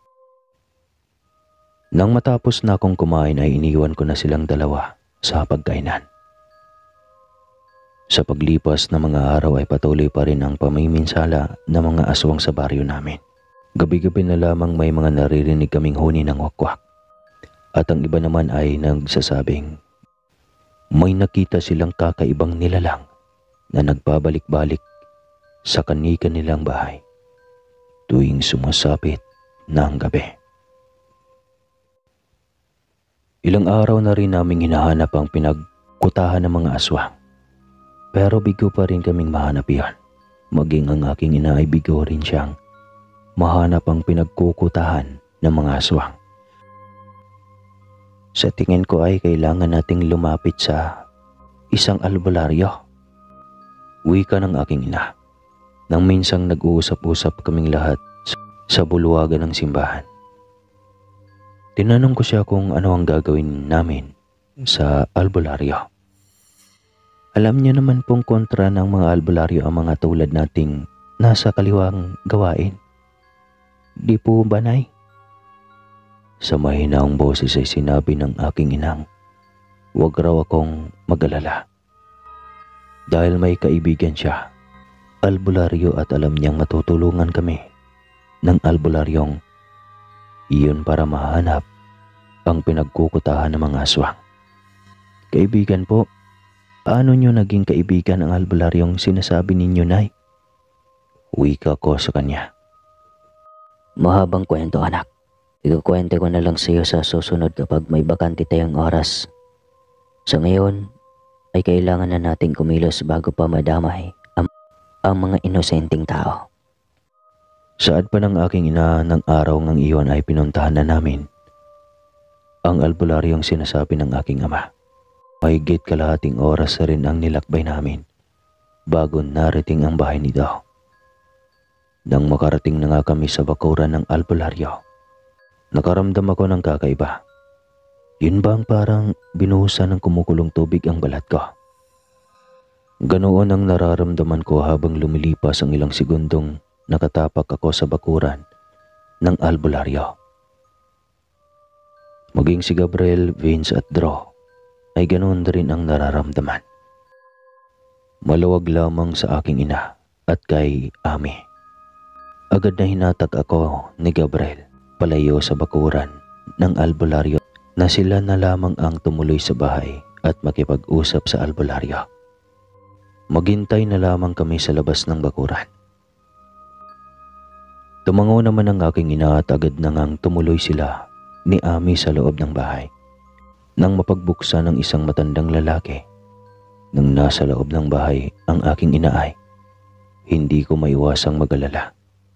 Nang matapos na akong kumain ay iniwan ko na silang dalawa sa pagkainan. Sa paglipas ng mga araw ay patuloy pa rin ang pamiminsala ng mga aswang sa baryo namin. Gabi-gabi na lamang may mga naririnig kaming huni ng wakwak. At ang iba naman ay nagsasabing may nakita silang kakaibang nilalang na nagbabalik-balik sa kani-kanilang bahay tuwing sumasapit na ang gabi. Ilang araw na rin naming hinahanap ang pinagkutahan ng mga aswang. Pero bigo pa rin kaming mahanap yan. Maging ang aking ina ay bigo rin siyang mahanap ang pinagkukutahan ng mga aswang. Sa tingin ko ay kailangan nating lumapit sa isang albularyo. Wika ng aking ina. Nang minsang nag-uusap-usap kaming lahat sa bulwagan ng simbahan. Tinanong ko siya kung ano ang gagawin namin sa albularyo. Alam niya naman pong kontra ng mga albularyo ang mga tulad nating nasa kaliwang gawain. Di po ba, Nay? Sa mahinaong boses ay sinabi ng aking inang, huwag raw akong mag-alala. Dahil may kaibigan siya, albularyo at alam niyang matutulungan kami ng albularyong iyon para mahanap ang pinagkukutahan ng mga aswang. Kaibigan po, paano niyo naging kaibigan ang albularyong sinasabi ninyo, Nay? Wika ko sa kanya. Mahabang kwento, anak. Ikukwento ko na lang sa iyo sa susunod kapag may bakante tayong oras. Sa ngayon, ay kailangan na nating kumilos bago pa madamay ang, ang mga inosenteng tao. Saad pa ng aking ina ng araw ng iyon ay pinuntahan na namin ang albularyong sinasabi ng aking ama. Mahigit kalahating oras na rin ang nilakbay namin bago narating ang bahay nito. Nang makarating na nga kami sa bakuran ng albularyo, nakaramdam ako ng kakaiba. Yun ba ang parang binuhusan ng kumukulong tubig ang balat ko? Ganoon ang nararamdaman ko habang lumilipas ang ilang segundong nakatapak ako sa bakuran ng albularyo. Maging si Gabriel, Vince at Dro ay ganoon rin ang nararamdaman. Maluwag lamang sa aking ina at kay Ami. Agad na hinatak ako ni Gabriel palayo sa bakuran ng albularyo na sila na lamang ang tumuloy sa bahay at makipag-usap sa albularyo. Maghintay na lamang kami sa labas ng bakuran. Tumango naman ang aking ina at agad na ngang tumuloy sila ni Ami sa loob ng bahay. Nang mapagbuksan ng isang matandang lalaki, nang nasa loob ng bahay ang aking ina ay, hindi ko maiwasang mag-alala.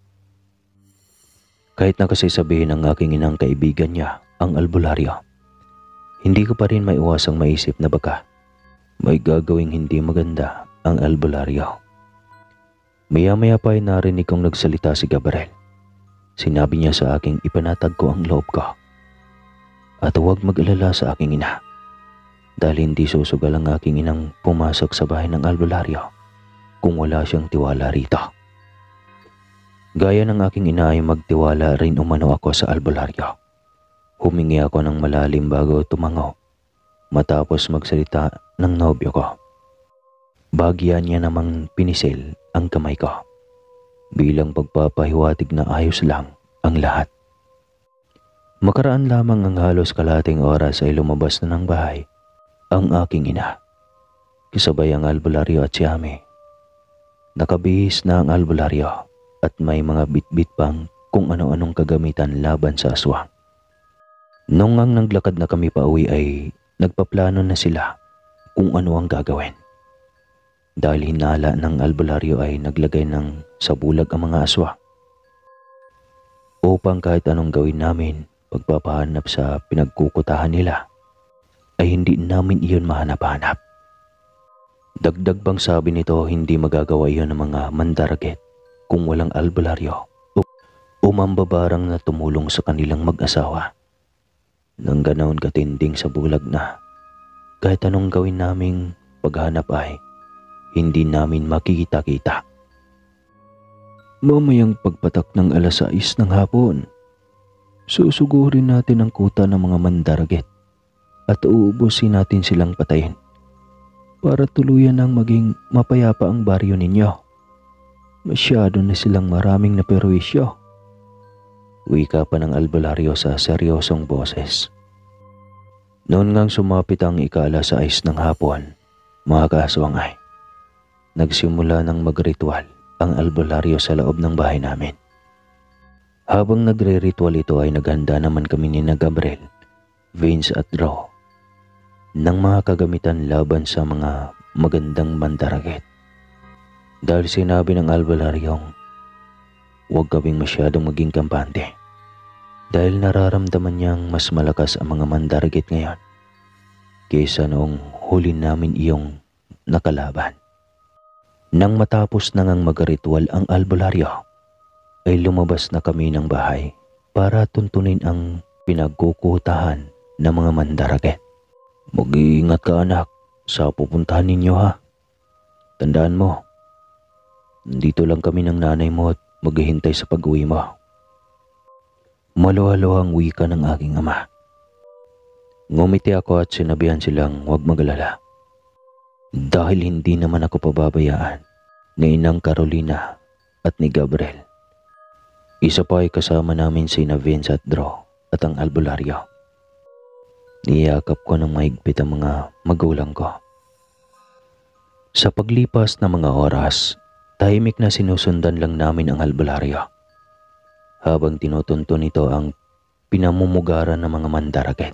Kahit na kasi sabihin ng aking inang kaibigan niya ang albularyo, hindi ko pa rin maiwasang maisip na baka may gagawing hindi maganda ang albularyo. Maya-maya pa ay narinig kong nagsalita si Gabriel. Sinabi niya sa aking ipanatag ko ang loob ko. At huwag mag-alala sa aking ina. Dahil hindi susugal ang aking inang pumasok sa bahay ng albularyo kung wala siyang tiwala rito. Gaya ng aking ina ay magtiwala rin umano ako sa albularyo. Humingi ako ng malalim bago tumango matapos magsalita ng nobyo ko. Bagyan niya namang pinisil ang kamay ko bilang pagpapahiwatig na ayos lang ang lahat. Makaraan lamang ang halos kalahating oras ay lumabas na ng bahay ang aking ina. Kasabay ang albularyo at si Ami. Nakabihis na ang albularyo at may mga bitbit pang kung ano-anong kagamitan laban sa aswang. Nung ang naglakad na kami pa uwi ay nagpaplano na sila kung ano ang gagawin. Dahil hinala ng albularyo ay naglagay ng sa bulag ang mga aswang. Upang kahit anong gawin namin pagpapahanap sa pinagkukutahan nila, ay hindi namin iyon mahanap-hanap. Dagdag bang sabi nito hindi magagawa iyon ng mga mandaraget kung walang albularyo o, o mambabarang na tumulong sa kanilang mag-asawa. Nang ganoon katinding sa bulag na kahit anong gawin naming paghanap ay hindi namin makikita-kita. Mamayang pagpatak ng alas sais ng hapon, susugurin natin ang kuta ng mga mandaraget at uubusin natin silang patayin para tuluyan ng maging mapayapa ang baryo ninyo. Masyado na silang maraming naperwisyo. Wika pa ng albularyo sa seryosong boses. Noon ngang sumapit ang ika-alas sais ng hapon, mga kaaswang ay nagsimula ng magritual ang albularyo sa loob ng bahay namin. Habang nagre-ritual ito ay naghanda naman kami ni na Gabriel Vince at Draw ng mga kagamitan laban sa mga magandang mandaragit. Dahil sinabi ng albularyong huwag kaming masyadong maging kampante dahil nararamdaman niyang mas malakas ang mga mandaragit ngayon kaysa noong huli namin iyong nakalaban. Nang matapos na ngang mag-ritual ang albularyo, ay lumabas na kami ng bahay para tuntunin ang pinagkukutahan ng mga mandaragit. Mag-iingat ka anak sa pupuntahan ninyo ha. Tandaan mo, dito lang kami ng nanay mo at maghihintay sa pag-uwi mo. Maluhalo ang wika ng aking ama. Ngumiti ako at sinabihan silang huwag magalala. Dahil hindi naman ako pababayaan ni Inang Carolina at ni Gabriel. Isa pa ay kasama namin si Vince at Draw at ang albularyo. Niyakap ko ng mahigpit ang mga magulang ko. Sa paglipas ng mga oras, tahimik na sinusundan lang namin ang albularyo. Habang tinutunto nito ang pinamumugaran ng mga mandaragit.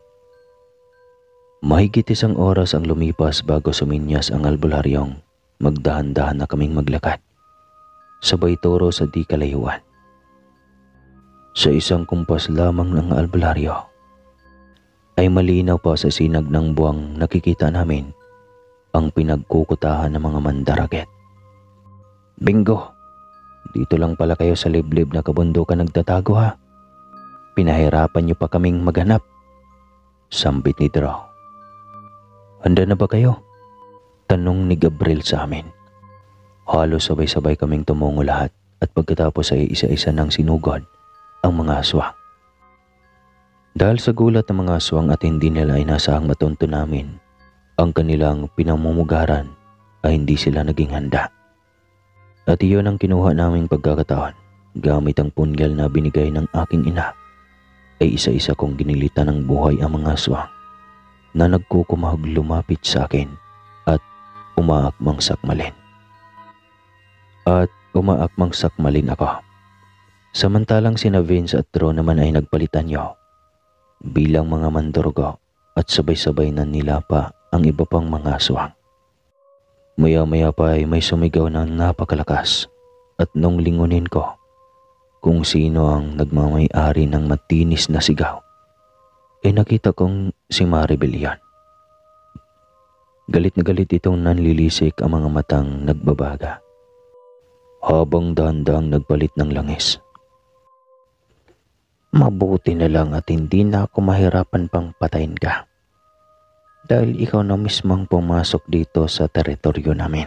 Mahigit isang oras ang lumipas bago suminyas ang albularyong magdahan-dahan na kaming maglakad. Sabay turo sa di kalayuan. Sa isang kumpas lamang ng albularyo ay malinaw pa sa sinag ng buwang nakikita namin ang pinagkukutahan ng mga mandaragit. Bingo! Dito lang pala kayo sa liblib na kabundukan nagtatago ha. Pinahirapan niyo pa kaming maghanap. Sambit ni Draw. Handa na ba kayo? Tanong ni Gabriel sa amin. Halos sabay-sabay kaming tumungo lahat at pagkatapos ay isa-isa nang sinugod ang mga aswang. Dahil sa gulat ng mga aswang at hindi nila inasahang matunto namin ang kanilang pinamumugaran ay hindi sila naging handa. At iyon ang kinuha naming pagkakataon gamit ang punyal na binigay ng aking ina ay isa-isa kong ginilitan ng buhay ang mga aswang na nagkukumahog lumapit sa akin at umaakmang sakmalin. At umaakmang sakmalin ako. Samantalang sina Vince at Draw naman ay nagpalitan niyo bilang mga mandurgo at sabay-sabay na nila pa ang iba pang mga aswang. Maya-maya pa ay may sumigaw na napakalakas at nung lingunin ko kung sino ang nagmamay-ari ng matinis na sigaw, ay nakita kong si Maribel yan. Galit na galit itong nanlilisik ang mga matang nagbabaga habang dahan-dahang nagpalit ng langis. Mabuti na lang at hindi na ako mahirapan pang patayin ka dahil ikaw na mismong pumasok dito sa teritoryo namin.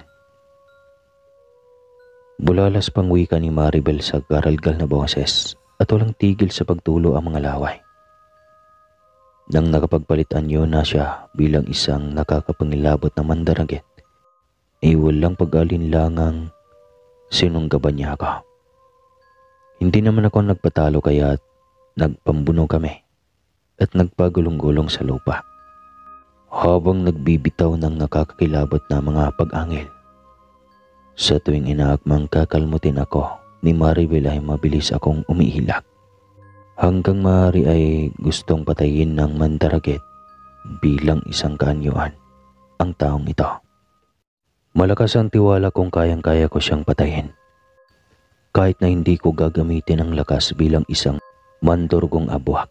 Bulalas pang wika ni Maribel sa garalgal na boses at walang tigil sa pagtulo ang mga laway. Nang nakapagpalit anyo na siya bilang isang nakakapangilabot na mandaragit, ay walang pag-alinlangang sinunggaban niya ako. Hindi naman ako nagpatalo kaya nagpambuno kami at nagpagulong-gulong sa lupa. Habang nagbibitaw ng nakakakilabot na mga pag-angil. Sa tuwing inaakmang kakalmutin ako ni Maribel ay mabilis akong umiilak. Hanggang maaari ay gustong patayin ng mandaragit bilang isang kaanyuan ang taong ito. Malakas ang tiwala kung kayang-kaya ko siyang patayin. Kahit na hindi ko gagamitin ang lakas bilang isang mandurgong abuak.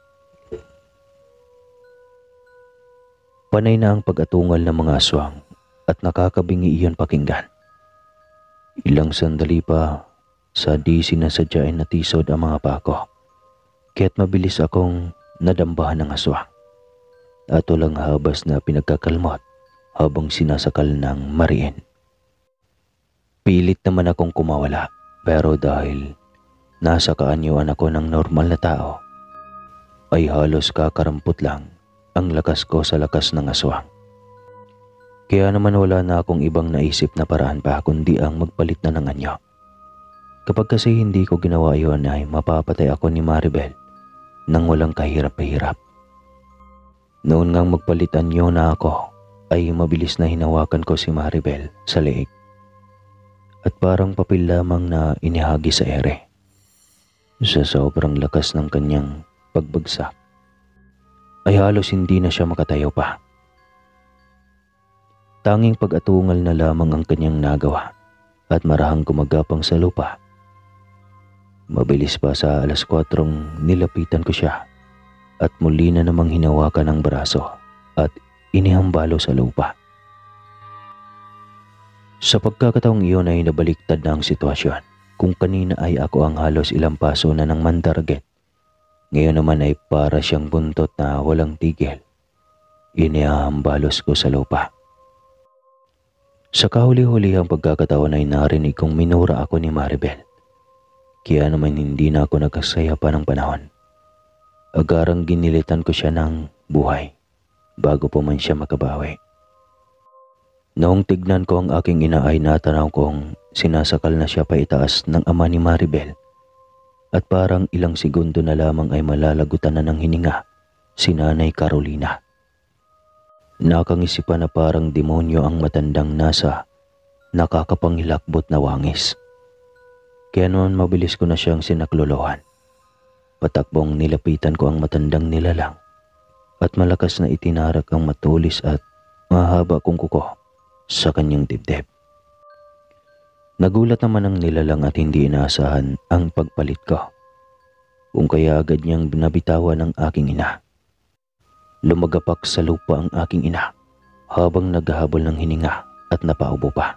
Panay na ang pag-atungal ng mga aswang at nakakabingi iyon pakinggan. Ilang sandali pa sa di sinasadyain na tisod ang mga pako. Kaya't mabilis akong nadambahan ng aswang at walang habas na pinagkakalmot habang sinasakal ng mariin. Pilit naman akong kumawala pero dahil nasa kaanyuan ako ng normal na tao ay halos kakarampot lang ang lakas ko sa lakas ng aswang. Kaya naman wala na akong ibang naisip na paraan pa kundi ang magpalit na ng anyo. Kapag kasi hindi ko ginawa iyon ay mapapatay ako ni Maribel nang walang kahirap-hirap. Noon ngang magpalit anyo na ako ay mabilis na hinawakan ko si Maribel sa leeg at parang papel lamang na inihagi sa ere. Sa sobrang lakas ng kanyang pagbagsak ay halos hindi na siya makatayo pa. Tanging pag-atungal na lamang ang kanyang nagawa at marahang gumagapang sa lupa. Mabilis pa sa alas kwatrong nilapitan ko siya at muli na namang hinawakan ang braso at inihambalo sa lupa. Sa pagkakataong iyon ay nabaliktad na ang sitwasyon. Kung kanina ay ako ang halos ilang paso na ng mandaraget, ngayon naman ay para siyang buntot na walang tigil. Inihahambalos ko sa lupa. Sa kahuli-huli ang pagkakataon ay narinig kong minura ako ni Maribel. Kaya naman hindi na ako nagkasaya pa ng panahon. Agarang ginilitan ko siya ng buhay bago pa man siya makabawi. Noong tignan ko ang aking ina ay natanaw kong sinasakal na siya paitaas ng ama ni Maribel at parang ilang segundo na lamang ay malalagutan na ng hininga si Nanay Carolina. Nakangisipan na parang demonyo ang matandang nasa nakakapangilakbot na wangis. Kaya noon mabilis ko na siyang sinaklolohan. Patakbong nilapitan ko ang matandang nilalang at malakas na itinarak ang matulis at mahaba kong kuko sa kanyang dibdib. Nagulat naman ang nilalang at hindi inaasahan ang pagpalit ko. Kung kaya agad niyang binabitawan ang aking ina. Lumagapak sa lupa ang aking ina habang naghahabol ng hininga at napaubo pa.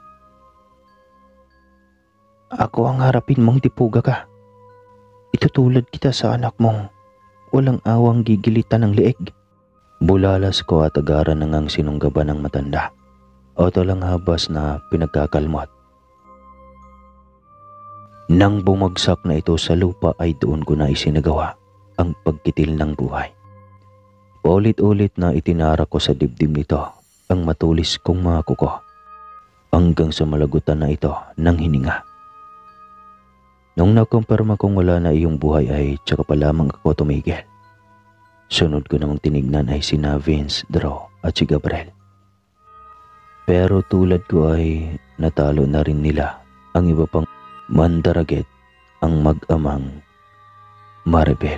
Ako ang harapin mong tipuga ka. Itutulad kita sa anak mong walang awang gigilitan ng leeg. Bulalas ko at agaran ng ang sinunggaban ng matanda. O talang habas na pinagkakalmot. Nang bumagsak na ito sa lupa ay doon ko na isinagawa ang pagkitil ng buhay. Paulit-ulit na itinara ko sa dibdib nito ang matulis kong mga kuko hanggang sa malagutan na ito ng hininga. Nung nakumpirma kong wala na iyong buhay ay tsaka pa lamang ako tumigil. Sunod ko namang tinignan ay sina Vince, Drew at si Gabriel. Pero tulad ko ay natalo na rin nila ang iba pang mandaraget, ang mag-amang Maribel.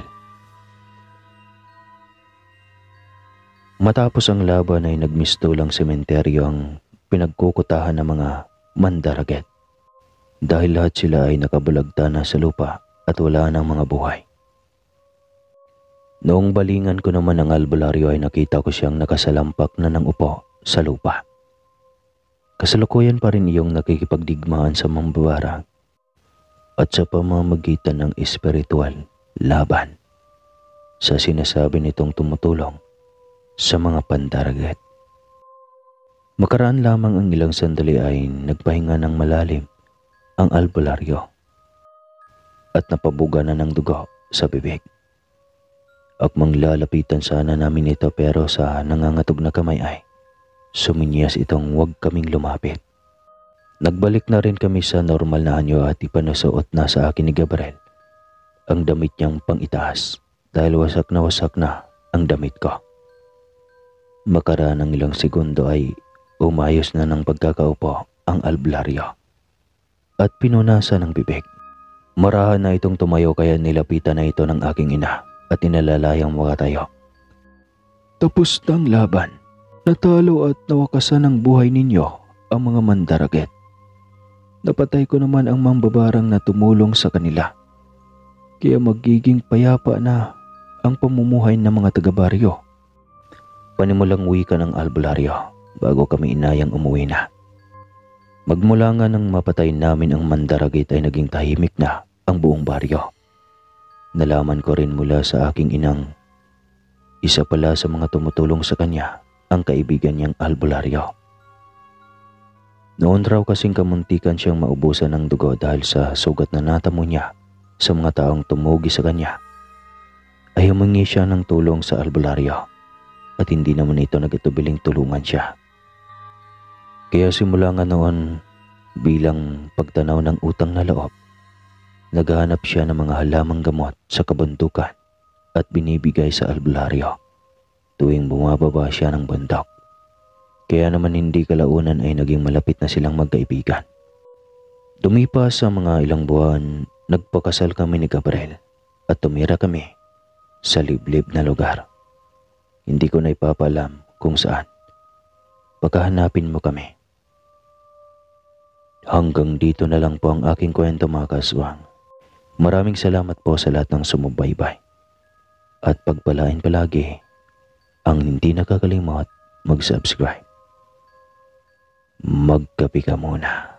Matapos ang laban ay nagmistulang sementeryo ang pinagkukutahan ng mga mandaraget dahil lahat sila ay nakabulagta na sa lupa at wala ng mga buhay. Noong balingan ko naman ang albularyo ay nakita ko siyang nakasalampak na ng upo sa lupa. Kasalukuyan pa rin iyong nakikipagdigmaan sa mambabarang at sa pamamagitan ng espiritual laban sa sinasabi nitong tumutulong sa mga pandaragat. Makaraan lamang ang ilang sandali ay nagpahinga ng malalim ang albularyo at napabuga na ng dugo sa bibig. Akmang lalapitan sana namin ito pero sa nangangatog na kamay ay suminyas itong huwag kaming lumapit. Nagbalik na rin kami sa normal na anyo at ipanusuot na sa akin ni Gabriel ang damit niyang pang-itaas dahil wasak na wasak na ang damit ko. Makaraan ng ilang segundo ay umayos na ng pagkakaupo ang albularyo at pinunasan ng bibig. Marahan na itong tumayo kaya nilapitan na ito ng aking ina at inalalayang makatayo. Tapos na ang laban. Natalo at nawakasan ang buhay ninyo ang mga mandaraget. Napatay ko naman ang mambabarang na tumulong sa kanila. Kaya magiging payapa na ang pamumuhay ng mga taga-baryo. Panimulang wika ng albularyo bago kami inayang umuwi na. Magmula nga nang mapatay namin ang mandaraget ay naging tahimik na ang buong baryo. Nalaman ko rin mula sa aking inang isa pala sa mga tumutulong sa kanya ang kaibigan niyang albularyo. Noon raw kasing kamuntikan siyang maubusan ng dugo dahil sa sugat na natamo niya sa mga taong tumugi sa kanya, ay humingi siya ng tulong sa albularyo at hindi naman ito nagatubiling tulungan siya. Kaya simula nga noon bilang pagtanaw ng utang na loob, naghahanap siya ng mga halamang gamot sa kabundukan at binibigay sa albularyo tuwing bumababa siya ng bundok. Kaya naman hindi kalaunan ay naging malapit na silang magkaibigan. Dumipas sa mga ilang buwan, nagpakasal kami ni Gabriel at tumira kami sa liblib na lugar. Hindi ko na ipapalam kung saan. Pagkahanapin mo kami. Hanggang dito na lang po ang aking kwento mga kaswang. Maraming salamat po sa lahat ng sumubaybay. At pagpalain palagi ang hindi nakakalimot mag-subscribe. Magkape ka muna.